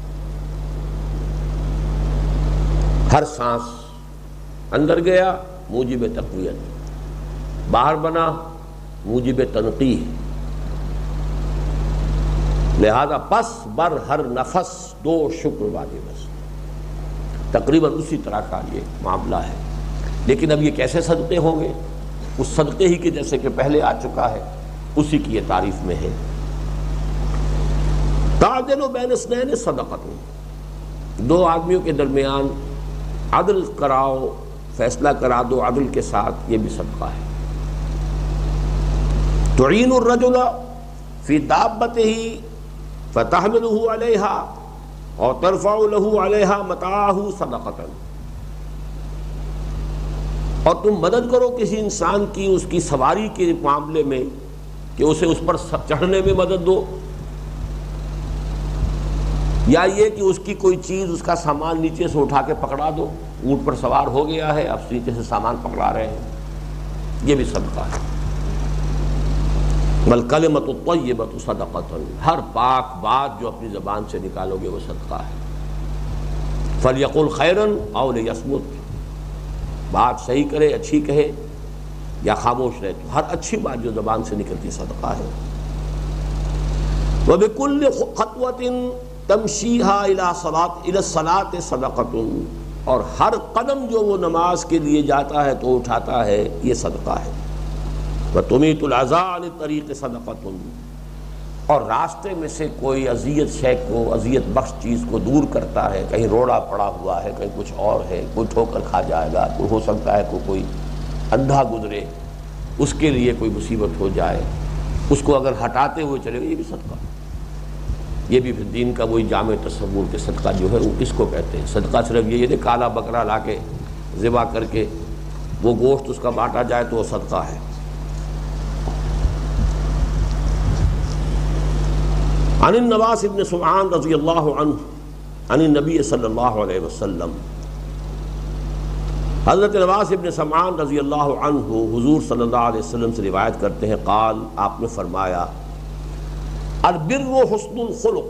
ہر سانس اندر گیا موجب تقویت، باہر بنا موجب تنقیح. لہذا پس بر ہر نفس 2 شکر وادی بس. تقریباً اسی طرح کا یہ معاملہ ہے. لیکن اب یہ کیسے صدقے ہوں گے؟ اس صدقے ہی کے جیسے کہ پہلے آ چکا ہے اسی کی یہ تعریف میں ہے. تعدل بین اثنین صدقۃ، 2 آدمیوں کے درمیان عدل کراؤ، فیصلہ کرا دو عدل کے ساتھ، یہ بھی صدقہ ہے. تعین الرجل فی دابتہ فتحملہ علیہا اور ترفع لہ علیہا متاعہ صدقۃ. اور تم مدد کرو کسی انسان کی اس کی سواری کے معاملے میں کہ اسے اس پر چڑھنے میں مدد دو، یا یہ کہ اس کی کوئی چیز اس کا سامان نیچے سے اٹھا کے پکڑا دو. اونٹ پر سوار ہو گیا ہے، اب نیچے سے سامان پکڑا رہے ہیں، یہ بھی صدقہ ہے. والکلمۃ الطیبۃ صدقۃ، ہر پاک بات جو اپنی زبان سے نکالو گے وہ صدقہ ہے. فلیقل خیرا او لیصمت، بات صحیح کرے، اچھی کہے یا خاموش رہے. تو ہر اچھی بات جو زبان سے نکلتی صدقہ ہے. وبکل خطوۃ تمشیہا الی الصلاۃ صدقۃ، اور ہر قدم جو وہ نماز کے لیے جاتا ہے تو اٹھاتا ہے یہ صدقہ ہے. وتمیت العزاء عن الطریق صدقۃ، اور راستے میں سے کوئی اذیت شے کو، اذیت بخش چیز کو دور کرتا ہے. کہیں روڑا پڑا ہوا ہے، کہیں کچھ اور ہے، کوئی ٹھوکر کھا جائے گا، تو ہو سکتا ہے کوئی اندھا گزرے، اس کے لیے کوئی مصیبت ہو جائے، اس کو اگر ہٹاتے ہوئے چلے گا یہ بھی صدقہ. یہ بھی دین کا وہی جامع تصور کہ صدقہ جو ہے وہ کس کو کہتے ہیں. صدقہ صرف یہ نہیں کالا بکرا لا کے ذبح کر کے وہ گوشت اس کا بانٹا جائے تو وہ صدقہ ہے. عن النواس بن سمعان رضی اللہ عنہ عن النبی صلی اللہ علیہ وسلم، حضرت نواس بن سمعان رضی اللہ عنہ حضور صلی اللہ علیہ وسلم سے روایت کرتے ہیں، قال، آپ نے فرمایا، البر حسن الخلق،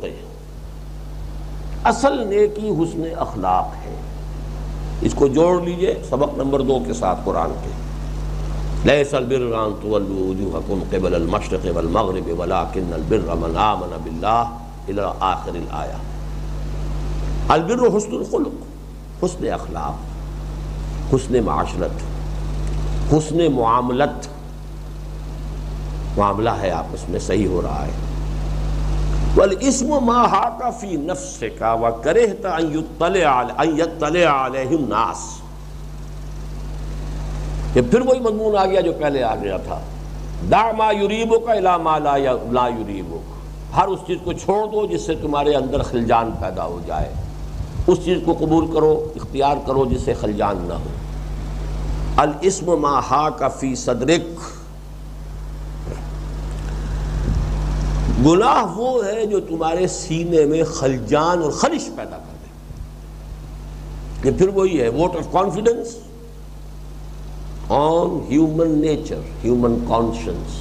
اصل نیکی حسن اخلاق ہے. اس کو جوڑ لیجئے سبق نمبر 2 کے ساتھ قرآن کے. لیس البر ان تولوا وجوہکم قبل المشرق والمغرب ولکن البر من آمن باللہ الی آخر الآیہ. البر حسن الخلق، حسن اخلاق، حسن معاشرت، حسن معاملت، معاملہ ہے آپس میں صحیح ہو رہا ہے. والاسم ما حاک فی نفسک وکرہت ان یطلع علیہ الناس. یہ پھر وہی مضمون آ گیا جو پہلے آ گیا تھا. دع ما یریبک الی ما لا یریبک، ہر اس چیز کو چھوڑ دو جس سے تمہارے اندر خلجان پیدا ہو جائے، اس چیز کو قبول کرو، اختیار کرو جس سے خلجان نہ ہو. الاسم ما حاک فی صدرک، گناہ وہ ہے جو تمہارے سینے میں خلجان اور خلش پیدا کر دے. یہ پھر وہی ہے vote of confidence on human nature, human conscience.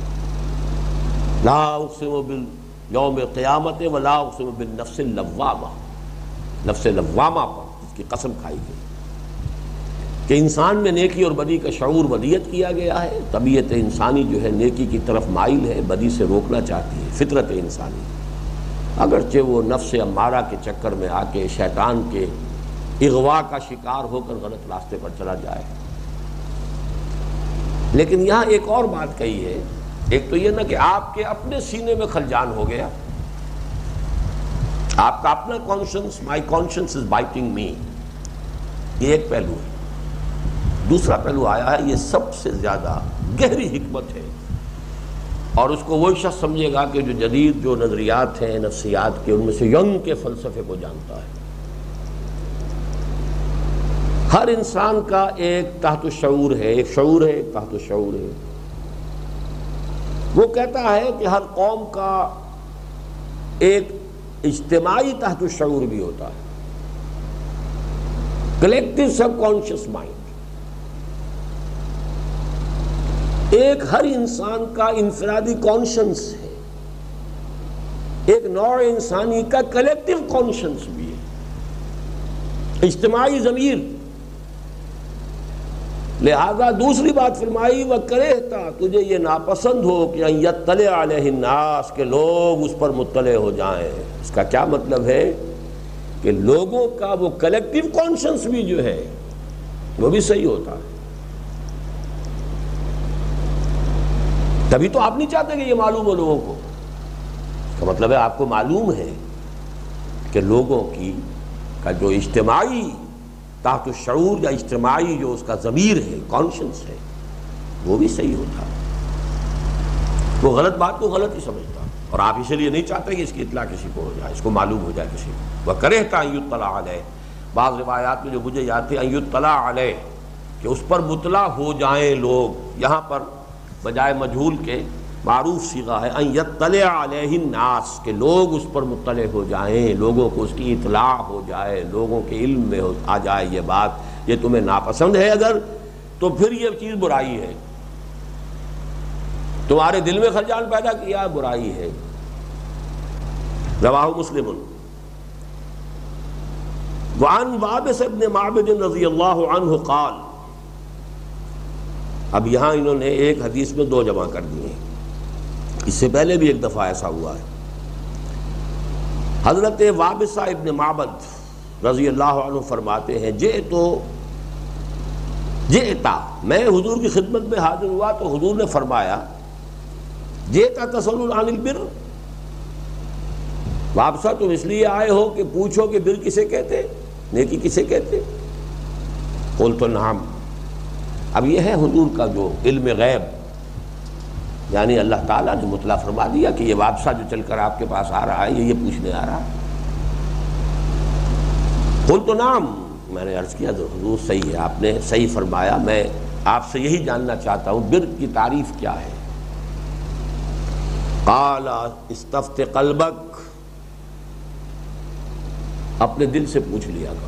لا اقسم بالیوم القیامت ولا اقسم بالنفس اللوامہ، نفس لوامہ پر اس کی قسم کھائی گئی کہ انسان میں نیکی اور بدی کا شعور ودیت کیا گیا ہے. طبیعت انسانی جو ہے نیکی کی طرف مائل ہے، بدی سے روکنا چاہتی ہے، فطرت انسانی، اگرچہ وہ نفس امارہ کے چکر میں آ کے شیطان کے اغوا کا شکار ہو کر غلط راستے پر چلا جائے. لیکن یہاں ایک اور بات کہی ہے. ایک تو یہ نا کہ آپ کے اپنے سینے میں خلجان ہو گیا، آپ کا اپنا conscience, my conscience is biting me, یہ ایک پہلو ہے. دوسرا پہلو آیا ہے، یہ سب سے زیادہ گہری حکمت ہے، اور اس کو وہی شخص سمجھے گا کہ جو جدید جو نظریات ہیں نفسیات کے، ان میں سے ینگ کے فلسفے کو جانتا ہے. ہر انسان کا ایک تحت الشعور ہے، ایک شعور ہے، ایک تحت الشعور ہے۔ وہ کہتا ہے کہ ہر قوم کا ایک اجتماعی تحت الشعور بھی ہوتا ہے، کلیکٹیو سب کانشیس مائنڈ۔ ایک ہر انسان کا انفرادی کانشنس ہے، ایک نوع انسانی کا کلیکٹیو کانشنس بھی ہے، اجتماعی ضمیر۔ لہذا دوسری بات فرمائی وَكَرِهْتَ، تجھے یہ ناپسند ہو کہ أَن يَطَّلِعَ عَلَيْهِ النَّاسُ، کہ لوگ اس پر مطلع ہو جائیں۔ اس کا کیا مطلب ہے کہ لوگوں کا وہ کلیکٹیو کانشنس بھی جو ہے وہ بھی صحیح ہوتا ہے۔ تبھی تو آپ نہیں چاہتے کہ یہ معلوم ہو لوگوں کو۔ اس کا مطلب ہے آپ کو معلوم ہے کہ لوگوں کا جو اجتماعی تحت الشعور یا اجتماعی جو اس کا ضمیر ہے، کانشنس ہے، وہ بھی صحیح ہوتا ہے۔ وہ غلط بات کو غلط ہی سمجھتا ہے، اور آپ اس لیے نہیں چاہتے کہ اس کی اطلاع کسی کو ہو جائے، اس کو معلوم ہو جائے کسی کو۔ وَكَرِهْتَ أَن يُطَّلَعَ عَلَيْهِ، بعض روایات میں جو مجھے یاد تھے أن يُطَّلَعَ عَلَيْهِ، کہ اس پر مطلع ہو جائیں لوگ۔ یہاں پر بجائے مجہول کے معروف صیغہ ہے أن يطلع علیہ الناس، کہ لوگ اس پر مطلع ہو جائیں، لوگوں کو اس کی اطلاع ہو جائے، لوگوں کے علم میں آ جائے یہ بات۔ یہ تمہیں ناپسند ہے اگر، تو پھر یہ چیز برائی ہے، تمہارے دل میں خلجان پیدا کیا برائی ہے۔ رواہ مسلم۔ وعن وابس بن معبد رضی اللہ عنہ قال، اب یہاں انہوں نے ایک حدیث میں دو جمع کر دی ہیں، اس سے پہلے بھی ایک دفعہ ایسا ہوا ہے۔ حضرت وابسہ ابن معبد رضی اللہ عنہ فرماتے ہیں جئتا، میں حضور کی خدمت میں حاضر ہوا تو حضور نے فرمایا جئتا تسأل عن البر، وابسہ تم اس لیے آئے ہو کہ پوچھو کہ بر کسے کہتے، نیکی کسے کہتے؟ قلت نعم۔ اب یہ ہے حضور کا جو علم غیب، یعنی اللہ تعالیٰ نے مطلع فرما دیا کہ یہ وابسہ جو چل کر آپ کے پاس آ رہا ہے یہ پوچھنے آ رہا ہے۔ قلت نعم، میں نے عرض کیا حضور صحیح ہے، آپ نے صحیح فرمایا، میں آپ سے یہی جاننا چاہتا ہوں بر کی تعریف کیا ہے۔ قال استفت قلبک، اپنے دل سے پوچھ لیا کرو۔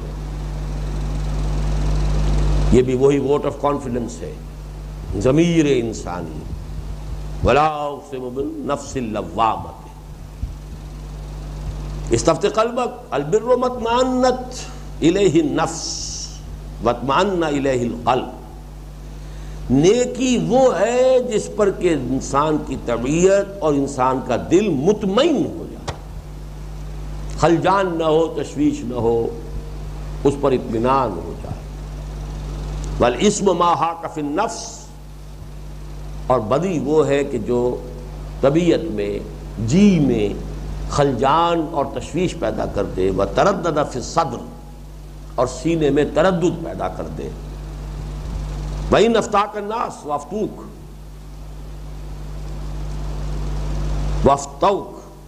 یہ بھی وہی ووٹ آف کانفیڈنس ہے، ضمیر انسانی۔ ولا اقسم بالنفس اللوامۃ، استفت قلبک، البر مطمئنت الیہ النفس واطمئن الیہ القلب، نیکی وہ ہے جس پر کہ انسان کی طبیعت اور انسان کا دل مطمئن ہو جائے، خلجان نہ ہو، تشویش نہ ہو، اس پر اطمینان ہو جائے۔ والاسم ما حاک فی النفس، اور بدی وہ ہے کہ جو طبیعت میں، جی میں خلجان اور تشویش پیدا کر دے، وتردد فی الصدر، اور سینے میں تردد پیدا کر دے۔ وَإِنْ أَفْتَاكَ النَّاسُ وَأَفْتُوكَ وَأَفْتَوْكَ،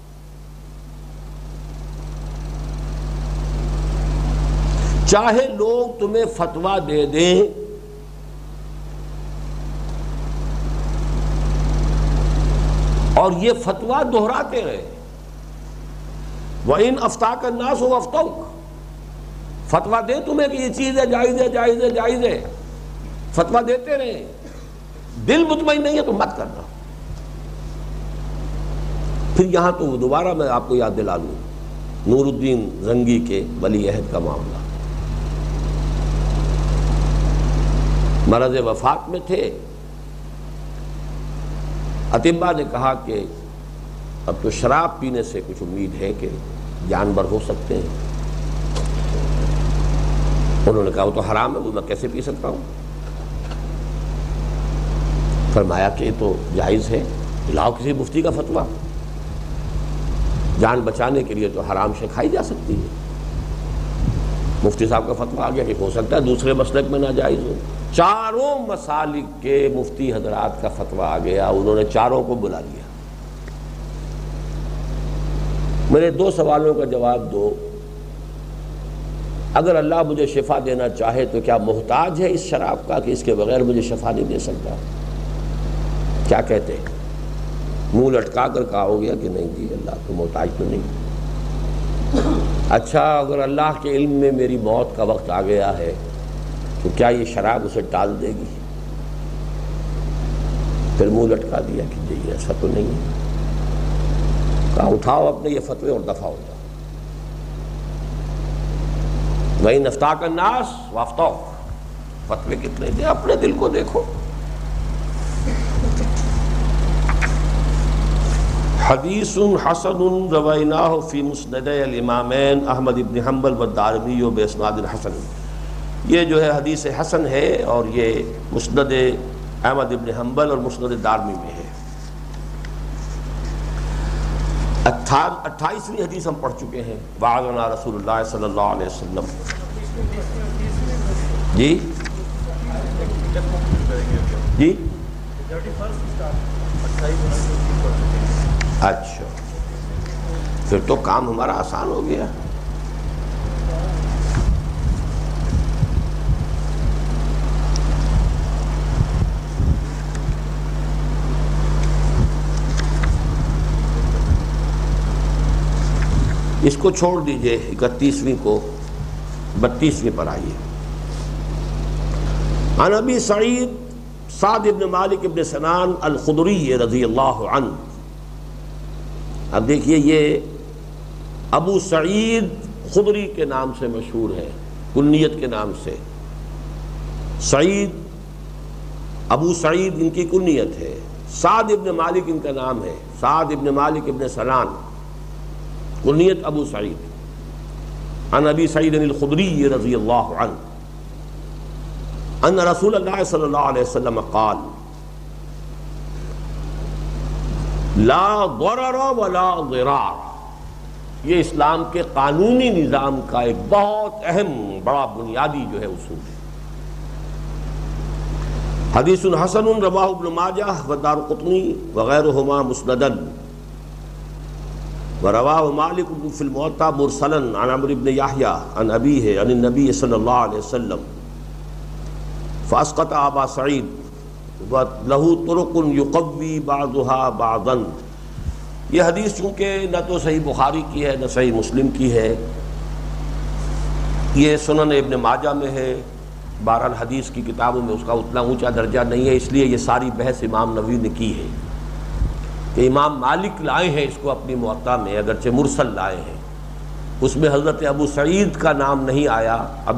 چاہے لوگ تمہیں فتویٰ دے دیں اور یہ فتویٰ دہراتے رہے، وَإِنْ أَفْتَاكَ النَّاسُ وَأَفْتَوْكَ، فتویٰ دے تمہیں کہ یہ چیز ہے، جائز ہے، جائز ہے، جائز ہے، فتویٰ دیتے رہے، دل مطمئن نہیں ہے تو مت کرنا۔ پھر یہاں تو دوبارہ میں آپ کو یاد دلا دوں نور الدین زنگی کے ولی عہد کا معاملہ۔ مرض وفات میں تھے، اطباء نے کہا کہ اب تو شراب پینے سے کچھ امید ہے کہ جانور ہو سکتے ہیں۔ انہوں نے کہا وہ تو حرام ہے، وہ میں کیسے پی سکتا ہوں؟ فرمایا کہ تو جائز ہے، لاؤ کسی مفتی کا فتویٰ، جان بچانے کے لیے تو حرام سے کھائی جا سکتی ہے۔ مفتی صاحب کا فتویٰ آ گیا کہ ہو سکتا ہے دوسرے مسلک میں ناجائز ہو۔ چاروں مسالک کے مفتی حضرات کا فتویٰ آ گیا، انہوں نے چاروں کو بلا لیا۔ میرے دو سوالوں کا جواب دو، اگر اللہ مجھے شفا دینا چاہے تو کیا محتاج ہے اس شراب کا کہ اس کے بغیر مجھے شفا نہیں دے سکتا؟ کیا کہتے ہیں؟ منہ لٹکا کر کہا ہو گیا کہ نہیں جی اللہ تو محتاج تو نہیں۔ اچھا اگر اللہ کے علم میں میری موت کا وقت آ گیا ہے تو کیا یہ شراب اسے ٹال دے گی؟ پھر منہ لٹکا دیا کہ جی ایسا تو نہیں ہے۔ کہا اٹھاؤ اپنے یہ فتوے اور دفع ہو جاؤ۔ وَإِنْ أَفْتَاكَ النَّاسُ وَأَفْتَوْكَ، فتوے کتنے دے، اپنے دل کو دیکھو۔ حدیث حسن رویناہ فی مسند الامامین احمد بن حنبل والدارمی باسناد حسن، یہ جو ہے حدیث حسن ہے اور یہ مسند احمد بن حنبل اور مسند دارمی میں ہے۔ 28ویں حدیث ہم پڑھ چکے ہیں، وعظنا رسول اللہ صلی اللہ علیہ وسلم۔ جی جی اچھا، پھر تو کام ہمارا آسان ہو گیا۔ اس کو چھوڑ دیجئے 31ویں کو، 32ویں پر آئیے۔ عن ابی سعید سعد بن مالک بن سنان الخدری رضی اللہ عنہ۔ اب دیکھیے یہ ابو سعید خدری کے نام سے مشہور ہے، کنیت کے نام سے۔ سعید، ابو سعید ان کی کنیت ہے، سعد ابن مالک ان کا نام ہے، سعد ابن مالک ابن سنان، کنیت ابو سعید۔ عن ابی سعید الخدری رضی اللہ عنہ ان رسول اللہ صلی اللہ علیہ وسلم قال لا ضرر ولا ضرار، یہ اسلام کے قانونی نظام کا ایک بہت اہم بڑا بنیادی جو ہے اصول ہے۔ حدیث حسن رواہ ابن ماجہ والدارقطنی وغیرہما مسندا، ورواه مالک فی الموطا مرسلا عن عمرو بن یحییٰ عن ابیہ عن النبی صلی اللہ علیہ وسلم فاسقط ابا سعید وله طرق یقوی بعضها بعضا۔ یہ حدیث چونکہ نہ تو صحیح بخاری کی ہے نہ صحیح مسلم کی ہے، یہ سنن ابن ماجہ میں ہے، بہرحال حدیث کی کتابوں میں اس کا اتنا اونچا درجہ نہیں ہے، اس لیے یہ ساری بحث امام نووی نے کی ہے کہ امام مالک لائے ہیں اس کو اپنی موطا میں، اگرچہ مرسل لائے ہیں، اس میں حضرت ابو سعید کا نام نہیں آیا،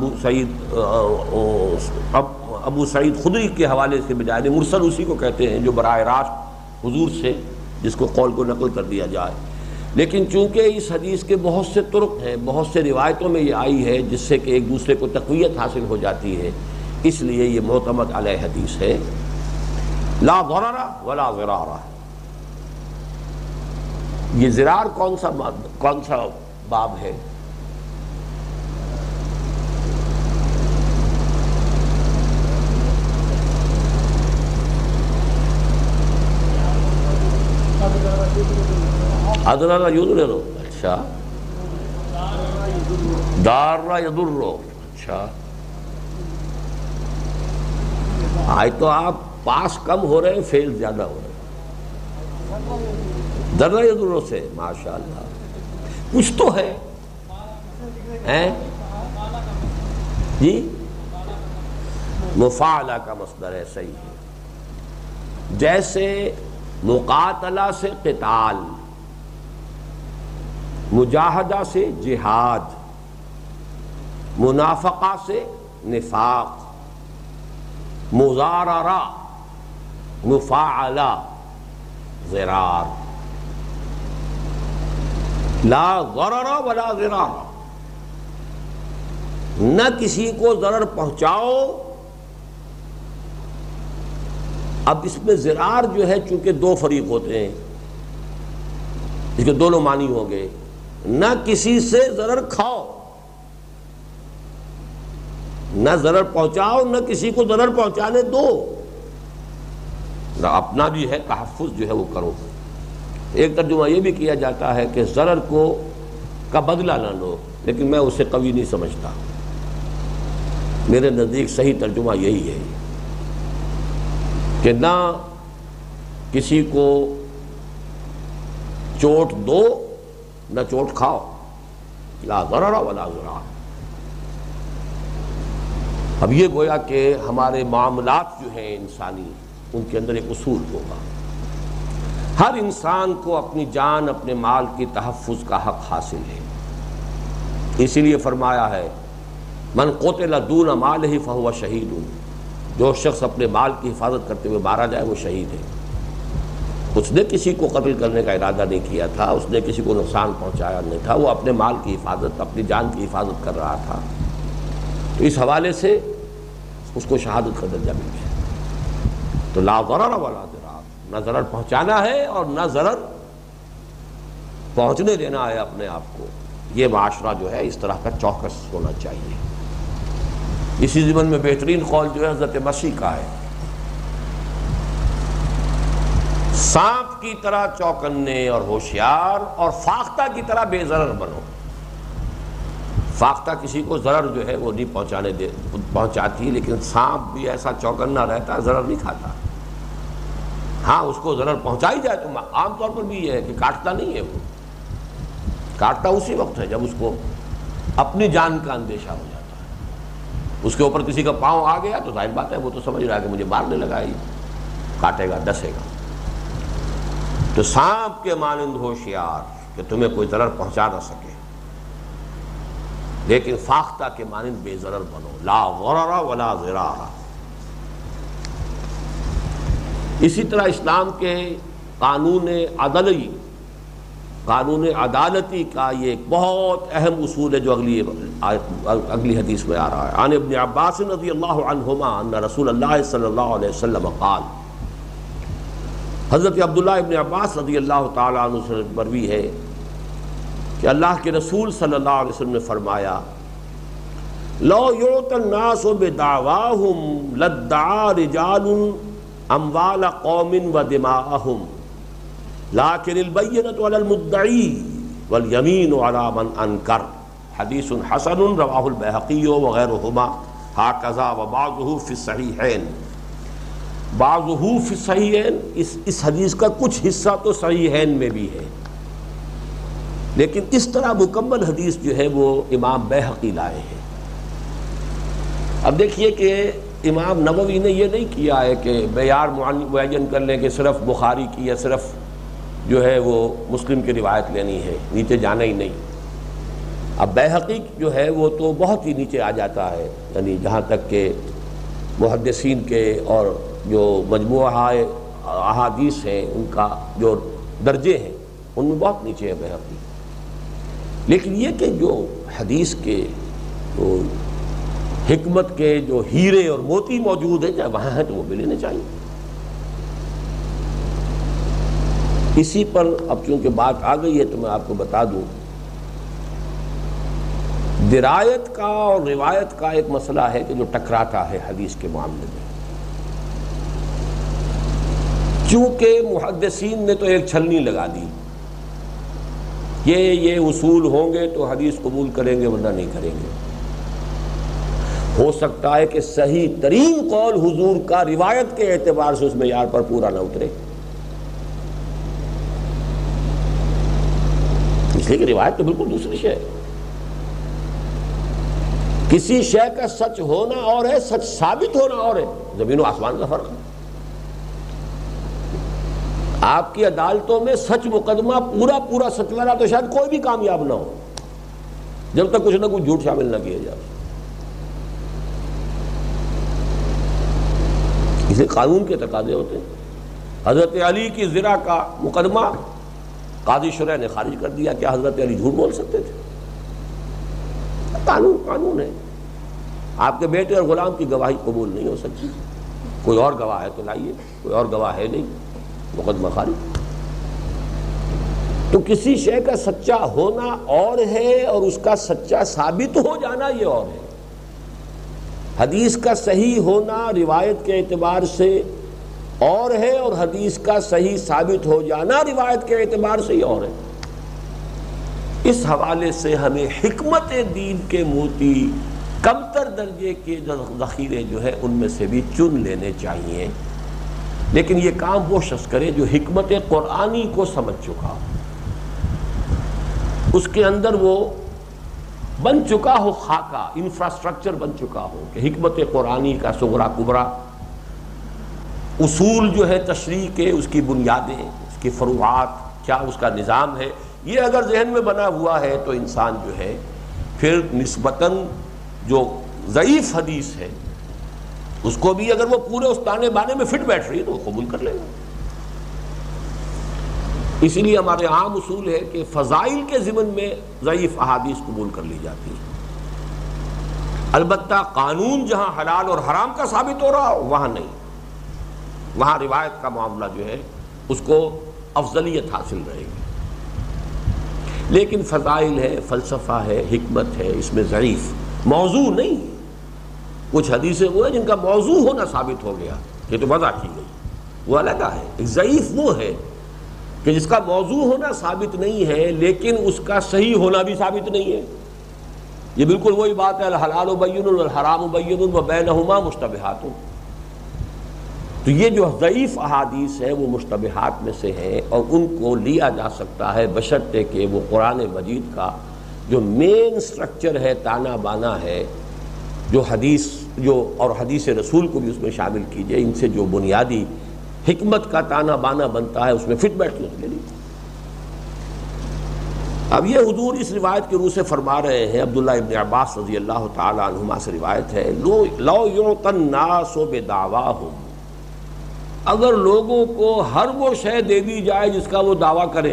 ابو سعید خدری کے حوالے سے بجائے، مرسل اسی کو کہتے ہیں جو براہ راست حضور سے جس کو قول کو نقل کر دیا جائے۔ لیکن چونکہ اس حدیث کے بہت سے طرق ہیں، بہت سے روایتوں میں یہ آئی ہے جس سے کہ ایک دوسرے کو تقویت حاصل ہو جاتی ہے، اس لیے یہ معتمد علیہ حدیث ہے۔ لا ضرر ولا ضرار، یہ ضرار کون سا باب ہے؟ اضرر یضرر، اچھا، ضار یضر، اچھا، آج تو آپ پاس کم ہو رہے ہیں فیل زیادہ ہو رہے ہیں، ضر یضر سے ماشاءاللہ کچھ تو ہے جی، مفاعلہ کا مصدر ہے، صحیح ہے۔ جیسے مقاتلہ سے قتال، مجاہدہ سے جہاد، منافقہ سے نفاق، مضاررہ، مفاعلہ، ضرار۔ لا ضرر ولا ضرار، نہ کسی کو ضرر پہنچاؤ۔ اب اس میں ضرار جو ہے چونکہ دو فریق ہوتے ہیں، اس کے دونوں معنی ہوں گے، نہ کسی سے ضرر کھاؤ، نہ ضرر پہنچاؤ، نہ کسی کو ضرر پہنچانے دو، نہ اپنا بھی ہے تحفظ جو ہے وہ کرو۔ ایک ترجمہ یہ بھی کیا جاتا ہے کہ ضرر کا بدلہ نہ لو، لیکن میں اسے قوی نہیں سمجھتا، میرے نزدیک صحیح ترجمہ یہی ہے کہ نہ کسی کو چوٹ دو نہ چوٹ کھاؤ، لا ضرر ولا ضرار۔ اب یہ گویا کہ ہمارے معاملات جو ہیں انسانی، ان کے اندر ایک اصول ہوگا، ہر انسان کو اپنی جان اپنے مال کی تحفظ کا حق حاصل ہے۔ اسی لیے فرمایا ہے من قتل دون مالہ فہو شہید، جو شخص اپنے مال کی حفاظت کرتے ہوئے مارا جائے وہ شہید ہے۔ اس نے کسی کو قتل کرنے کا ارادہ نہیں کیا تھا، اس نے کسی کو نقصان پہنچایا نہیں تھا، وہ اپنے مال کی حفاظت، اپنی جان کی حفاظت کر رہا تھا، تو اس حوالے سے اس کو شہادت کا درجہ مل گیا۔ تو لا ضرر ولا ضرار، نہ ضرر پہنچانا ہے اور نہ ضرر پہنچنے دینا ہے اپنے آپ کو۔ یہ معاشرہ جو ہے اس طرح کا چوکس ہونا چاہیے۔ اسی ضمن میں بہترین قول جو ہے حضرت مسیح کا ہے، سانپ کی طرح چوکنے اور ہوشیار اور فاختہ کی طرح بے ضرر بنو۔ فاختہ کسی کو ضرر جو ہے وہ نہیں پہنچاتی، لیکن سانپ بھی ایسا چوکنا رہتا ہے، ضرر نہیں کھاتا۔ ہاں اس کو ضرر پہنچائی جائے تو عام طور پر بھی یہ ہے کہ کاٹتا نہیں ہے، وہ کاٹتا اسی وقت ہے جب اس کو اپنی جان کا اندیشہ ہو جاتا ہے۔ اس کے اوپر کسی کا پاؤں آ گیا تو ظاہر بات ہے وہ تو سمجھ رہا ہے کہ مجھے مارنے لگا، ہی کاٹے گا، ڈسے گا۔ تو سانپ کے مانند ہوشیار کہ تمہیں کوئی ضرر پہنچا نہ سکے، لیکن فاختہ کے مانند بے ضرر بنو، لا ضرر ولا ضرار۔ اسی طرح اسلام کے قانون عدالتی کا یہ ایک بہت اہم اصول ہے جو اگلی حدیث میں آ رہا ہے۔ عن ابن عباس رضی اللہ عنہما ان رسول اللہ صلی اللہ علیہ وسلم قال، حضرت عبداللہ ابن عباس رضی اللہ تعالیٰ عنہ سے مروی ہے کہ اللہ کے رسول صلی اللہ علیہ وسلم نے فرمایا، لو یعطى الناس بدعواهم لادعى رجال اموال قوم ودماءهم لیکن البینۃ علی المدعی والیمین علی من انکر۔ حدیث حسن رواہ البیہقی وغیرہما ہکذا وبعضہ فی الصحیحین۔ بعضہ فی الصحیحین، اس حدیث کا کچھ حصہ تو صحیحین میں بھی ہے، لیکن اس طرح مکمل حدیث جو ہے وہ امام بیہقی لائے ہیں۔ اب دیکھیے کہ امام نووی نے یہ نہیں کیا ہے کہ معیار معین کر لیں کہ صرف بخاری کی یا صرف جو ہے وہ مسلم کی روایت لینی ہے، نیچے جانا ہی نہیں۔ اب بیہقی جو ہے وہ تو بہت ہی نیچے آ جاتا ہے، یعنی جہاں تک کہ محدثین کے اور جو مجموعہ احادیث ہیں ان کا جو درجے ہیں ان میں بہت نیچے ہے بیہقی۔ لیکن یہ کہ جو حدیث کے حکمت کے جو ہیرے اور موتی موجود ہیں چاہے وہاں ہیں تو وہ بھی لینے چاہیے۔ اسی پر اب چونکہ بات آ گئی ہے تو میں آپ کو بتا دوں، درایت کا اور روایت کا ایک مسئلہ ہے کہ جو ٹکراتا ہے حدیث کے معاملے میں۔ چونکہ محدثین نے تو ایک چھلنی لگا دی، یہ اصول ہوں گے تو حدیث قبول کریں گے ورنہ نہیں کریں گے۔ ہو سکتا ہے کہ صحیح ترین قول حضور کا روایت کے اعتبار سے اس معیار پر پورا نہ اترے، اس لیے کہ روایت تو بالکل دوسری شے ہے۔ کسی شے کا سچ ہونا اور ہے، سچ ثابت ہونا اور ہے، زمین و آسمان کا فرق ہے۔ آپ کی عدالتوں میں سچ مقدمہ پورا سچ والا تو شاید کوئی بھی کامیاب نہ ہو جب تک کچھ نہ کچھ جھوٹ شامل نہ کیا جائے۔ اسے قانون کے تقاضے ہوتے ہیں۔ حضرت علی کی زنا کا مقدمہ قاضی شرح نے خارج کر دیا، کیا حضرت علی جھوٹ بول سکتے تھے؟ قانون ہے۔ آپ کے بیٹے اور غلام کی گواہی قبول نہیں ہو سکتی، کوئی اور گواہ ہے تو لائیے، کوئی اور گواہ ہے نہیں، مقدمہ خارج۔ تو کسی شے کا سچا ہونا اور ہے اور اس کا سچا ثابت ہو جانا یہ اور ہے۔ حدیث کا صحیح ہونا روایت کے اعتبار سے اور ہے، اور حدیث کا صحیح ثابت ہو جانا روایت کے اعتبار سے ہی اور ہے۔ اس حوالے سے ہمیں حکمت دین کے موتی کم تر درجے کے ذخیرے جو ہے ان میں سے بھی چن لینے چاہیے، لیکن یہ کام وہ شخص کرے جو حکمت قرآنی کو سمجھ چکا ہو، اس کے اندر وہ بن چکا ہو خاکہ، انفراسٹرکچر بن چکا ہو کہ حکمت قرآنی کا صغرا کبرا، اصول جو ہے تشریح کے، اس کی بنیادیں، اس کی فروعات، کیا اس کا نظام ہے، یہ اگر ذہن میں بنا ہوا ہے تو انسان جو ہے پھر نسبتاً جو ضعیف حدیث ہے اس کو بھی اگر وہ پورے اس تانے بانے میں فٹ بیٹھ رہی ہے تو وہ قبول کر لے گا۔ اسی لیے ہمارے عام اصول ہے کہ فضائل کے ضمن میں ضعیف احادیث قبول کر لی جاتی ہیں، البتہ قانون جہاں حلال اور حرام کا ثابت ہو رہا ہو وہاں نہیں، وہاں روایت کا معاملہ جو ہے اس کو افضلیت حاصل رہے گی۔ لیکن فضائل ہے، فلسفہ ہے، حکمت ہے، اس میں ضعیف موضوع نہیں ہے۔ کچھ حدیثیں وہ ہیں جن کا موضوع ہونا ثابت ہو گیا، یہ تو وضع کی گئی، وہ الگ ہے۔ ایک ضعیف وہ ہے کہ جس کا موضوع ہونا ثابت نہیں ہے لیکن اس کا صحیح ہونا بھی ثابت نہیں ہے۔ یہ بالکل وہی بات ہے، الحلال بین والحرام بین وبینہما مشتبہات۔ تو یہ جو ضعیف احادیث ہے وہ مشتبہات میں سے ہیں، اور ان کو لیا جا سکتا ہے بشرطے کہ وہ قرآن مجید کا جو مین سٹرکچر ہے، تانا بانا ہے، جو حدیث اور حدیث رسول کو بھی اس میں شامل کیجئے، ان سے جو بنیادی حکمت کا تانا بانا بنتا ہے اس میں فٹ بیٹھ کے لیے۔ اب یہ حضور اس روایت کی روح سے فرما رہے ہیں، عبداللہ ابن عباس رضی اللہ تعالی عنہما سے روایت ہے، لو یعطی الناس بدعواہم، اگر لوگوں کو ہر وہ شے دے دی جائے جس کا وہ دعویٰ کریں،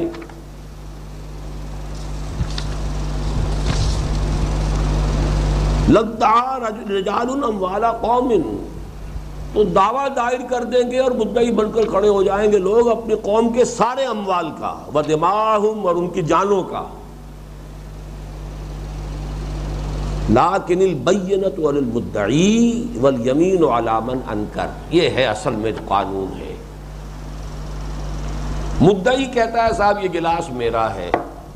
لَادَّعَىٰ رِجَالٌ أَمْوَالَ قَوْمٍ، تو دعویٰ دائر کر دیں گے اور مدعی بن کر کھڑے ہو جائیں گے لوگ اپنی قوم کے سارے اموال کا، وَدِمَاءَهُمْ، اور ان کی جانوں کا۔ لَٰكِنِ الْبَيِّنَةُ عَلَى الْمُدَّعِي وَالْيَمِينُ عَلَىٰ مَنْ أَنكَرَ، یہ ہے اصل میں قانون ہے۔ مدعی کہتا ہے صاحب یہ گلاس میرا ہے،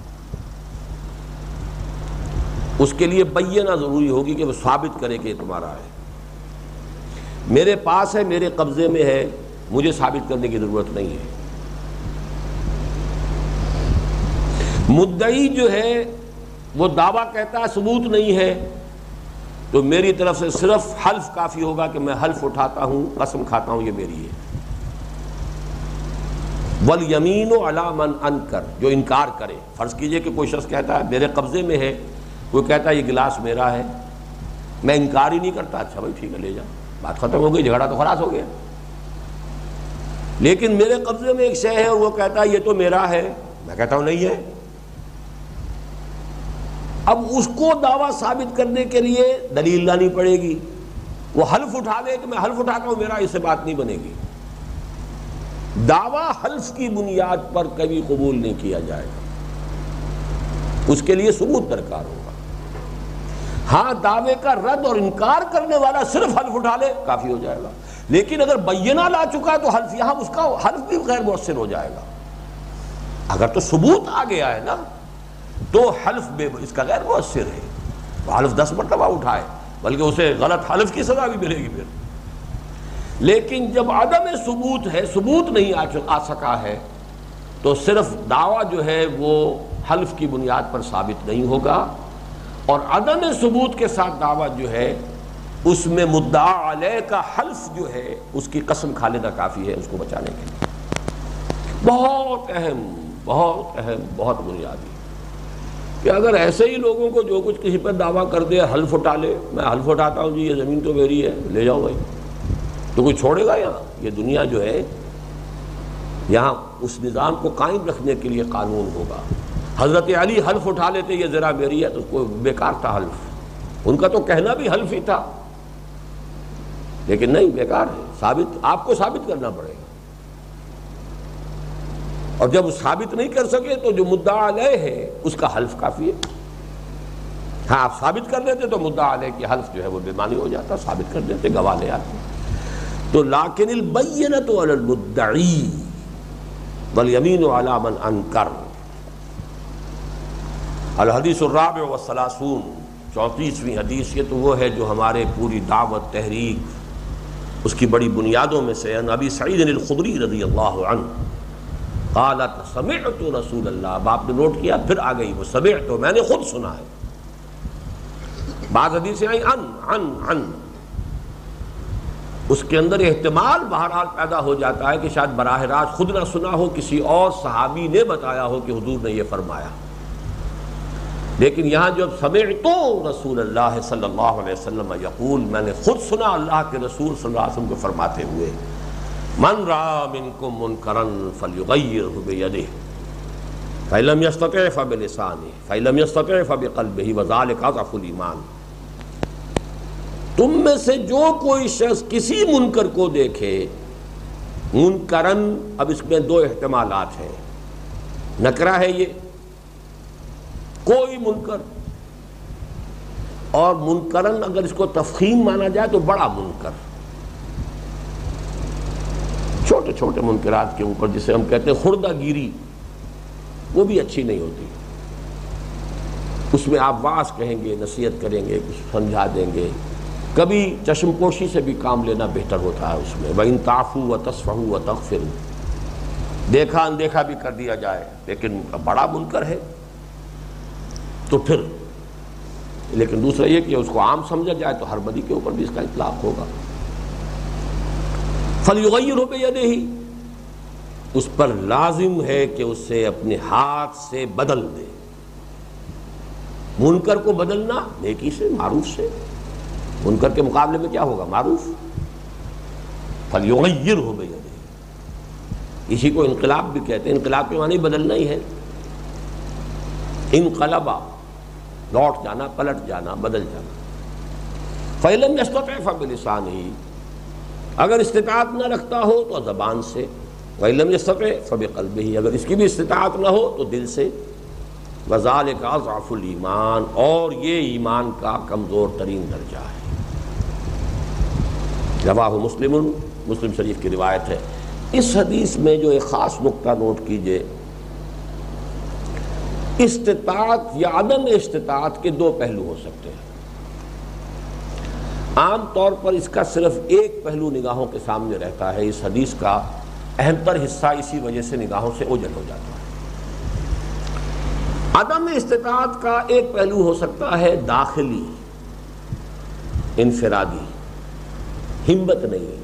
اس کے لیے بینہ ضروری ہوگی کہ وہ ثابت کرے کہ یہ تمہارا ہے، میرے پاس ہے، میرے قبضے میں ہے، مجھے ثابت کرنے کی ضرورت نہیں ہے۔ مدعی جو ہے وہ دعویٰ کہتا ہے، ثبوت نہیں ہے، تو میری طرف سے صرف حلف کافی ہوگا کہ میں حلف اٹھاتا ہوں، قسم کھاتا ہوں یہ میری ہے۔ وَالْيَمِينُ عَلَىٰ مَنْ أَنكَرَ، جو انکار کرے، فرض کیجئے کہ کوئی شخص کہتا ہے میرے قبضے میں ہے، کوئی کہتا ہے یہ گلاس میرا ہے، میں انکار ہی نہیں کرتا، اچھا بھائی ٹھیک ہے لے جاؤ، بات ختم ہو گئی، جھگڑا تو خلاص ہو گیا۔ لیکن میرے قبضے میں ایک شے ہے اور وہ کہتا ہے یہ تو میرا ہے، میں کہتا ہوں نہیں ہے، اب اس کو دعویٰ ثابت کرنے کے لیے دلیل لانی پڑے گی، وہ حلف اٹھا لے کہ میں حلف اٹھاتا ہوں میرا، اس سے بات نہیں بنے گی۔ دعویٰ حلف کی بنیاد پر کبھی قبول نہیں کیا جائے گا، اس کے لیے ثبوت درکار ہوگا۔ ہاں دعوے کا رد اور انکار کرنے والا صرف حلف اٹھا لے کافی ہو جائے گا، لیکن اگر بینہ لا چکا ہے تو حلف، یہاں اس کا حلف بھی غیر مؤثر ہو جائے گا۔ اگر تو ثبوت آ گیا ہے نا تو حلف اس کا غیر مؤثر ہے، تو حلف 10 مرتبہ اٹھائے بلکہ اسے غلط حلف کی سزا بھی ملے گی پھر۔ لیکن جب عدم ثبوت ہے، ثبوت نہیں آ سکا ہے، تو صرف دعویٰ جو ہے وہ حلف کی بنیاد پر ثابت نہیں ہوگا، اور عدم ثبوت کے ساتھ دعویٰ جو ہے اس میں مدعا علیہ کا حلف جو ہے اس کی قسم کھا لینا کافی ہے اس کو بچانے کے لیے۔ بہت اہم، بہت اہم، بہت بنیادی کہ اگر ایسے ہی لوگوں کو جو کچھ کسی پر دعویٰ کر دے، حلف اٹھا لے، میں حلف اٹھاتا ہوں جی یہ زمین تو میری ہے، لے جاؤ بھائی، تو کوئی چھوڑے گا؟ یہاں یہ دنیا جو ہے یہاں اس نظام کو قائم رکھنے کے لیے قانون ہوگا۔ حضرت علی حلف اٹھا لیتے یہ ذرا میری ہے تو کوئی بیکار تھا حلف، ان کا تو کہنا بھی حلف ہی تھا، لیکن نہیں، بیکار ہے، ثابت آپ کو ثابت کرنا پڑے گا، اور جب ثابت نہیں کر سکے تو جو مدعا علیہ ہے اس کا حلف کافی ہے۔ ہاں آپ ثابت کر دیتے تو مدعا علیہ کی حلف جو ہے وہ بے معنی ہو جاتا، ثابت کر دیتے، گواہ لے آتے۔ تو لیکن البینۃ علی المدعی والیمین علی من انکر۔ الحدیث الرابع والثلاثون، 34ویں حدیث یہ تو وہ ہے جو ہمارے پوری دعوت تحریک اس کی بڑی بنیادوں میں سے. ان ابی سعید الخدری رضی اللہ عنہ قالت سمعت رسول اللہ. اب آپ نے نوٹ کیا پھر آ گئی وہ سمعت، میں نے خود سنا ہے. بعض حدیثیں آئی ان اس کے اندر احتمال بہرحال پیدا ہو جاتا ہے کہ شاید براہ راست خود نہ سنا ہو، کسی اور صحابی نے بتایا ہو کہ حضور نے یہ فرمایا. لیکن یہاں جب سمعت رسول اللہ صلی اللہ علیہ وسلم یقول، میں نے خود سنا اللہ کے رسول صلی اللہ علیہ وسلم کو فرماتے ہوئے، من رأى منکم منکرا فلیغیرہ بیدہ فإن لم یستطع فبلسانہ فإن لم یستطع فبقلبہ وذلک اضعف الایمان. تم میں سے جو کوئی شخص کسی منکر کو دیکھے، منکرن، اب اس میں دو احتمالات ہیں، نکرہ ہے یہ، کوئی منکر، اور منکرن اگر اس کو تفخیم مانا جائے تو بڑا منکر. چھوٹے چھوٹے منکرات کے اوپر جسے ہم کہتے ہیں خردہ گیری، وہ بھی اچھی نہیں ہوتی. اس میں آپ واعظ کہیں گے، نصیحت کریں گے، کچھ سمجھا دیں گے. کبھی چشم پوشی سے بھی کام لینا بہتر ہوتا ہے اس میں. وَإِن تَعْفُوا وَتَصْفَحُوا وَتَغْفِرُوا، دیکھا اندیکھا بھی کر دیا جائے لیکن بڑا منکر ہے تو پھر. لیکن دوسرا یہ کہ اس کو عام سمجھا جائے تو ہر بدی کے اوپر بھی اس کا اطلاق ہوگا. فَلْيُغَيِّرْهُ بِيَدِهِ، اس پر لازم ہے کہ اسے اپنے ہاتھ سے بدل دے. منکر کو بدلنا نیکی سے، معروف سے. منکر کے مقابلے میں کیا ہوگا؟ معروف. فَلْيُغَيِّرْهُ بِيَدِهِ، اسی کو انقلاب بھی کہتے ہیں. انقلاب کے معنی بدلنا ہی ہے. انقلبا، لوٹ جانا، پلٹ جانا، بدل جانا. فَإِن لَمْ يَسْتَطِعْ فَبِلِسَانِهِ، اگر استطاعت نہ رکھتا ہو تو زبان سے. وَإِن لَمْ يَسْتَطِعْ فَبِقَلْبِهِ، اگر اس کی بھی استطاعت نہ ہو تو دل سے. وَذَلِكَ أَضْعَفُ الْإِيمَانِ، اور یہ ایمان کا کمزور ترین درجہ ہے. رواہ مسلم، مسلم شریف کی روایت ہے. اس حدیث میں جو ایک خاص نقطہ نوٹ کیجئے، استطاعت یا عدم استطاعت کے دو پہلو ہو سکتے ہیں. عام طور پر اس کا صرف ایک پہلو نگاہوں کے سامنے رہتا ہے. اس حدیث کا اہم تر حصہ اسی وجہ سے نگاہوں سے اوجھل ہو جاتا ہے. عدم استطاعت کا ایک پہلو ہو سکتا ہے داخلی، انفرادی، ہمت نہیں ہے.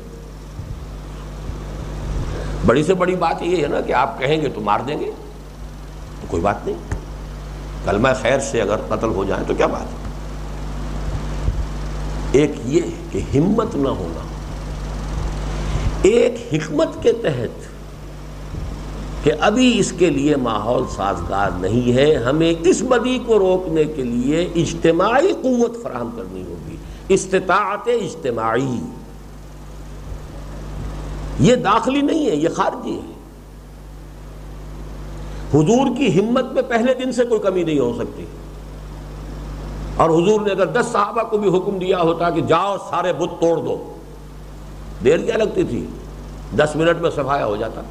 بڑی سے بڑی بات یہ ہے نا کہ آپ کہیں گے تو مار دیں گے تو کوئی بات نہیں. کلمہ خیر سے اگر قتل ہو جائیں تو کیا بات ہے. ایک یہ کہ ہمت نہ ہونا، ایک حکمت کے تحت کہ ابھی اس کے لیے ماحول سازگار نہیں ہے، ہمیں اس بدی کو روکنے کے لیے اجتماعی قوت فراہم کرنی ہوگی. استطاعت اجتماعی، یہ داخلی نہیں ہے، یہ خارجی ہے. حضور کی ہمت میں پہلے دن سے کوئی کمی نہیں ہو سکتی. اور حضور نے اگر 10 صحابہ کو بھی حکم دیا ہوتا کہ جاؤ سارے بت توڑ دو، دیر کیا لگتی تھی؟ 10 منٹ میں صفایا ہو جاتا.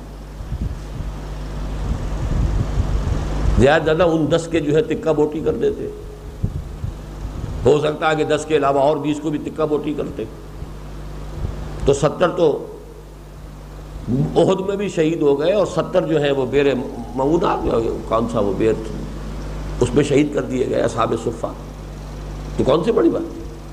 زیادہ زیادہ ان 10 کے جو ہے تکہ بوٹی کر دیتے. ہو سکتا ہے کہ 10 کے علاوہ اور 20 کو بھی تکہ بوٹی کرتے تو 70 تو احد میں بھی شہید ہو گئے، اور 70 جو ہیں وہ بیر معونہ، کون سا وہ بیر، اس میں شہید کر دیے گئے اصحاب صفہ. تو کون سی بڑی بات.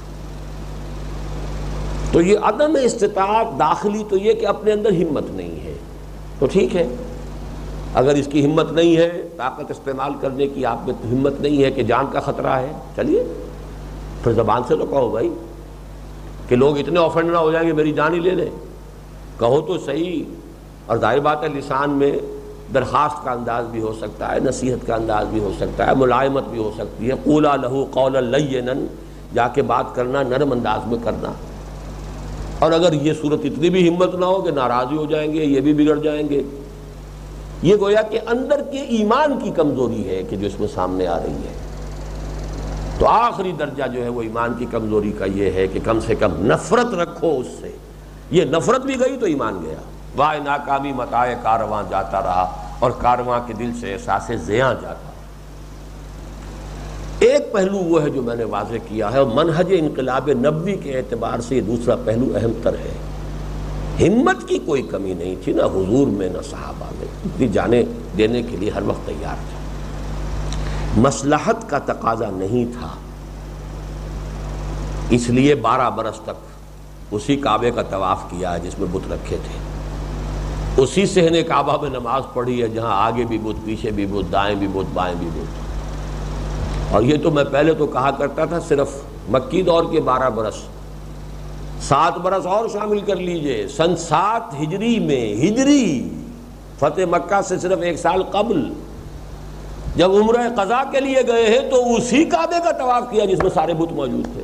تو یہ عدم استطاعت داخلی تو یہ کہ اپنے اندر ہمت نہیں ہے. تو ٹھیک ہے، اگر اس کی ہمت نہیں ہے، طاقت استعمال کرنے کی آپ میں ہمت نہیں ہے کہ جان کا خطرہ ہے، چلیے پھر زبان سے تو کہو بھائی کہ لوگ اتنے آفینڈ نہ ہو جائیں گے میری جان ہی لے لیں. کہو تو صحیح. اور ظاہر بات ہے لسان میں درخواست کا انداز بھی ہو سکتا ہے، نصیحت کا انداز بھی ہو سکتا ہے، ملائمت بھی ہو سکتی ہے. قولا لہو قولا لینا، جا کے بات کرنا، نرم انداز میں کرنا. اور اگر یہ صورت اتنی بھی ہمت نہ ہو کہ ناراضی ہو جائیں گے، یہ بھی بگڑ جائیں گے، یہ گویا کہ اندر کے ایمان کی کمزوری ہے کہ جو اس میں سامنے آ رہی ہے. تو آخری درجہ جو ہے وہ ایمان کی کمزوری کا یہ ہے کہ کم سے کم نفرت رکھو اس سے. یہ نفرت بھی گئی تو ایمان گیا. وائے ناکامی متائے کارواں جاتا رہا، اور کارواں کے دل سے احساس زیاں جاتا. ایک پہلو وہ ہے جو میں نے واضح کیا ہے، اور منہج انقلاب نبوی کے اعتبار سے یہ دوسرا پہلو اہم تر ہے۔ ہمت کی کوئی کمی نہیں تھی، نہ حضور میں نہ صحابہ میں، اپنی جانیں دینے کے لیے ہر وقت تیار تھا۔ مصلحت کا تقاضا نہیں تھا، اس لیے 12 برس تک اسی کعبے کا طواف کیا ہے جس میں بت رکھے تھے، اسی صحن کعبہ میں نماز پڑھی ہے جہاں آگے بھی بت، پیچھے بھی بت، دائیں بھی بت، بائیں بھی بت۔ اور یہ تو میں پہلے تو کہا کرتا تھا صرف مکی دور کے 12 برس، 7 برس اور شامل کر لیجئے۔ سن 7 ہجری میں، ہجری فتح مکہ سے صرف 1 سال قبل جب عمرہ قضاء کے لیے گئے ہیں تو اسی کعبے کا طواف کیا جس میں سارے بت موجود تھے۔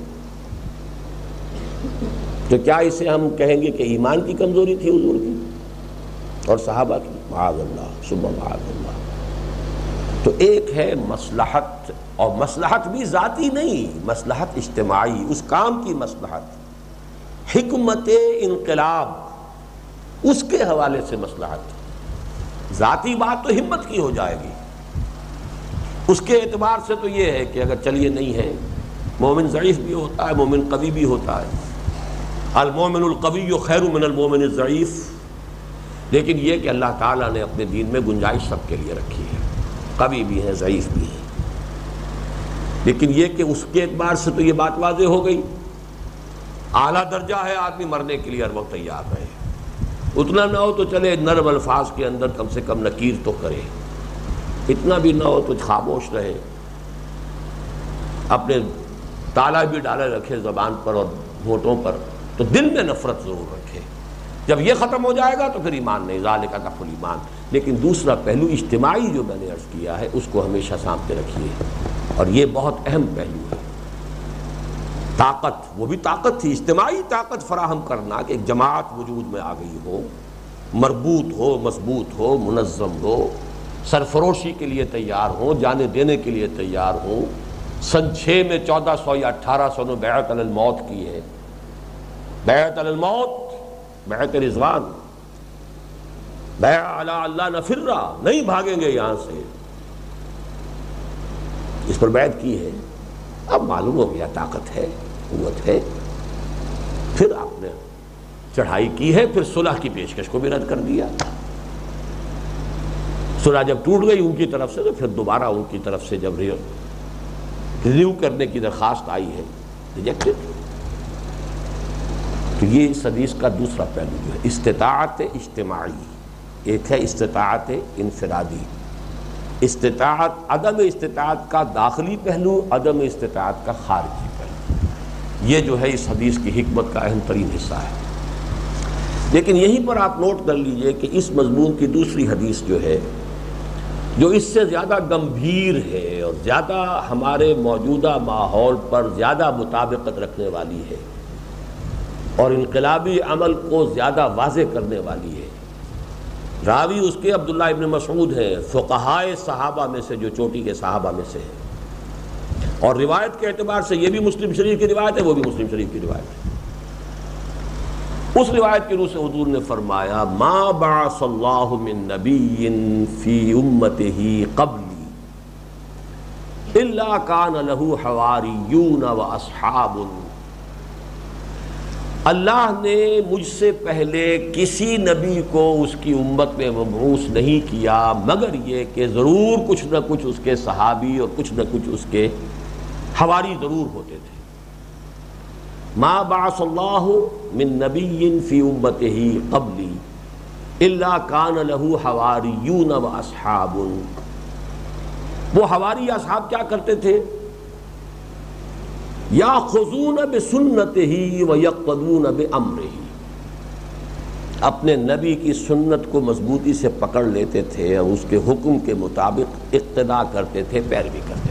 تو کیا اسے ہم کہیں گے کہ ایمان کی کمزوری تھی حضور کی اور صحابہ کی؟ معاذ اللہ ثم معاذ اللہ۔ تو ایک ہے مصلحت، اور مصلحت بھی ذاتی نہیں، مصلحت اجتماعی، اس کام کی مصلحت، حکمت انقلاب، اس کے حوالے سے مصلحت۔ ذاتی بات تو ہمت کی ہو جائے گی، اس کے اعتبار سے تو یہ ہے کہ اگر چلیے نہیں ہے، مومن ضعیف بھی ہوتا ہے، مومن قوی بھی ہوتا ہے، المومن القوی خیر من المومن الضعیف، لیکن یہ کہ اللہ تعالیٰ نے اپنے دین میں گنجائش سب کے لیے رکھی ہے، قوی بھی ہے، ضعیف بھی ہے، لیکن یہ کہ اس کے اعتبار سے تو یہ بات واضح ہو گئی، اعلیٰ درجہ ہے آدمی مرنے کے لیے ہر وقت تیار رہے، اتنا نہ ہو تو چلے نرم الفاظ کے اندر کم سے کم نکیر تو کرے، اتنا بھی نہ ہو تو خاموش رہے، اپنے تالا بھی ڈالے رکھے زبان پر اور ہونٹوں پر، تو دل میں نفرت ضرور رکھے۔ جب یہ ختم ہو جائے گا تو پھر ایمان نہیں، ذالک کفر الایمان۔ لیکن دوسرا پہلو اجتماعی جو میں نے عرض کیا ہے اس کو ہمیشہ سامنے رکھیے، اور یہ بہت اہم پہلو ہے۔ طاقت، وہ بھی طاقت تھی، اجتماعی طاقت فراہم کرنا کہ ایک جماعت وجود میں آ گئی ہو، مربوط ہو، مضبوط ہو، منظم ہو، سرفروشی کے لیے تیار ہوں، جانے دینے کے لیے تیار ہوں۔ سن 6 میں 1400 یا 1800 نے بیعت علی الموت کی ہے، بیعت علی الموت، بیعت رضوان، بیع علی اللہ نفر، نہیں بھاگیں گے یہاں سے، اس پر بیعت کی ہے۔ اب معلوم ہو گیا طاقت ہے، قوت ہے، پھر آپ نے چڑھائی کی ہے، پھر صلح کی پیشکش کو بھی رد کر دیا۔ صلح جب ٹوٹ گئی ان کی طرف سے تو پھر دوبارہ ان کی طرف سے جب ریویو کرنے کی درخواست آئی ہے، ریجیکٹڈ۔ تو یہ اس حدیث کا دوسرا پہلو جو ہے استطاعت اجتماعی، ایک ہے استطاعت انفرادی، استطاعت، عدم استطاعت کا داخلی پہلو، عدم استطاعت کا خارجی پہلو، یہ جو ہے اس حدیث کی حکمت کا اہم ترین حصہ ہے۔ لیکن یہیں پر آپ نوٹ کر لیجئے کہ اس مضمون کی دوسری حدیث جو ہے، جو اس سے زیادہ گمبھیر ہے اور زیادہ ہمارے موجودہ ماحول پر زیادہ مطابقت رکھنے والی ہے اور انقلابی عمل کو زیادہ واضح کرنے والی ہے، راوی اس کے عبداللہ ابن مسعود ہیں، فقہائے صحابہ میں سے جو چوٹی کے صحابہ میں سے ہیں، اور روایت کے اعتبار سے یہ بھی مسلم شریف کی روایت ہے، وہ بھی مسلم شریف کی روایت ہے۔ اس روایت کی روح سے حضور نے فرمایا ما بعث اللہ من نبی فی امتہ قبلی الا کان لہ حواریون و اصحاب، اللہ نے مجھ سے پہلے کسی نبی کو اس کی امت میں مبعوث نہیں کیا مگر یہ کہ ضرور کچھ نہ کچھ اس کے صحابی اور کچھ نہ کچھ اس کے حواری ضرور ہوتے تھے۔ ما بعث اللہ من نبی فی امتہ قبلی الا کان لہ حواریون و اصحاب، وہ حواری اصحاب کیا کرتے تھے؟ یاخذون بسنتہ ویقتدون بامرہ، اپنے نبی کی سنت کو مضبوطی سے پکڑ لیتے تھے اور اس کے حکم کے مطابق اقتداء کرتے تھے، پیروی کرتے تھے۔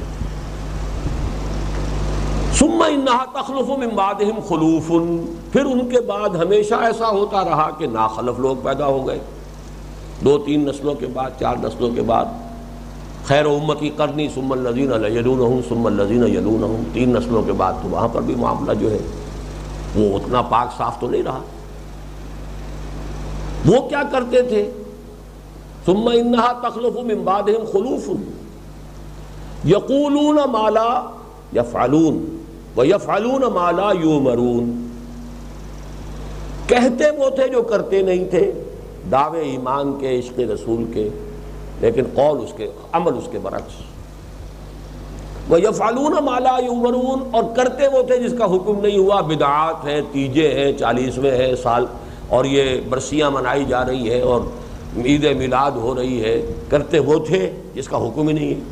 ثم انہا تخلف من بعدہم خلوف، پھر ان کے بعد ہمیشہ ایسا ہوتا رہا کہ ناخلف لوگ پیدا ہو گئے، 2-3 نسلوں کے بعد، 4 نسلوں کے بعد، خیر امتی قرنی ثم الذین یلونہم ثم الذین یلونہم، 3 نسلوں کے بعد تو وہاں پر بھی معاملہ جو ہے وہ اتنا پاک صاف تو نہیں رہا۔ وہ کیا کرتے تھے؟ ثم انہا تخلف من بعدہم خلوف یقولون ما لا یفعلون ویفعلون ما لا یؤمرون، کہتے وہ تھے جو کرتے نہیں تھے، دعوے ایمان کے، عشق رسول کے، لیکن قول اس کے، عمل اس کے برعکس۔ وَيَفْعَلُونَ مَا لَا يُؤْمَرُونَ، اور کرتے وہ تھے جس کا حکم نہیں ہوا، بدعات ہیں، تیجے ہیں، 40ویں ہیں سال، اور یہ برسیاں منائی جا رہی ہیں اور عید میلاد ہو رہی ہے، کرتے وہ تھے جس کا حکم ہی نہیں ہے۔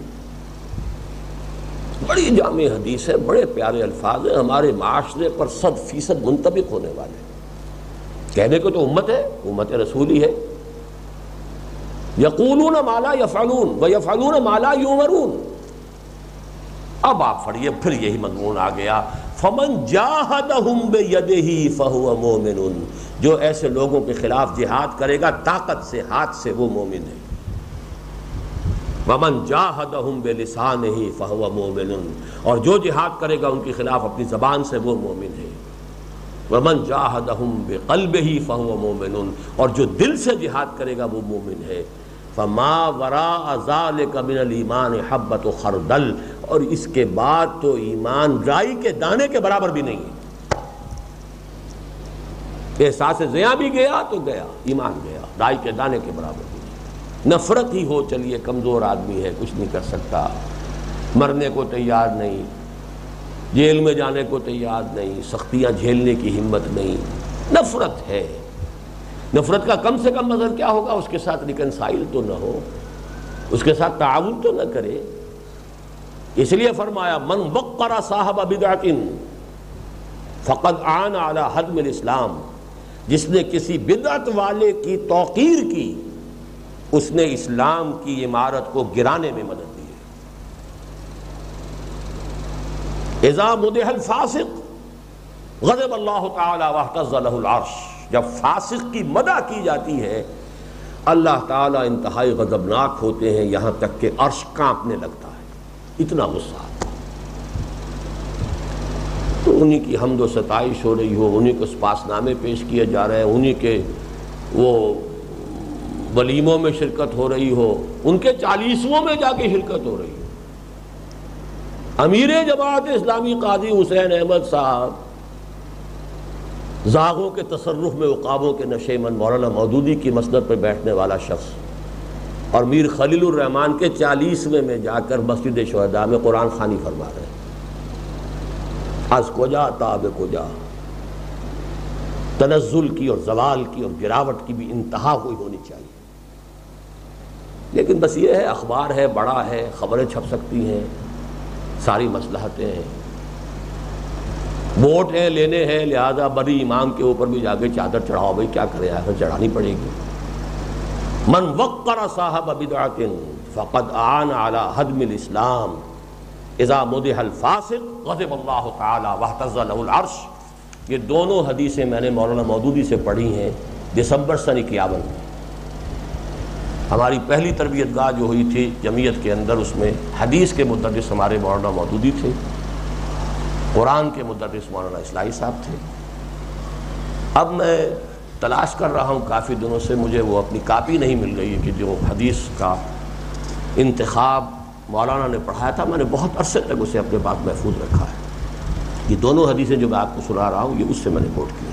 بڑی جامع حدیث ہے، بڑے پیارے الفاظ ہیں، ہمارے معاشرے پر 100% منطبق ہونے والے۔ کہنے کو تو امت ہے، امت رسول ہی ہے۔ یقولون ما لا یفعلون ویفعلون ما لا یؤمرون۔ اب آپ پڑھیے، پھر یہی مضمون آ گیا، فمن جاہدہم بیدہ فہو مومن، جو ایسے لوگوں کے خلاف جہاد کرے گا طاقت سے، ہاتھ سے، وہ مومن ہے۔ ومن جاہدہم بلسانہ فہو مومن، اور جو جہاد کرے گا ان کے خلاف اپنی زبان سے، وہ مومن ہے۔ ومن جاہدہم بقلبہ فہو مومن، اور جو دل سے جہاد کرے گا وہ مومن ہے۔ فما وراء ذلک من الایمان حبۃ خردل، اور اس کے بعد تو ایمان رائی کے دانے کے برابر بھی نہیں ہے۔ احساس زیاں بھی گیا تو گیا، ایمان گیا، رائی کے دانے کے برابر بھی نہیں۔ نفرت ہی ہو، چلیے کمزور آدمی ہے، کچھ نہیں کر سکتا، مرنے کو تیار نہیں، جیل میں جانے کو تیار نہیں، سختیاں جھیلنے کی ہمت نہیں، نفرت ہے۔ نفرت کا کم سے کم مظہر کیا ہوگا؟ اس کے ساتھ ریکنسائل تو نہ ہو، اس کے ساتھ تعاون تو نہ کرے۔ اس لیے فرمایا من وقر صاحب بدعۃ فقد عان علی ہدم الاسلام، جس نے کسی بدعت والے کی توقیر کی، اس نے اسلام کی عمارت کو گرانے میں مدد دی ہے۔ اذا مدح الفاسق غضب اللہ تعالی واہتز لہ العرش، جب فاسق کی مدح کی جاتی ہے اللہ تعالیٰ انتہائی غضبناک ہوتے ہیں، یہاں تک کہ عرش کانپنے لگتا ہے، اتنا غصہ آتا ہے۔ تو انہی کی حمد و ستائش ہو رہی ہو، انہی کو سپاس نامے پیش کیے جا رہے ہیں، انہی کے وہ ولیموں میں شرکت ہو رہی ہو، ان کے 40ووں میں جا کے شرکت ہو رہی ہو، امیر جماعت اسلامی قاضی حسین احمد صاحب زاغوں کے تصرف میں عقابوں کے نشے من مولانا مودودی کی مسند پر بیٹھنے والا شخص، اور میر خلیل الرحمان کے 40ویں میں جا کر مسجد شہداء میں قرآن خوانی فرما رہے ہیں۔ از کجا تاب کجا، تنزل کی اور زوال کی اور گراوٹ کی بھی انتہا ہوئی ہونی چاہیے۔ لیکن بس یہ ہے، اخبار ہے، بڑا ہے، خبریں چھپ سکتی ہیں، ساری مصلحتیں ہیں، ووٹ ہیں، لینے ہیں، لہذا بڑی امام کے اوپر بھی جا کے چادر چڑھاؤ، بھائی کیا کرے، آخر چڑھانی پڑے گی۔ من وقر صاحب بدعۃ فقد اعان علی ہدم الاسلام، اذا مدح الفاسق غضب اللہ تعالی واہتز لہ العرش۔ یہ دونوں حدیثیں میں نے مولانا مودودی سے پڑھی ہیں دسمبر سن 51 میں۔ ہماری پہلی تربیت گاہ جو ہوئی تھی جمعیت کے اندر، اس میں حدیث کے مدرس ہمارے مولانا مودودی تھے، قرآن کے مدرس مولانا اصلاحی صاحب تھے۔ اب میں تلاش کر رہا ہوں کافی دنوں سے، مجھے وہ اپنی کاپی نہیں مل رہی ہے کہ جو حدیث کا انتخاب مولانا نے پڑھایا تھا، میں نے بہت عرصے تک اسے اپنے پاس محفوظ رکھا ہے۔ یہ دونوں حدیثیں جو میں آپ کو سنا رہا ہوں، یہ اس سے میں نے کوٹ کی۔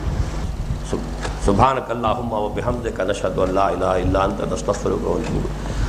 سبحانک اللہم و بحمدک، نشہد ان لا الہ الا انت، نستغفرک و نتوب الیک۔